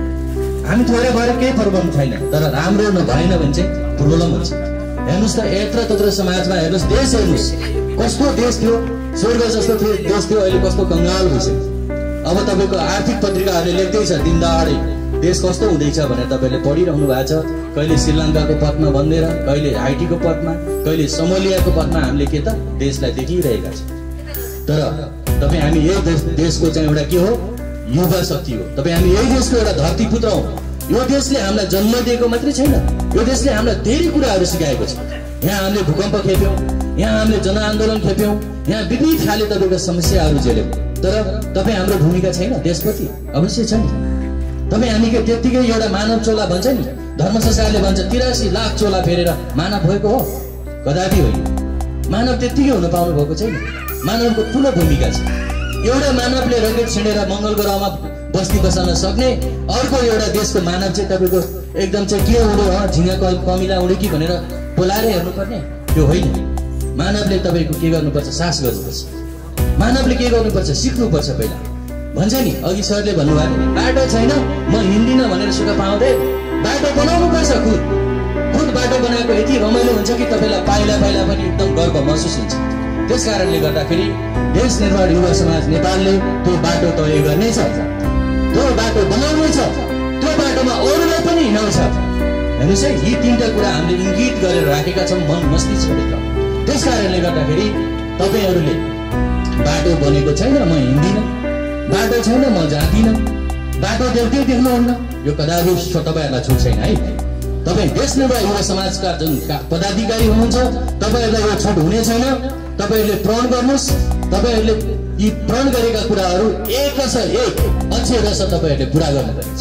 हामी थोरै भएर केही प्रब्लम छैन। तर राम्रो नभएन भने चाहिँ प्रब्लम हुन्छ। हेर्नुहोस् त, यत्र तत्र समाजमा हेर्नुहोस्, देश हेर्नुहोस् कस्तो देश थियो, स्वर्ग जस्तो थियो देश थियो, अहिले कस्तो कङ्गाल भइसक्यो। अब तपाईँको आर्थिक पत्रिकाहरूले लेख्दैछ दिनदहाडै देश कस्तो हुँदैछ भनेर तपाईँले पढिरहनु भएको छ। कहिले श्रीलङ्काको पथमा बन्देर, कहिले हाइटीको पथमा, कहिले समोलियाको पथमा हामीले के त देशलाई देखिरहेका छौँ। तर तपाईँ हामी यही देश देशको चाहिँ एउटा के हो, युवा शक्ति हो। तपाईँ हामी यही देशको एउटा धरतीपुत्र हौ। यो देशले हामीलाई जन्म दिएको मात्रै छैन, यो देशले हामीलाई धेरै कुराहरू सिकाएको छ। यहाँ हामीले भूकम्प खेप्यौँ, यहाँ हामीले जनआन्दोलन खेप्यौँ, यहाँ विविध खाले तपाईँको समस्याहरू झेल्यौँ। तर तपाईँ हाम्रो भूमिका छैन देशप्रति, अवश्य छ नि। तपाईँ हामी के त्यत्तिकै एउटा मानव चोला भन्छ नि, धर्म संस्कारले भन्छ तिरासी लाख चोला फेरेर मानव भएको हो, कदापि होइन। मानव त्यत्तिकै हुन पाउनु भएको छैन, मानवको ठुलो भूमिका छ। एउटा मानवले रकेट छेडेर मङ्गल ग्रहमा बस्ती बसाल्न सक्ने, अर्को एउटा देशको मानव चाहिँ तपाईँको एकदम चाहिँ के उड्यो, झिङ्गा कमिला उड्यो कि भनेर बोलाएर हेर्नुपर्ने, त्यो होइन। मानवले तपाईँको के गर्नुपर्छ, साहस गर्नुपर्छ। मानवले के गर्नुपर्छ, सिक्नुपर्छ। पहिला भन्छ नि, अघि सरले भन्नुभयो नि, बाटो छैन म हिँड्दिनँ भनेर सुख पाउँदै बाटो बनाउनु पर्छ। खुद खुद बाटो बनाएको यति रमाइलो हुन्छ कि तपाईँलाई पाइला पाइला पनि एकदम गर्व महसुस हुन्छ। त्यस कारणले गर्दाखेरि देश निर्माण युवा समाज नेपालले त्यो बाटो तय गर्नेछ, त्यो बाटो बनाउनेछ, त्यो बाटोमा अरूलाई पनि हिँडाउँछ। हेर्नुहोस् है, यी तिनवटा कुरा हामीले इङ्गित गरेर राखेका छौँ मन मस्तिष्कभित्र। त्यस कारणले गर्दाखेरि तपाईँहरूले बाटो बनेको छैन म हिँड्दिनँ, बाटो छैन म जाँदिनँ, बाटो देख्दै देख्नुहुन्न, यो कदापि तपाईँहरूलाई छुट छैन है। तपाईँ देश निर्माण युवा समाजका जुन पदाधिकारी हुनुहुन्छ, तपाईँहरूलाई यो छुट हुने छैन। तपाईँहरूले प्रण गर्नुहोस्, तपाईँहरूले यी प्रण गरेका कुराहरू एक एक अक्षरश तपाईँहरूले पुरा गर्नुपर्नेछ।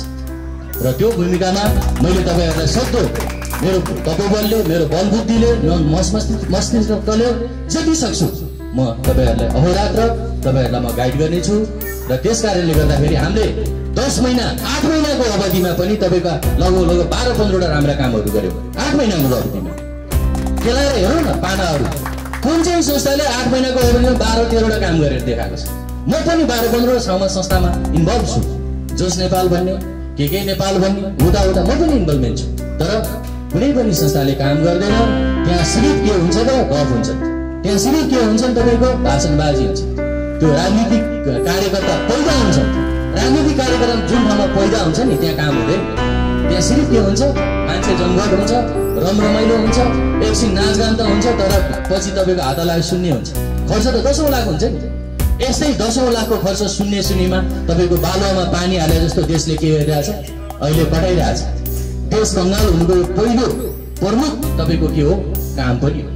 र त्यो भूमिकामा मैले तपाईँहरूलाई सक्दो मेरो तपोबलले, मेरो बलबुद्धिले, मस्तिष्कले जति सक्छु म तपाईँहरूलाई अहोरात्र तपाईँहरूलाई म गाइड गर्नेछु। र त्यस कारणले गर्दाखेरि हामीले दस महिना आठ महिनाको अवधिमा पनि तपाईँका लगभग लगभग बाह्र पन्ध्रवटा राम्रा कामहरू गऱ्यौँ। आठ महिनाको अवधिमा केलाएर हेरौँ न, पानाहरू कुन चाहिँ संस्थाले आठ महिनाको अवधिमा बाह्र तेह्रवटा काम गरेर देखाएको छ। म पनि बाह्र पन्ध्र ठाउँमा संस्थामा इन्भल्भ छु, जोस नेपाल भन्ने, के के नेपाल भन्ने, हुँदा हुँदा म पनि इन्भल्भमेन्ट छु। तर कुनै पनि संस्थाले काम गर्दैन, त्यहाँ सिर्फ के हुन्छ त गफ हुन्छ, त्यहाँ सिर्फ के हुन्छ नि तपाईँको भाषणबाजी हुन्छ। त्यो राजनीतिक कार्यकर्ता पैदा हुन्छ, राजनीतिक कार्यक्रम जुन ठाउँमा पैदा हुन्छ नि त्यहाँ काम हुँदैन। त्यहाँ सिर्फ के हुन्छ, मान्छे जमघट हुन्छ, रम रमाइलो हुन्छ, एकछिन नाचगान त हुन्छ, तर पछि तपाईँको हात लाग्यो शून्य हुन्छ। खर्च त दसौँ लाख हुन्छ नि। यस्तै दसौँ लाखको खर्च शून्य शून्यमा तपाईँको बालुवामा पानी हाले जस्तो देशले के गरिरहेछ अहिले बढाइरहेछ। देश कङ्गाल हुनुको पहिलो प्रमुख तपाईँको के हो काम पनि हो।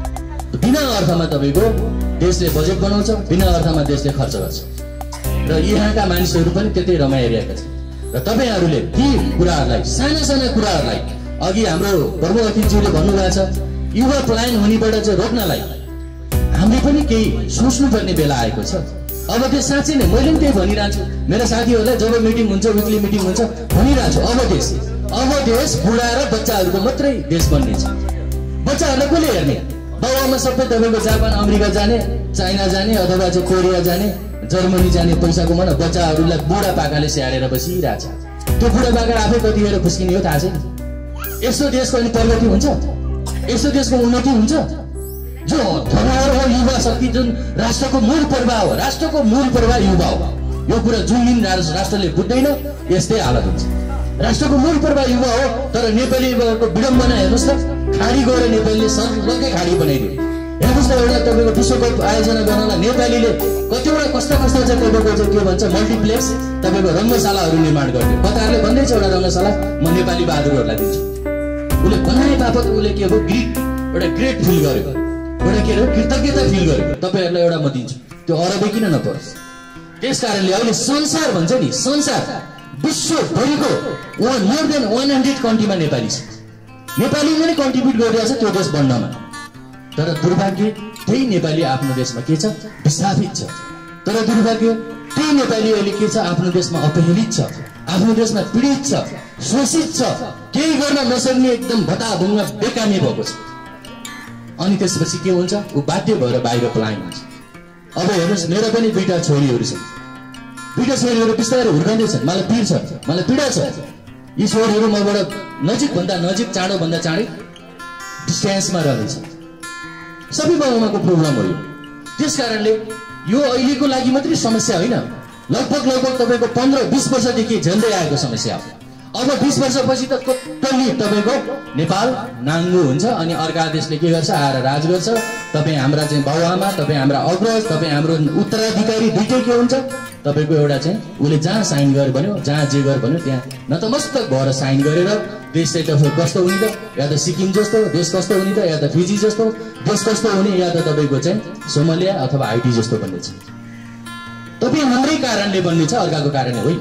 बिना अर्थमा तपाईँको देशले बजेट बनाउँछ, बिना अर्थमा देशले खर्च गर्छ र यहाँका मानिसहरू पनि त्यतै रमाइरहेका छन्। र तपाईँहरूले ती कुराहरूलाई साना साना कुराहरूलाई अघि हाम्रो प्रमुख अतिथिज्यूले भन्नुभएको छ युवा पलायन हुनेबाट चाहिँ रोक्नलाई हामीले पनि केही सोच्नुपर्ने बेला आएको छ। अब त्यो साँच्चै नै मैले पनि त्यही भनिरहेको छु, मेरा साथीहरूलाई जब मिटिङ हुन्छ विकली मिटिङ हुन्छ भनिरहेको छु, अब देश अब देश बुढा र बच्चाहरूको मात्रै देश बन्नेछ। बच्चाहरूलाई कसले हेर्ने? बाबुआमा सबै तपाईँको जापान अमेरिका जाने, चाइना जाने, अथवा चाहिँ कोरिया जाने, जर्मनी जाने पैसा कमाउन बच्चाहरूलाई बुढा पाकाले स्याहारेर बसिरहेछ। त्यो बुढा पाका आफै कतिखेर फुस्किने हो थाहा छैन। यस्तो देशको अनि प्रगति हुन्छ? यस्तो देशको उन्नति हुन्छ? जो धरोहर हो युवा शक्ति, जुन राष्ट्रको मूल प्रवाह हो, राष्ट्रको मूल प्रवाह युवा हो। यो कुरा जुन दिन राष्ट्रले बुझ्दैन यस्तै हालत हुन्छ। राष्ट्रको मूल प्रवाह युवा हो, तर नेपालीको विडम्बना हेर्नुहोस् त, खाडी गएर नेपालीले सर्लकै खाडी बनाइदियो। हेर्नुहोस् त, एउटा तपाईँको विश्वकप आयोजना गर्नलाई नेपालीले कतिवटा कस्ता कस्ता चाहिँ तपाईँको चाहिँ के भन्छ मल्टिप्लेक्स तपाईँको रङ्गशालाहरू निर्माण गरिदियो। कतारले भन्दैछ एउटा रङ्गशाला म नेपाली बहादुरहरूलाई दिन्छु। उसले बनाए बापत उसले के हो ग्रिट एउटा ग्रेट फिल गर्यो, एउटा के अरे कृतज्ञता फिल गर्यो। तपाईँहरूलाई एउटा म दिन्छु, त्यो अरबै किन नपरोस्। त्यस कारणले अहिले संसार भन्छ नि, संसार विश्वभरिको one more than one hundred कन्ट्रीमा नेपाली छ। नेपालीले नै कन्ट्रिब्युट गरिरहेछ त्यो देश बन्नमा। तर दुर्भाग्य त्यही नेपाली आफ्नो देशमा के छ विस्थापित छ। तर दुर्भाग्य त्यही नेपाली अहिले के छ आफ्नो देशमा अपहेलित छ, आफ्नो देशमा पीडित छ, शोषित छ, केही गर्न नसक्ने एकदम भताभुङ्ग बेकामी भएको छ। अनि त्यसपछि के हुन्छ ऊ बाध्य भएर बाहिर पलायन हुन्छ। अब हेर्नुहोस् मेरो पनि दुईटा छोरीहरू छन्, दुईटा छोरीहरू बिस्तारै हुर्काउँदैछन्, मलाई पिर छ, मलाई पीडा छ। यी छोरीहरू मबाट नजिकभन्दा नजिक चाँडोभन्दा चाँडै डिस्टेन्समा रहनेछ। सबै बाबुआमाको प्रोब्लम हो यो। त्यस कारणले यो अहिलेको लागि मात्रै समस्या होइन, लगभग लगभग तपाईँको पन्ध्र बिस वर्षदेखि झन्डै आएको समस्या हो। अब बिस वर्षपछि त टोटल्ली तपाईँको नेपाल नाङ्गो हुन्छ अनि अर्का देशले के गर्छ आएर राज गर्छ। तपाईँ हाम्रा चाहिँ बाबुआमा, तपाईँ हाम्रा अग्रज, तपाईँ हाम्रो उत्तराधिकारी दुइटै के हुन्छ तपाईँको एउटा चाहिँ उसले जहाँ साइन गर भन्यो, जहाँ जे गर भन्यो त्यहाँ नतमस्तक भएर साइन गरेर देश चाहिँ त कस्तो हुने त, या त सिक्किम जस्तो देश कस्तो हुने त, या त फिजी जस्तो देश कस्तो हुने, या त तपाईँको चाहिँ सोमालिया अथवा हाइटी जस्तो बन्ने छ। तपाईँ हाम्रै कारणले बन्ने छ, अर्काको कारणले होइन।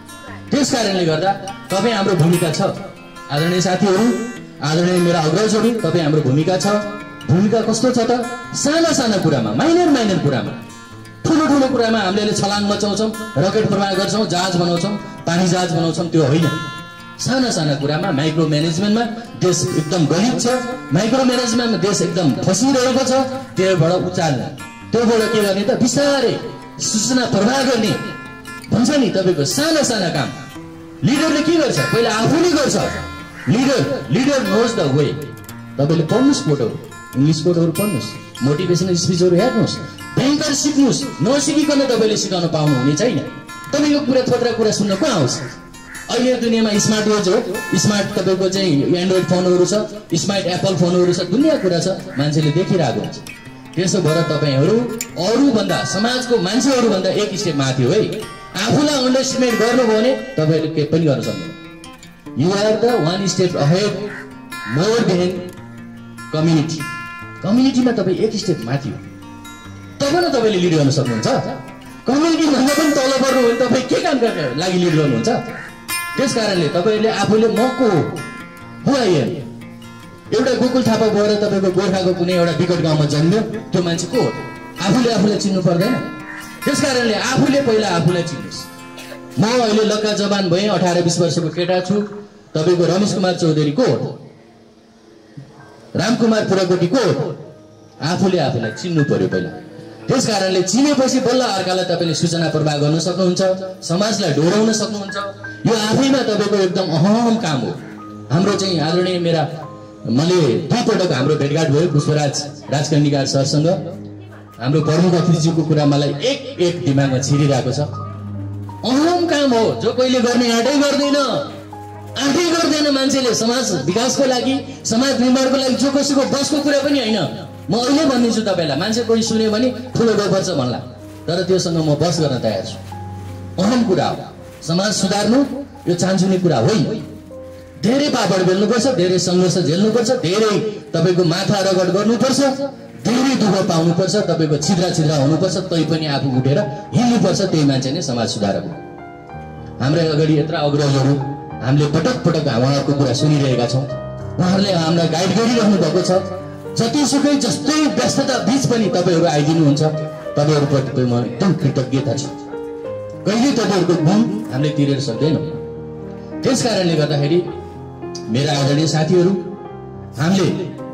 त्यस कारणले गर्दा तपाईँ हाम्रो भूमिका छ। आदरणीय साथीहरू, आदरणीय मेरा अग्रजहरू, तपाईँ हाम्रो भूमिका छ। भूमिका कस्तो छ त साना साना कुरामा, माइनर माइनर कुरामा, ठुलो ठुलो कुरामा हामीले छलाङ मचाउँछौँ, रकेट प्रवाह गर्छौँ, जहाज बनाउँछौँ, पानी जहाज बनाउँछौँ, त्यो होइन। साना साना कुरामा माइक्रो म्यानेजमेन्टमा देश एकदम गरीब छ, माइक्रो म्यानेजमेन्टमा देश एकदम फसिरहेको छ। त्योबाट उचाल्ने, त्योबाट के गर्ने त बिस्तारै सूचना प्रवाह गर्ने भन्छ नि तपाईँको साना साना काम। लिडरले के गर्छ पहिला आफूले गर्छ। Leader leader knows the way. तपाईँले पढ्नुहोस् कोटहरू, इङ्ग्लिस कोटहरू पढ्नुहोस्, मोटिभेसनल स्पिचहरू हेर्नुहोस्, भयङ्कर सिक्नुहोस्। नसिकिकन तपाईँले सिकाउन पाउनुहुने छैन। तपाईँको कुरा थोत्रा कुरा सुन्न को आउँछ? अहिले दुनियाँमा स्मार्ट वाच हो, स्मार्ट तपाईँको चाहिँ एन्ड्रोइड फोनहरू छ, स्मार्ट एप्पल फोनहरू छ, दुनियाँ कुरा छ, मान्छेले देखिरहेको हुन्छ। त्यसो भएर तपाईँहरू अरूभन्दा समाजको मान्छेहरूभन्दा एक स्टेप माथि हो है। आफूलाई अन्डरस्टिमेट गर्नुभयो भने तपाईँहरूले केही पनि गर्न सक्दैन। You are the one step ahead more than community. कम्युनिटीमा तपाईँ एक स्टेप माथि हो, तब न तपाईँले लिड गर्न सक्नुहुन्छ। कम्युनिटीभन्दा पनि तल पर्नु भने तपाईँ के काम गरेर लागि लिड गर्नुहुन्छ? त्यस कारणले तपाईँहरूले आफूले म को हो आइएन एउटा गोकुल थापा गएर तपाईँको गोर्खाको कुनै एउटा विकट गाउँमा जन्म्यो, त्यो मान्छे को हो? आफूले आफूलाई चिन्नु पर्दैन। त्यस कारणले आफूले पहिला आफूलाई चिन्नुहोस्। म अहिले लक्का जवान भएँ, अठार बिस वर्षको केटा छु। तपाईँको रमेश कुमार चौधरी को हो? रामकुमार पुराकोटी को हो? आफूले आफूलाई चिन्नु पर्यो पहिला। त्यस कारणले चिनेपछि बल्ल अर्कालाई तपाईँले सूचना प्रवाह गर्न सक्नुहुन्छ, समाजलाई डोराउन सक्नुहुन्छ। यो आफैमा तपाईँको एकदम अहम काम हो। हाम्रो चाहिँ आदरणीय मेरा मैले दुईपटक हाम्रो भेटघाट भयो पुष्पराज राजकर्णिकार सरसँग। हाम्रो प्रमुख अतिथिज्यूको कुरा मलाई एक एक दिमागमा छिरिरहेको छ। अहम काम हो जो कहिले गर्ने आँटै गर्दैन। आफै गर्दैन मान्छेले समाज विकासको लागि समाज निर्माणको लागि जो कसैको बसको कुरा पनि होइन। म अहिले भनिदिन्छु तपाईँलाई, मान्छे कोही सुन्यो भने ठुलो गफर छ भन्ला, तर त्योसँग म बस गर्न तयार छु। अहम कुरा हो समाज सुधार्नु, यो चान्चुने कुरा होइन। धेरै पापड बेल्नुपर्छ, धेरै सङ्घर्ष झेल्नुपर्छ, धेरै तपाईँको माथा रगड गर्नुपर्छ, धेरै दुःख पाउनुपर्छ, तपाईँको छिद्रा छिद्रा हुनुपर्छ, तै पनि आफू उठेर हिँड्नुपर्छ। त्यही मान्छे नै समाज सुधारक हो। हाम्रै अगाडि यत्रा अग्रजहरू हामीले पटक पटक उहाँहरूको कुरा सुनिरहेका छौँ। उहाँहरूले हामीलाई गाइड गरिरहनु भएको छ। जतिसुकै जस्तै व्यस्तता बिच पनि तपाईँहरू आइदिनुहुन्छ। तपाईँहरूप्रति म एकदम कृतज्ञता छु। कहिले तपाईँहरूको गुण हामीले तिरेर सक्दैनौँ। त्यस कारणले गर्दाखेरि मेरा आदरणीय साथीहरू, हामीले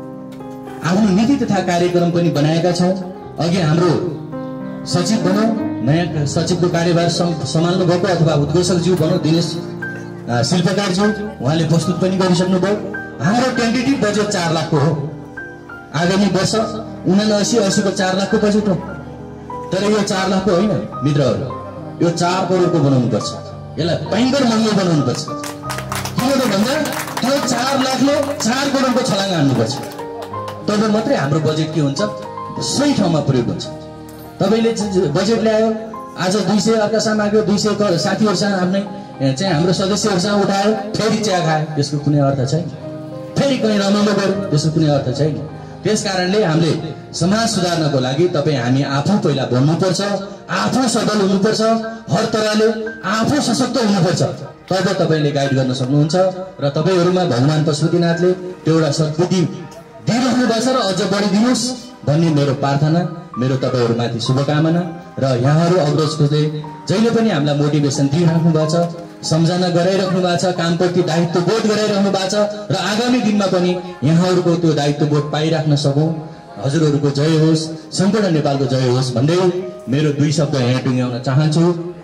आफ्नो नीति तथा कार्यक्रम पनि बनाएका छौँ। अघि हाम्रो सचिव भनौँ, नयाँ सचिवको कार्यभार सम्हाल्नु भएको अथवा उद्घोषकज्यू भनौँ दिनेश शिल्पकारज्यू, उहाँले प्रस्तुत पनि गरिसक्नुभयो। हाम्रो टेन्टेटिभ बजेट चार लाखको हो। आगामी वर्ष उनासी असीको चार लाखको बजेट हो। तर यो चार लाखको होइन मित्रहरू, यो चार करोडको बनाउनुपर्छ। यसलाई भयङ्कर महँगो बनाउनुपर्छ। किन त भन्दा त्यो चार लाखले चार करोडको छलाङ हान्नुपर्छ। तब मात्रै हाम्रो बजेट के हुन्छ, सही ठाउँमा प्रयोग हुन्छ। तपाईँले बजेट ल्यायो, आज दुई सय अर्कासँग माग्यो, दुई सय साथीहरूसँग आफ्नै चाहिँ हाम्रो सदस्यहरूसँग उठायो, फेरि चिया खायो, त्यसको कुनै अर्थ छैन। फेरि कहीँ रमाइलो गर्यो, त्यसको कुनै अर्थ छैन। त्यस कारणले हामीले समाज सुधार्नको लागि तपाईँ हामी आफू पहिला बन्नुपर्छ, आफू सबल हुनुपर्छ, हर तरहले आफू सशक्त हुनुपर्छ। तब तपाईँले गाइड गर्न सक्नुहुन्छ। र तपाईँहरूमा भगवान् पशुपतिनाथले त्यो एउटा सद्बुद्धि दिइरहनु भएको छ र अझ बढिदिनुहोस् भन्ने मेरो प्रार्थना, मेरो तपाईँहरूमाथि शुभकामना। र यहाँहरू अग्रजले जहिले पनि हामीलाई मोटिभेसन दिइराख्नु भएको छ, सम्झना गराइराख्नु भएको छ, कामप्रति दायित्व बोध गराइराख्नु भएको छ। र आगामी दिनमा पनि यहाँहरूको त्यो दायित्व बोध पाइराख्न सकौँ। हजुरहरूको जय होस्, सम्पूर्ण नेपालको जय होस् भन्दै मेरो दुई शब्द यहाँ टुङ्ग्याउन चाहन्छु।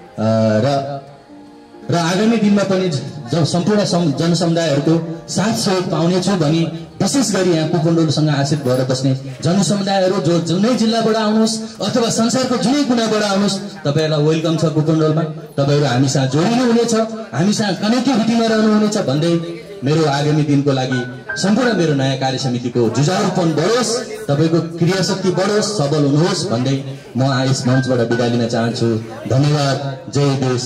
र र आगामी दिनमा पनि जब सम्पूर्ण जनसमुदायहरूको साथ सहयोग पाउनेछु भनी विशेष गरी यहाँ कुपण्डोलसँग आश्रित भएर बस्ने जनसमुदायहरू जो जुनै जिल्लाबाट आउनुहोस् अथवा संसारको जुनै कुनाबाट आउनुहोस्, तपाईँहरूलाई वेलकम छ कुपण्डोलमा। तपाईँहरू हामीसँग जोडिनु हुनेछ, हामीसँग कनेक्टिभिटीमा रहनुहुनेछ भन्दै मेरो आगामी दिनको लागि सम्पूर्ण मेरो नयाँ कार्य समितिको जुझारुपन बढोस्, तपाईँको क्रियाशक्ति बढोस्, सबल हुनुहोस् भन्दै म यस मञ्चबाट बिदा लिन चाहन्छु। धन्यवाद। जय देश।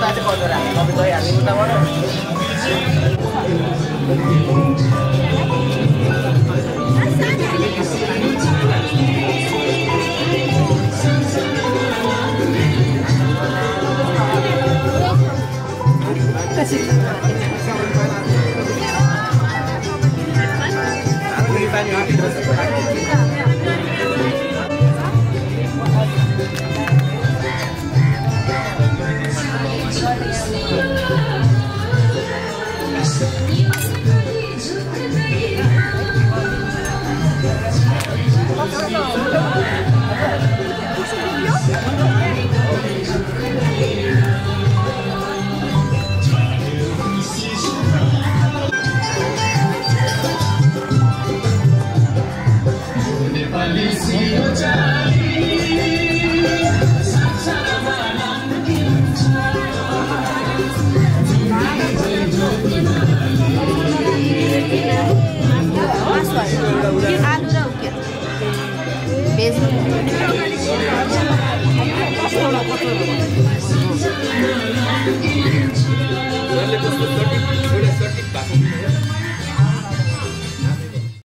Thank you.